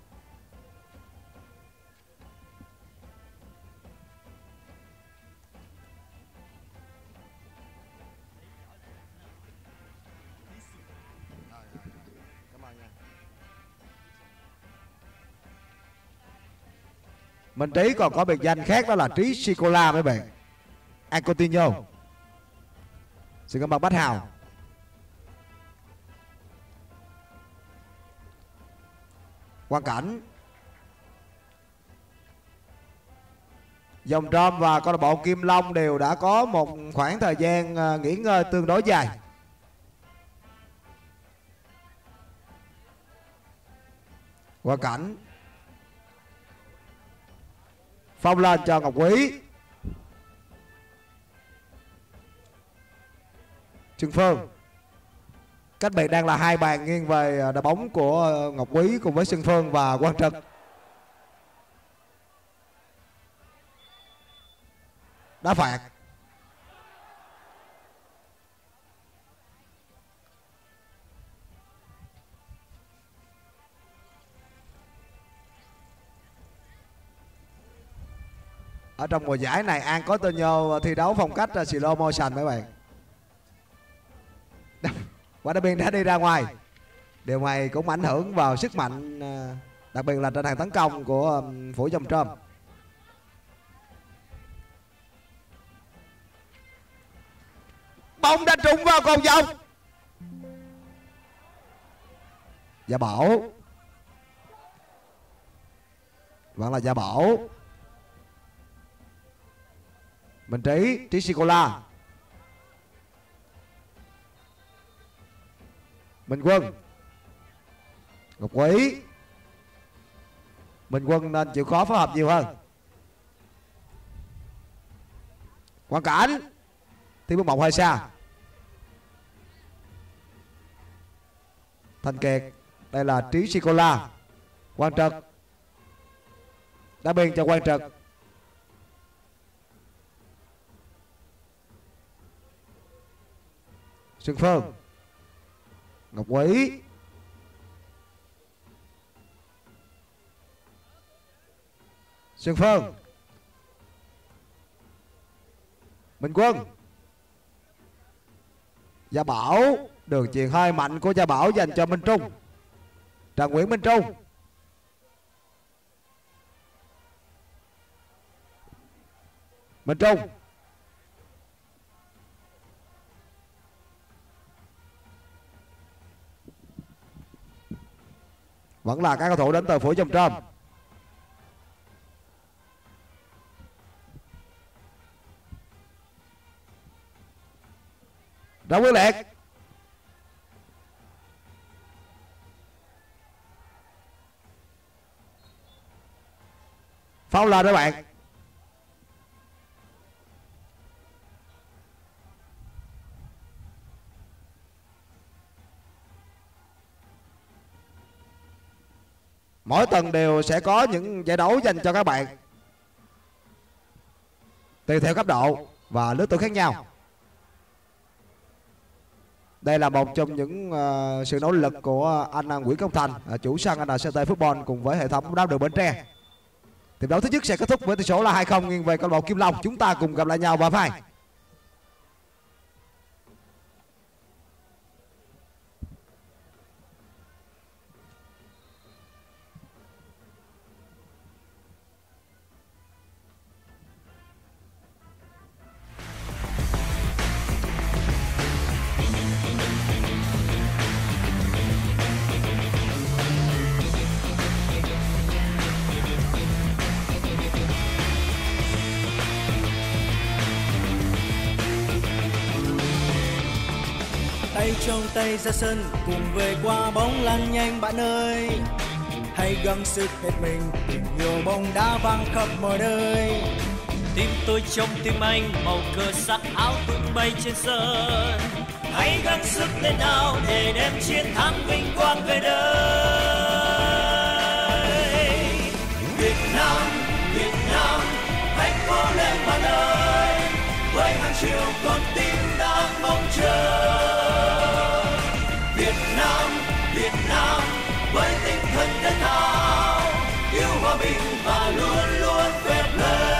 C: Minh Trí còn có biệt danh khác, đó là Trí Sô-cô-la mấy bạn. An Coutinho. Xin cảm ơn Bách Hào. Quang Cảnh. Dòng Trôm và câu lạc bộ Kim Long đều đã có một khoảng thời gian nghỉ ngơi tương đối dài. Quang Cảnh. Phong lên cho Ngọc Quý. Trương Phương. Cách biệt đang là 2 bàn nghiêng về đá bóng của Ngọc Quý cùng với Xuân Phương và Quang Trực. Đá phạt. Ở trong mùa giải này An Coutinho thi đấu phong cách slow motion mấy bạn. Quả đá biên đã đi ra ngoài. Điều này cũng ảnh hưởng vào sức mạnh, đặc biệt là trên hàng tấn công của Phủ Dòng Trôm. Bóng đã trúng vào cầu vòng. Gia Bảo. Vẫn là Gia Bảo. Minh Trí, Trí Sô-cô-la. Minh Quân. Ngọc Quý. Minh Quân nên chịu khó phối hợp nhiều hơn. Quang Cảnh. Tiến bước một hơi xa. Thành Kiệt. Đây là Trí Sô-cô-la. Quang Trực. Đá biên cho Quang Trực. Xuân Phương. Ngọc Quý. Xuân Phương. Minh Quân. Gia Bảo. Đường chuyền hơi mạnh của Gia Bảo dành cho Minh Trung. Trần Nguyễn Minh Trung. Minh Trung. Vẫn là các cầu thủ đến từ Phủ Dòng Trôm. Đấu quyết liệt. Foul lên các bạn. Mỗi tuần đều sẽ có những giải đấu dành cho các bạn tùy theo cấp độ và lứa tuổi khác nhau. Đây là một trong những sự nỗ lực của anh Nguyễn Công Thành, chủ sân NCT Football cùng với hệ thống bóng đá đường Bến Tre. Trận đấu thứ nhất sẽ kết thúc với tỷ số là 2-0 nghiêng về câu lạc bộ Kim Long. Chúng ta cùng gặp lại nhau vào phái.
D: trong tay ra sân cùng về qua bóng lăn nhanh bạn ơi. Hãy gắng sức hết mình, tình yêu bóng đá vang khắp mọi nơi.
B: Tim tôi trong tim anh, màu cờ sắc áo tung bay trên sân. Hãy gắng sức lên nào để đem chiến thắng vinh quang về đây.
A: Việt Nam, Việt Nam, hãy cố lên bạn ơi, với hàng triệu con tim đang mong chờ. Việt Nam, Việt Nam, với tinh thần thể thao, yêu hòa bình và luôn luôn phép lời.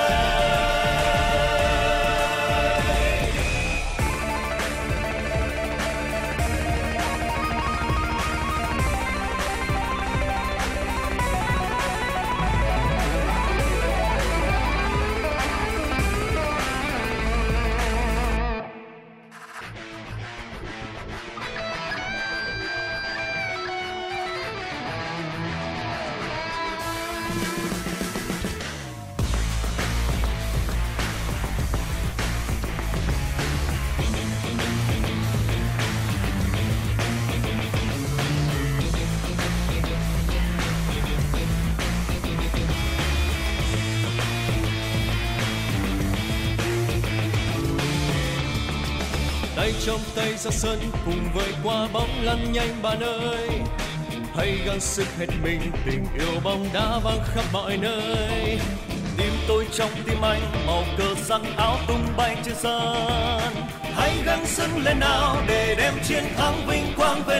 B: Tay trong tay ra sân cùng với qua bóng lăn nhanh bạn ơi. Hãy gắng sức hết mình, tình yêu bóng đá vang khắp mọi nơi. Tim tôi trong tim anh, màu cờ sắc áo tung bay trên sân. Hãy gắng sức lên nào để đem chiến thắng vinh quang về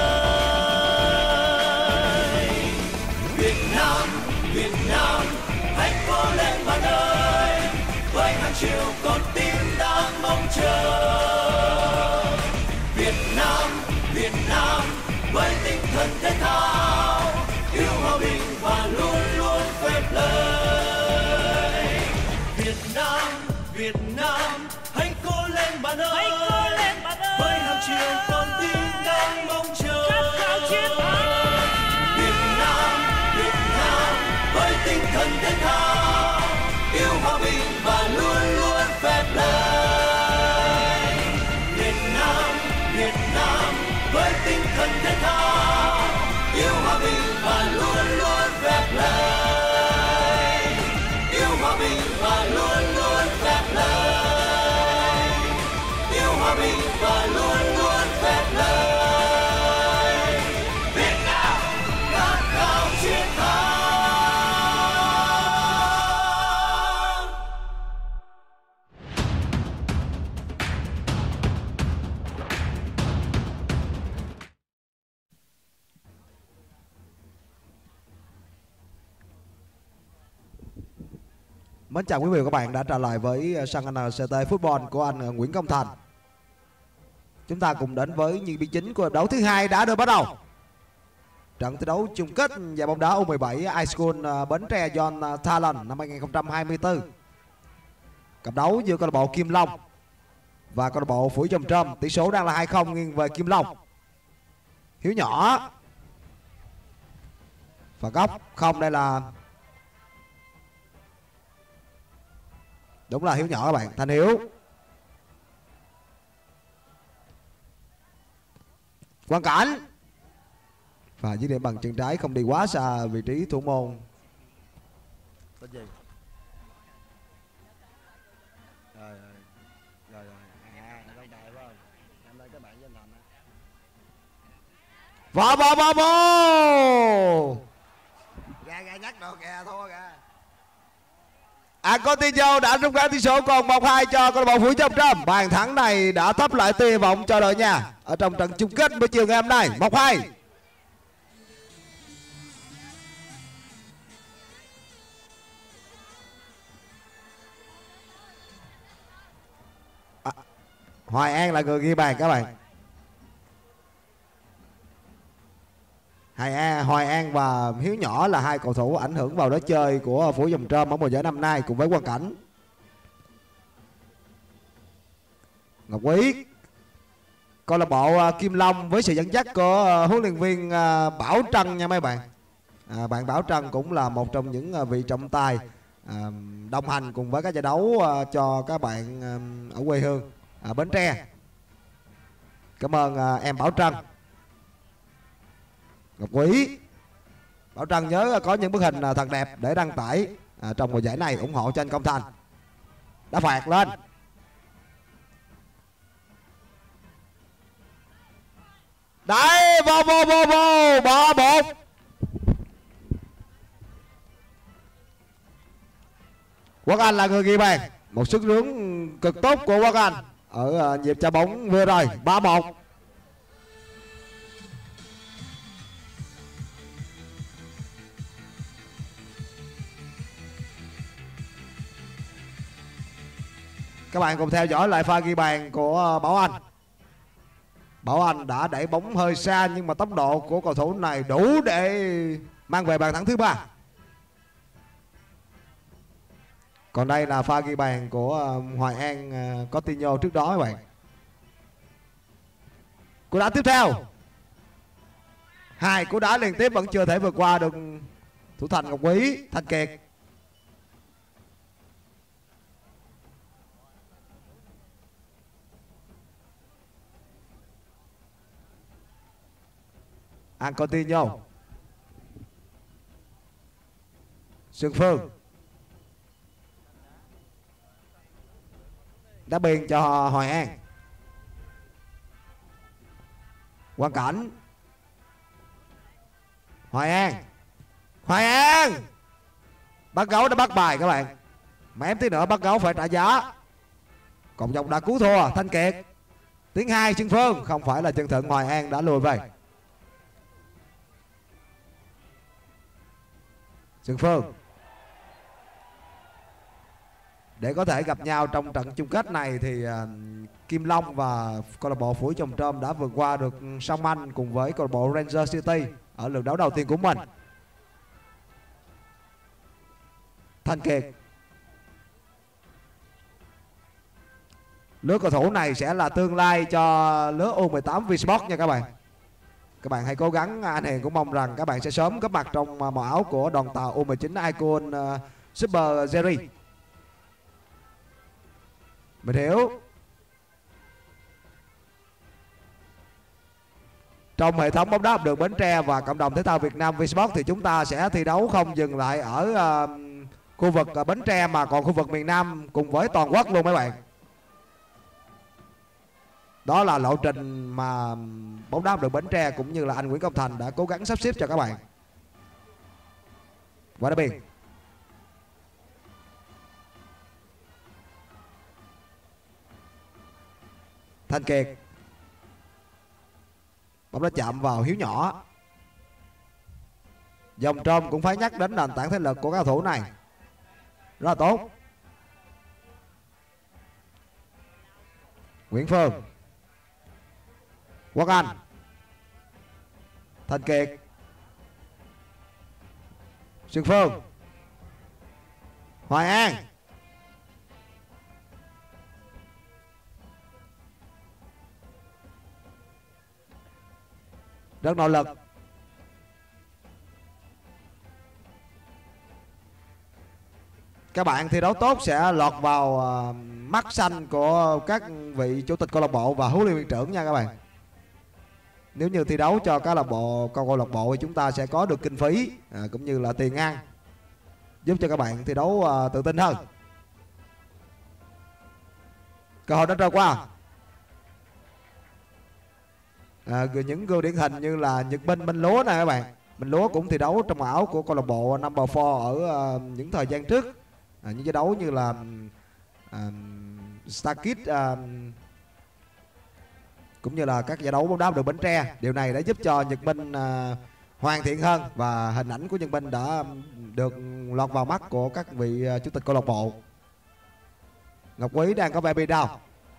B: đây.
A: Việt Nam, Việt Nam, hãy cố lên bạn ơi, với hàng triệu con tim đang mong chờ. Việt Nam, Việt Nam, với tinh thần thể thao, yêu hòa bình và luôn luôn phép lời.
B: Việt Nam, Việt Nam, hãy cố lên bạn ơi,
E: hãy cố lên bạn ơi,
B: với hàng triệu con tim đang mong chờ.
E: khát khao chiến thắng.
A: Việt Nam, Việt Nam, với tinh thần thể thao, yêu hòa bình và luôn luôn phép lời. Việt Nam, Việt Nam, với tinh thần thể thao, yêu hòa bình và luôn luôn phép lời. Yêu hòa bình và luôn luôn phép lời. Yêu hòa bình và luôn luôn phép lời. Việt Nam khát khao chiến thắng.
C: Mến chào quý vị và các bạn đã trở lại với sân NCT Football của anh Nguyễn Công Thành. Chúng ta cùng đến với những biến chính của hiệp đấu thứ hai đã được bắt đầu. Trận thi đấu chung kết giải bóng đá U17 High School Bến Tre John Talent năm 2024. Cặp đấu giữa câu lạc bộ Kim Long và câu lạc bộ Phủi Chồm Trôm. Tỷ số đang là 2-0 nghiêng về Kim Long. Hiếu nhỏ và góc không, đây là đúng là Hiếu nhỏ các bạn. Thanh Hiếu, Quang Cảnh và dứt điểm bằng chân trái, không đi quá xa vị trí thủ môn.
F: Tên gì? Rồi. À, lên bài phải không? Em đây các bạn với anh Thành á.
C: Vô.
F: Ra nhắc đồ kìa, thua kìa.
C: Coutinho đã rút ngắn tỷ số còn 1-2 cho câu lạc bộ Phủi Chồm Trôm. Bàn thắng này đã thắp lại tia hy vọng cho đội nhà ở trong trận chung kết buổi chiều ngày hôm nay. 1-2. Hoài An là người ghi bàn các bạn. Hoài An và Hiếu Nhỏ là hai cầu thủ ảnh hưởng vào lối chơi của Phủi Chồm Trôm ở mùa giải năm nay cùng với Quang Cảnh. Ngọc Quý, câu lạc bộ Kim Long với sự dẫn dắt của huấn luyện viên Bảo Trân nha mấy bạn. Bạn Bảo Trân cũng là một trong những vị trọng tài đồng hành cùng với các giải đấu cho các bạn ở quê hương Bến Tre. Cảm ơn em Bảo Trân. Ngọc Quý. Bảo Trân nhớ có những bức hình thật đẹp để đăng tải trong mùa giải này, ủng hộ cho anh Công Thành. Đá phạt lên. Đấy, vô 3-1. Quốc Anh là người ghi bàn. Một sức rướng cực tốt của Quốc Anh ở nhịp trả bóng vừa rồi. 3-1. Các bạn cùng theo dõi lại pha ghi bàn của Bảo Anh. Bảo Anh đã đẩy bóng hơi xa nhưng mà tốc độ của cầu thủ này đủ để mang về bàn thắng thứ 3. Còn đây là pha ghi bàn của Hoài An Coutinho trước đó các bạn. Cú đá tiếp theo. 2 cú đá liên tiếp vẫn chưa thể vượt qua được thủ thành Ngọc Quý. Thanh Kiệt. Coutinho. Xuân Phương. Đá biên cho Hoài An. Quang Cảnh. Hoài An. Bắt Gấu đã bắt bài các bạn. Mà em tí nữa bắt Gấu phải trả giá. Cộng dòng đã cứu thua. Thanh Kiệt. Tiếng 2 Xuân Phương. Không phải là chân thượng. Hoài An đã lùi về. Xuân Phương. Để có thể gặp nhau trong trận chung kết này thì Kim Long và câu lạc bộ Phủi Chồng Trôm đã vượt qua được Sông Anh cùng với câu lạc bộ Ranger City ở lượt đấu đầu tiên của mình. Thanh Kiệt. Lứa cầu thủ này sẽ là tương lai cho lứa U18 V-Sport nha các bạn. Các bạn hãy cố gắng, anh Hiền cũng mong rằng các bạn sẽ sớm góp mặt trong màu áo của đoàn tàu U19 Icon Super Series. Mình hiểu. Trong hệ thống bóng đá học đường Bến Tre và cộng đồng thể thao Việt Nam V-Sport thì chúng ta sẽ thi đấu không dừng lại ở khu vực Bến Tre mà còn khu vực miền Nam cùng với toàn quốc luôn mấy bạn. Đó là lộ trình mà bóng đá học đường Bến Tre cũng như là anh Nguyễn Công Thành đã cố gắng sắp xếp cho các bạn. Qua đá biên. Thanh Kiệt. Bóng đã chạm vào Hiếu nhỏ. Dòng Trôm cũng phải nhắc đến nền tảng thể lực của các cầu thủ này. Rất là tốt. Nguyễn Phương. Quốc Anh. Thanh Kiệt. Xuân Phương. Hoài An. Rất nỗ lực. Các bạn thi đấu tốt sẽ lọt vào mắt xanh của các vị chủ tịch câu lạc bộ và huấn luyện viên trưởng nha các bạn. Nếu như thi đấu cho câu lạc bộ thì chúng ta sẽ có được kinh phí cũng như là tiền ăn, giúp cho các bạn thi đấu tự tin hơn. Cơ hội đã trôi qua. Những gương điển hình như là Nhật Minh Lúa này các bạn. Minh Lúa cũng thi đấu trong áo của câu lạc bộ Number 4 ở những thời gian trước. Những giải đấu như là Starkid cũng như là các giải đấu bóng đá đường Bến Tre. Điều này đã giúp cho Nhật Minh hoàn thiện hơn và hình ảnh của Nhật Minh đã được lọt vào mắt của các vị chủ tịch câu lạc bộ. Ngọc Quý đang có vẻ bị đau.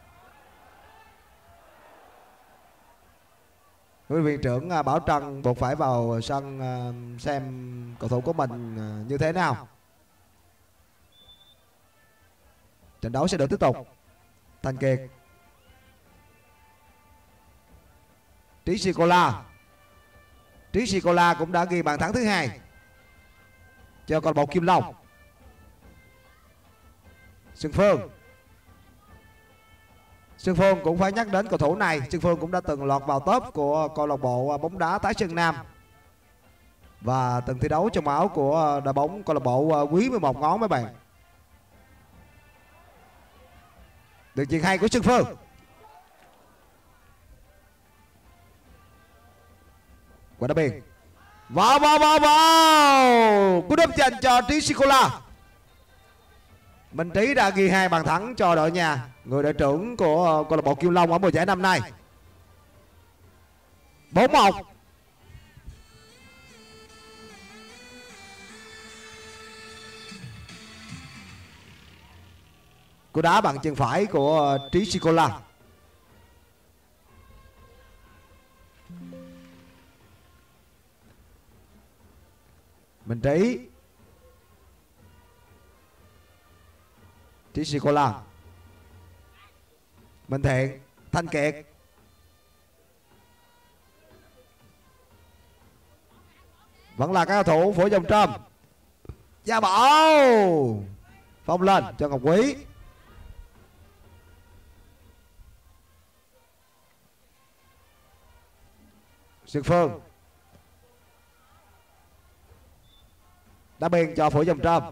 C: Huấn luyện viên trưởng Bảo Trân buộc phải vào sân xem cầu thủ của mình như thế nào. Trận đấu sẽ được tiếp tục. Thanh Kiệt. Trí Sicola cũng đã ghi bàn thắng thứ 2 cho câu lạc bộ Kim Long. Xuân Phương. Xuân Phương cũng phải nhắc đến cầu thủ này. Xuân Phương cũng đã từng lọt vào top của câu lạc bộ bóng đá Tái Sơn Nam và từng thi đấu trong áo của đội bóng câu lạc bộ Quý 11 Ngón mấy bạn. Đường chuyền hay của Xuân Phương. Quả đá biên. Vào. Cú đúp dành cho Trí Sicola. Minh Trí đã ghi 2 bàn thắng cho đội nhà, người đội trưởng của câu lạc bộ Kim Long ở mùa giải năm nay. 4-1. Cú đá bằng chân phải của Trí Sicola. Minh Trí. Trí Sicola. Minh Thiện. Thanh Kiệt. Vẫn là các cầu thủ của dòng trơm. Gia Bảo. Phong lên cho Ngọc Quý. Xuân Phương. Đá biên cho Phổ dòng trơm.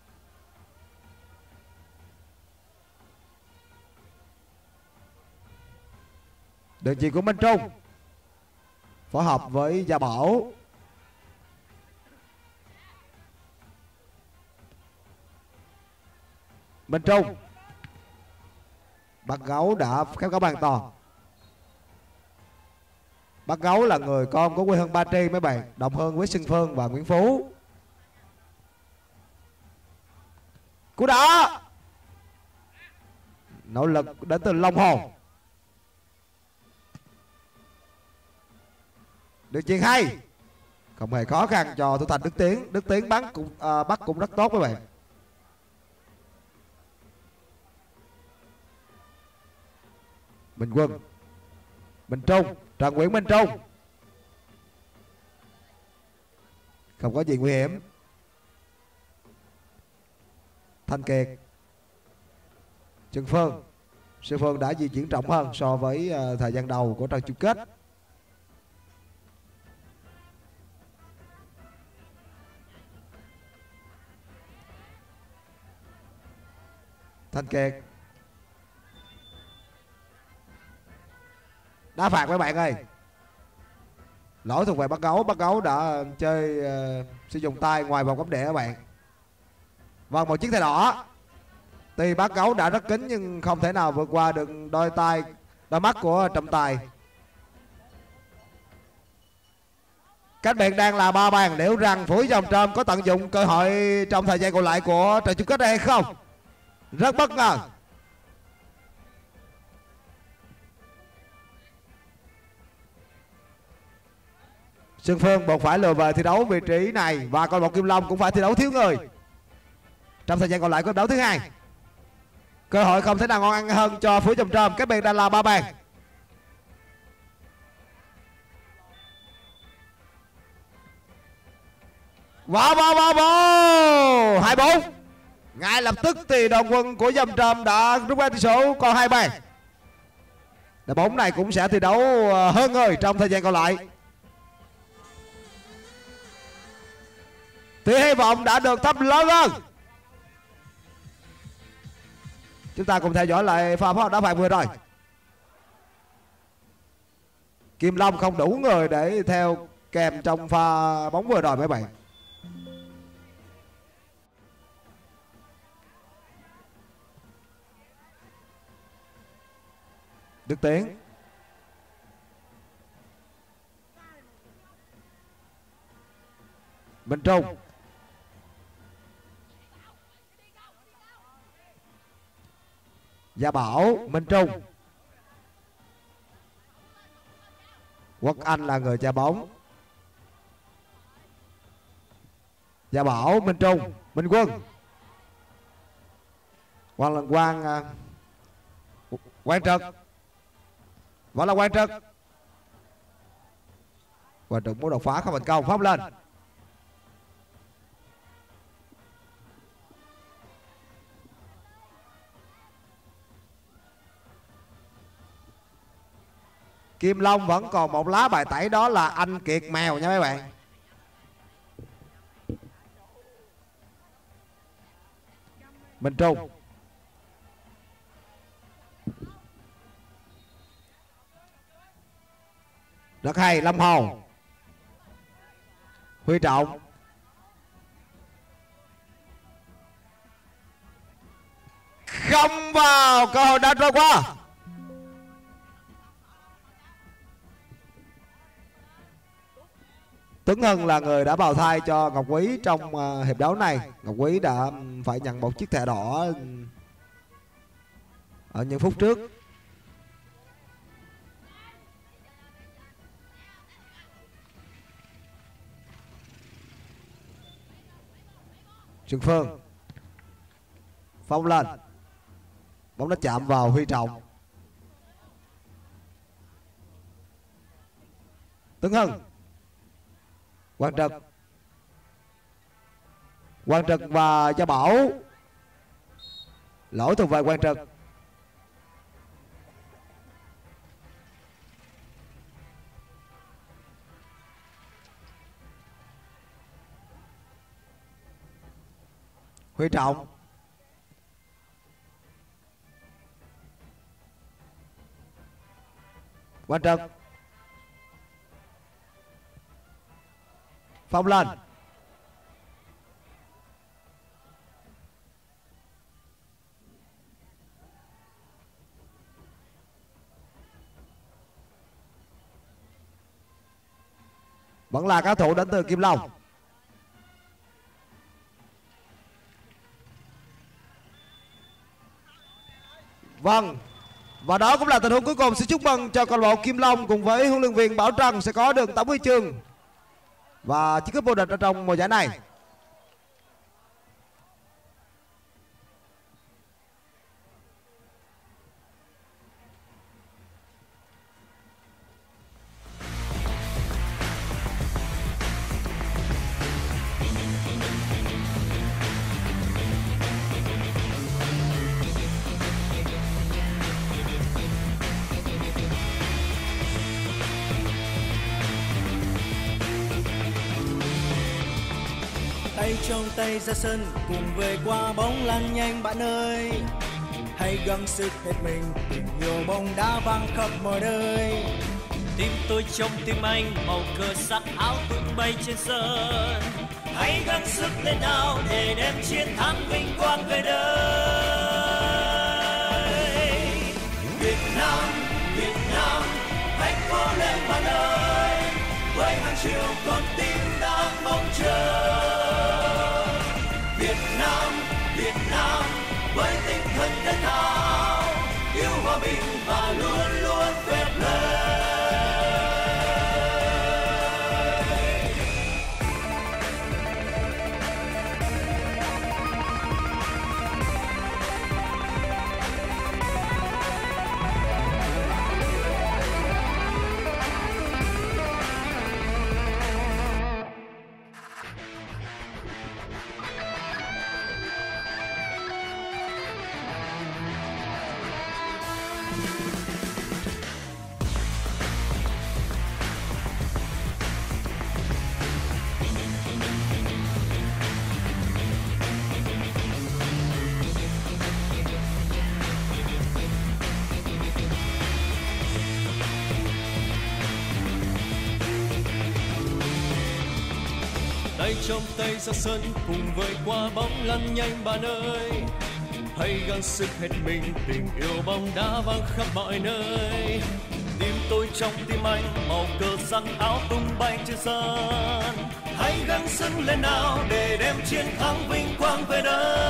C: Đường chuyền của Minh Trung phối hợp với Gia Bảo. Minh Trung. Bác Gấu đã khép gấu bàn toàn. Bác Gấu là người con của quê hương Ba Tri mấy bạn, đồng hương với Xuân Phương và Nguyễn Phú. Cú đá nỗ lực đến từ Long Hồ. Đường chuyền hay, không hề khó khăn cho thủ thành Đức Tiến. Đức Tiến bắt cũng rất tốt các bạn. Minh Quân. Minh Trung. Trần Nguyễn Minh Trung. Không có gì nguy hiểm. Thanh Kiệt. Xuân Phương. Xuân Phương đã di chuyển trọng hơn so với thời gian đầu của trận chung kết. Thanh Kiệt. Đá phạt các bạn ơi. Lỗi thuộc về Bác Gấu. Bác Gấu đã chơi sử dụng tay ngoài vòng cấm địa các bạn. Vâng, một chiếc thẻ đỏ. Tuy Bác Gấu đã rất kín nhưng không thể nào vượt qua được đôi mắt của trọng tài. Cách biệt đang là 3 bàn. Liệu rằng Phú Dòng Trơm có tận dụng cơ hội trong thời gian còn lại của trận chung kết này hay không? Rất bất ngờ. Xuân Phương buộc phải lùi về thi đấu vị trí này và câu lạc bộ Kim Long cũng phải thi đấu thiếu người trong thời gian còn lại của đấu thứ hai. Cơ hội không thể nào ngon ăn hơn cho Phú Dòng Trơm. Cái biệt đang là 3 bàn. Vào 2-4. Ngay lập tức thì đoàn quân của Dòng Trơm đã rút ra tỷ số còn 2 bàn. Đội bóng này cũng sẽ thi đấu hơn người trong thời gian còn lại. Thì hy vọng đã được thắp lớn hơn. Chúng ta cùng theo dõi lại pha phối hợp đá phạt vừa rồi. Kim Long không đủ người để theo kèm trong pha bóng vừa rồi mấy bạn. Đức Tiến. Minh Trung. Gia Bảo. Minh Trung. Quốc Anh là người trả bóng. Gia Bảo. Minh Trung. Minh Quân. Quang Lần Quang. Quang Trực. Vẫn là Quang Trực. Quang Trực muốn đột phá không thành công. Phóng lên. Kim Long vẫn còn một lá bài tẩy, đó là anh Kiệt Mèo nha mấy bạn. Minh Trung. Rất hay, Lâm Hồ. Huy Trọng. Không vào, cơ hội đã trôi qua. Tuấn Hưng là người đã bào thai cho Ngọc Quý trong hiệp đấu này. Ngọc Quý đã phải nhận một chiếc thẻ đỏ ở những phút trước. Trường Phương. Phong lên. Bóng đã chạm vào Huy Trọng. Tuấn Hưng. Quang Trực. Quang Trực và Gia Bảo. Lỗi thuộc về Quang Trực. Huy Trọng. Quang Trực. Phong lên. Vẫn là các thủ đến từ Kim Long. Vâng. Và đó cũng là tình huống cuối cùng. Xin chúc mừng cho câu lạc bộ Kim Long cùng với huấn luyện viên Bảo Trần sẽ có được tấm huy chương và chiếc cúp vô địch ở trong mùa giải này.
D: Tay trong tay ra sân cùng về qua bóng lăn nhanh bạn ơi. Hãy gắng sức hết mình, tình yêu bóng đá vang khắp mọi nơi.
B: Tim tôi trong tim anh, màu cờ sắc áo tung bay trên sân. Hãy gắng sức lên nào để đem chiến thắng vinh quang về đây.
A: Việt Nam, hãy cố lên bạn ơi, với hàng triệu con tim đang mong chờ. Việt Nam, với tinh thần thể thao, yêu hòa bình và luôn luôn phép lời.
B: Tay trong tay ra sân cùng với qua bóng lăn nhanh bạn ơi. Hãy gắng sức hết mình, tình yêu bóng đá vang khắp mọi nơi. Tim tôi trong tim anh, màu cờ sắc áo tung bay trên sân. Hãy gắng sức lên nào để đem chiến thắng vinh quang về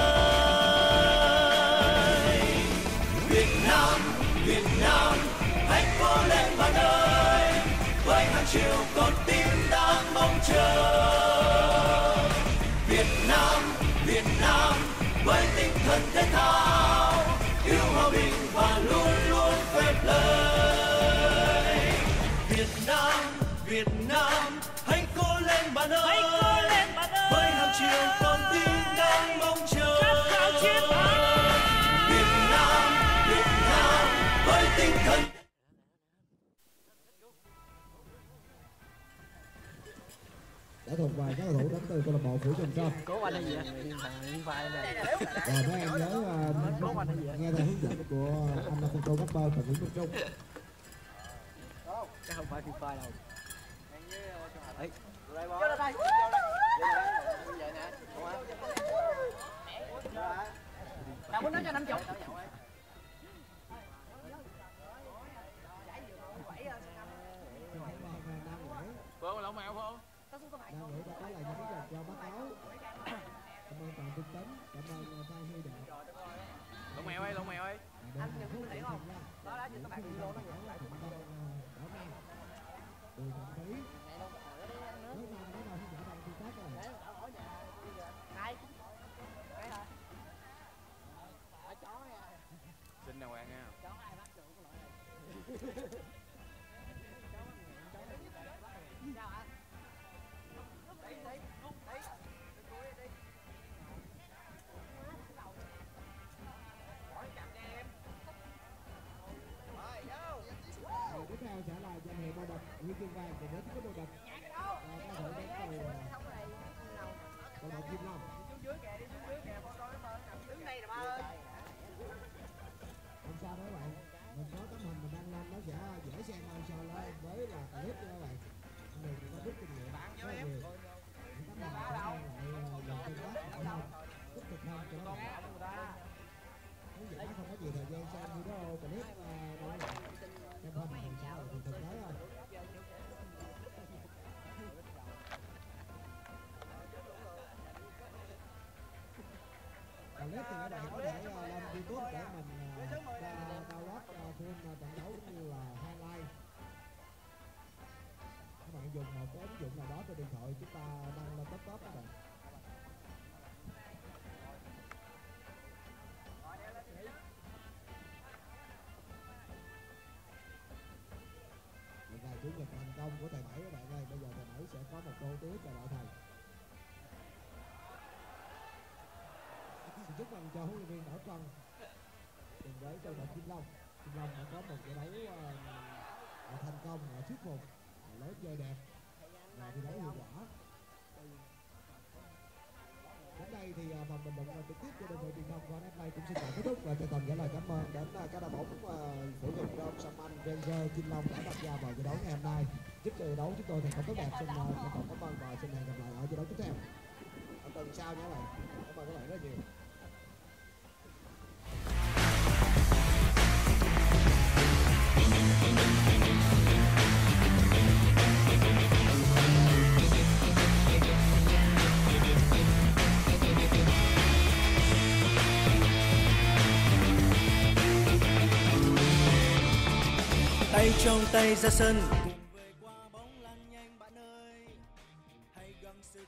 B: đây.
A: Việt Nam, hãy cố lên bạn ơi, với hàng triệu con tim đang mong chờ. Việt Nam, với tinh thần thể thao, yêu hòa bình và luôn luôn phép lời.
B: Việt Nam, hãy cố lên bạn ơi,
E: Hãy cố lên bạn ơi,
B: với hàng triệu con tim đang mong chờ.
E: khát khao chiến thắng.
A: Việt Nam, với tinh thần
C: đã thuộc về các cầu thủ đến từ câu lạc bộ Phủ Trường Sơn.
F: Cố anh hay gì ạ? Thằng vai này.
C: Rồi mấy em nhớ nghe theo hướng dẫn của anh là cô cấp bơ và Nguyễn Minh Trung.
F: Chắc không phải Free Fire đâu. Ấy.
E: Vô đây đây. Nào muốn nói cho 50.
B: Phương lẩu mèo không?
C: Đang nghĩ đã có là những cái dòng cho báo cáo. Cảm ơn toàn trung tính, cảm ơn Phan Huy Đạt.
B: Lẩu mèo ơi, lẩu mèo ơi.
E: Anh đừng có thấy không? Đó đó, các bạn video nó vậy.
C: Đường Trọng Thí. Lúc nào hướng dẫn bằng tư tác rồi.
E: Hai.
B: Xin nào bạn nha.
C: Tiếp theo sẽ là danh hiệu đô địch huy chương vàng cùng với cái đô địch có thể đến từ câu lạc bộ Kim Long.
E: Đứng đây nè ba ơi.
C: Không sao đó các bạn, mình có tấm hình mình đăng lên nó sẽ dễ xem hơn so lên với là clip nha các bạn. Mình cũng có rút kinh nghiệm rất là nhiều. Những tấm hình sẽ lại làm tương tác hơn, tích cực hơn cho các bạn. Nếu giả không có gì thời gian xem video clip đâu các bạn. Xem hình làm sao thì thực tế thôi. Clip thì các bạn có thể lên YouTube để mình download full trận đấu cũng như là highlight. Các bạn dùng một cái ứng dụng nào đó trên điện thoại chúng ta đăng lên top các bạn. Ngày chủ nhật thành công của thầy Bảy các bạn ơi, bây giờ thầy Bảy sẽ có một câu tiếp cho lại thầy. Xin chúc mừng cho huấn luyện viên Đỗ Trân cùng với câu lạc bộ Kim Long. Kim Long đã có một giải đấu thành công, thuyết phục, lối chơi đẹp và thi đấu hiệu quả. Đến đây thì phần bình luận trực tiếp của đơn vị truyền thông của hôm nay cũng xin tạm kết thúc và chân thành gửi lời cảm ơn đến các đội bóng Phủ Trường Sơn, Sâm Anh, Ranger, Kim Long đã tham gia vào giải đấu ngày hôm nay. Chúc cho giải đấu chúng tôi thành công tốt đẹp. Xin còn cảm ơn và xin hẹn gặp lại ở giải đấu tiếp theo ở tuần sau nha các bạn. Cảm ơn các bạn rất nhiều.
D: Tay trong tay ra sân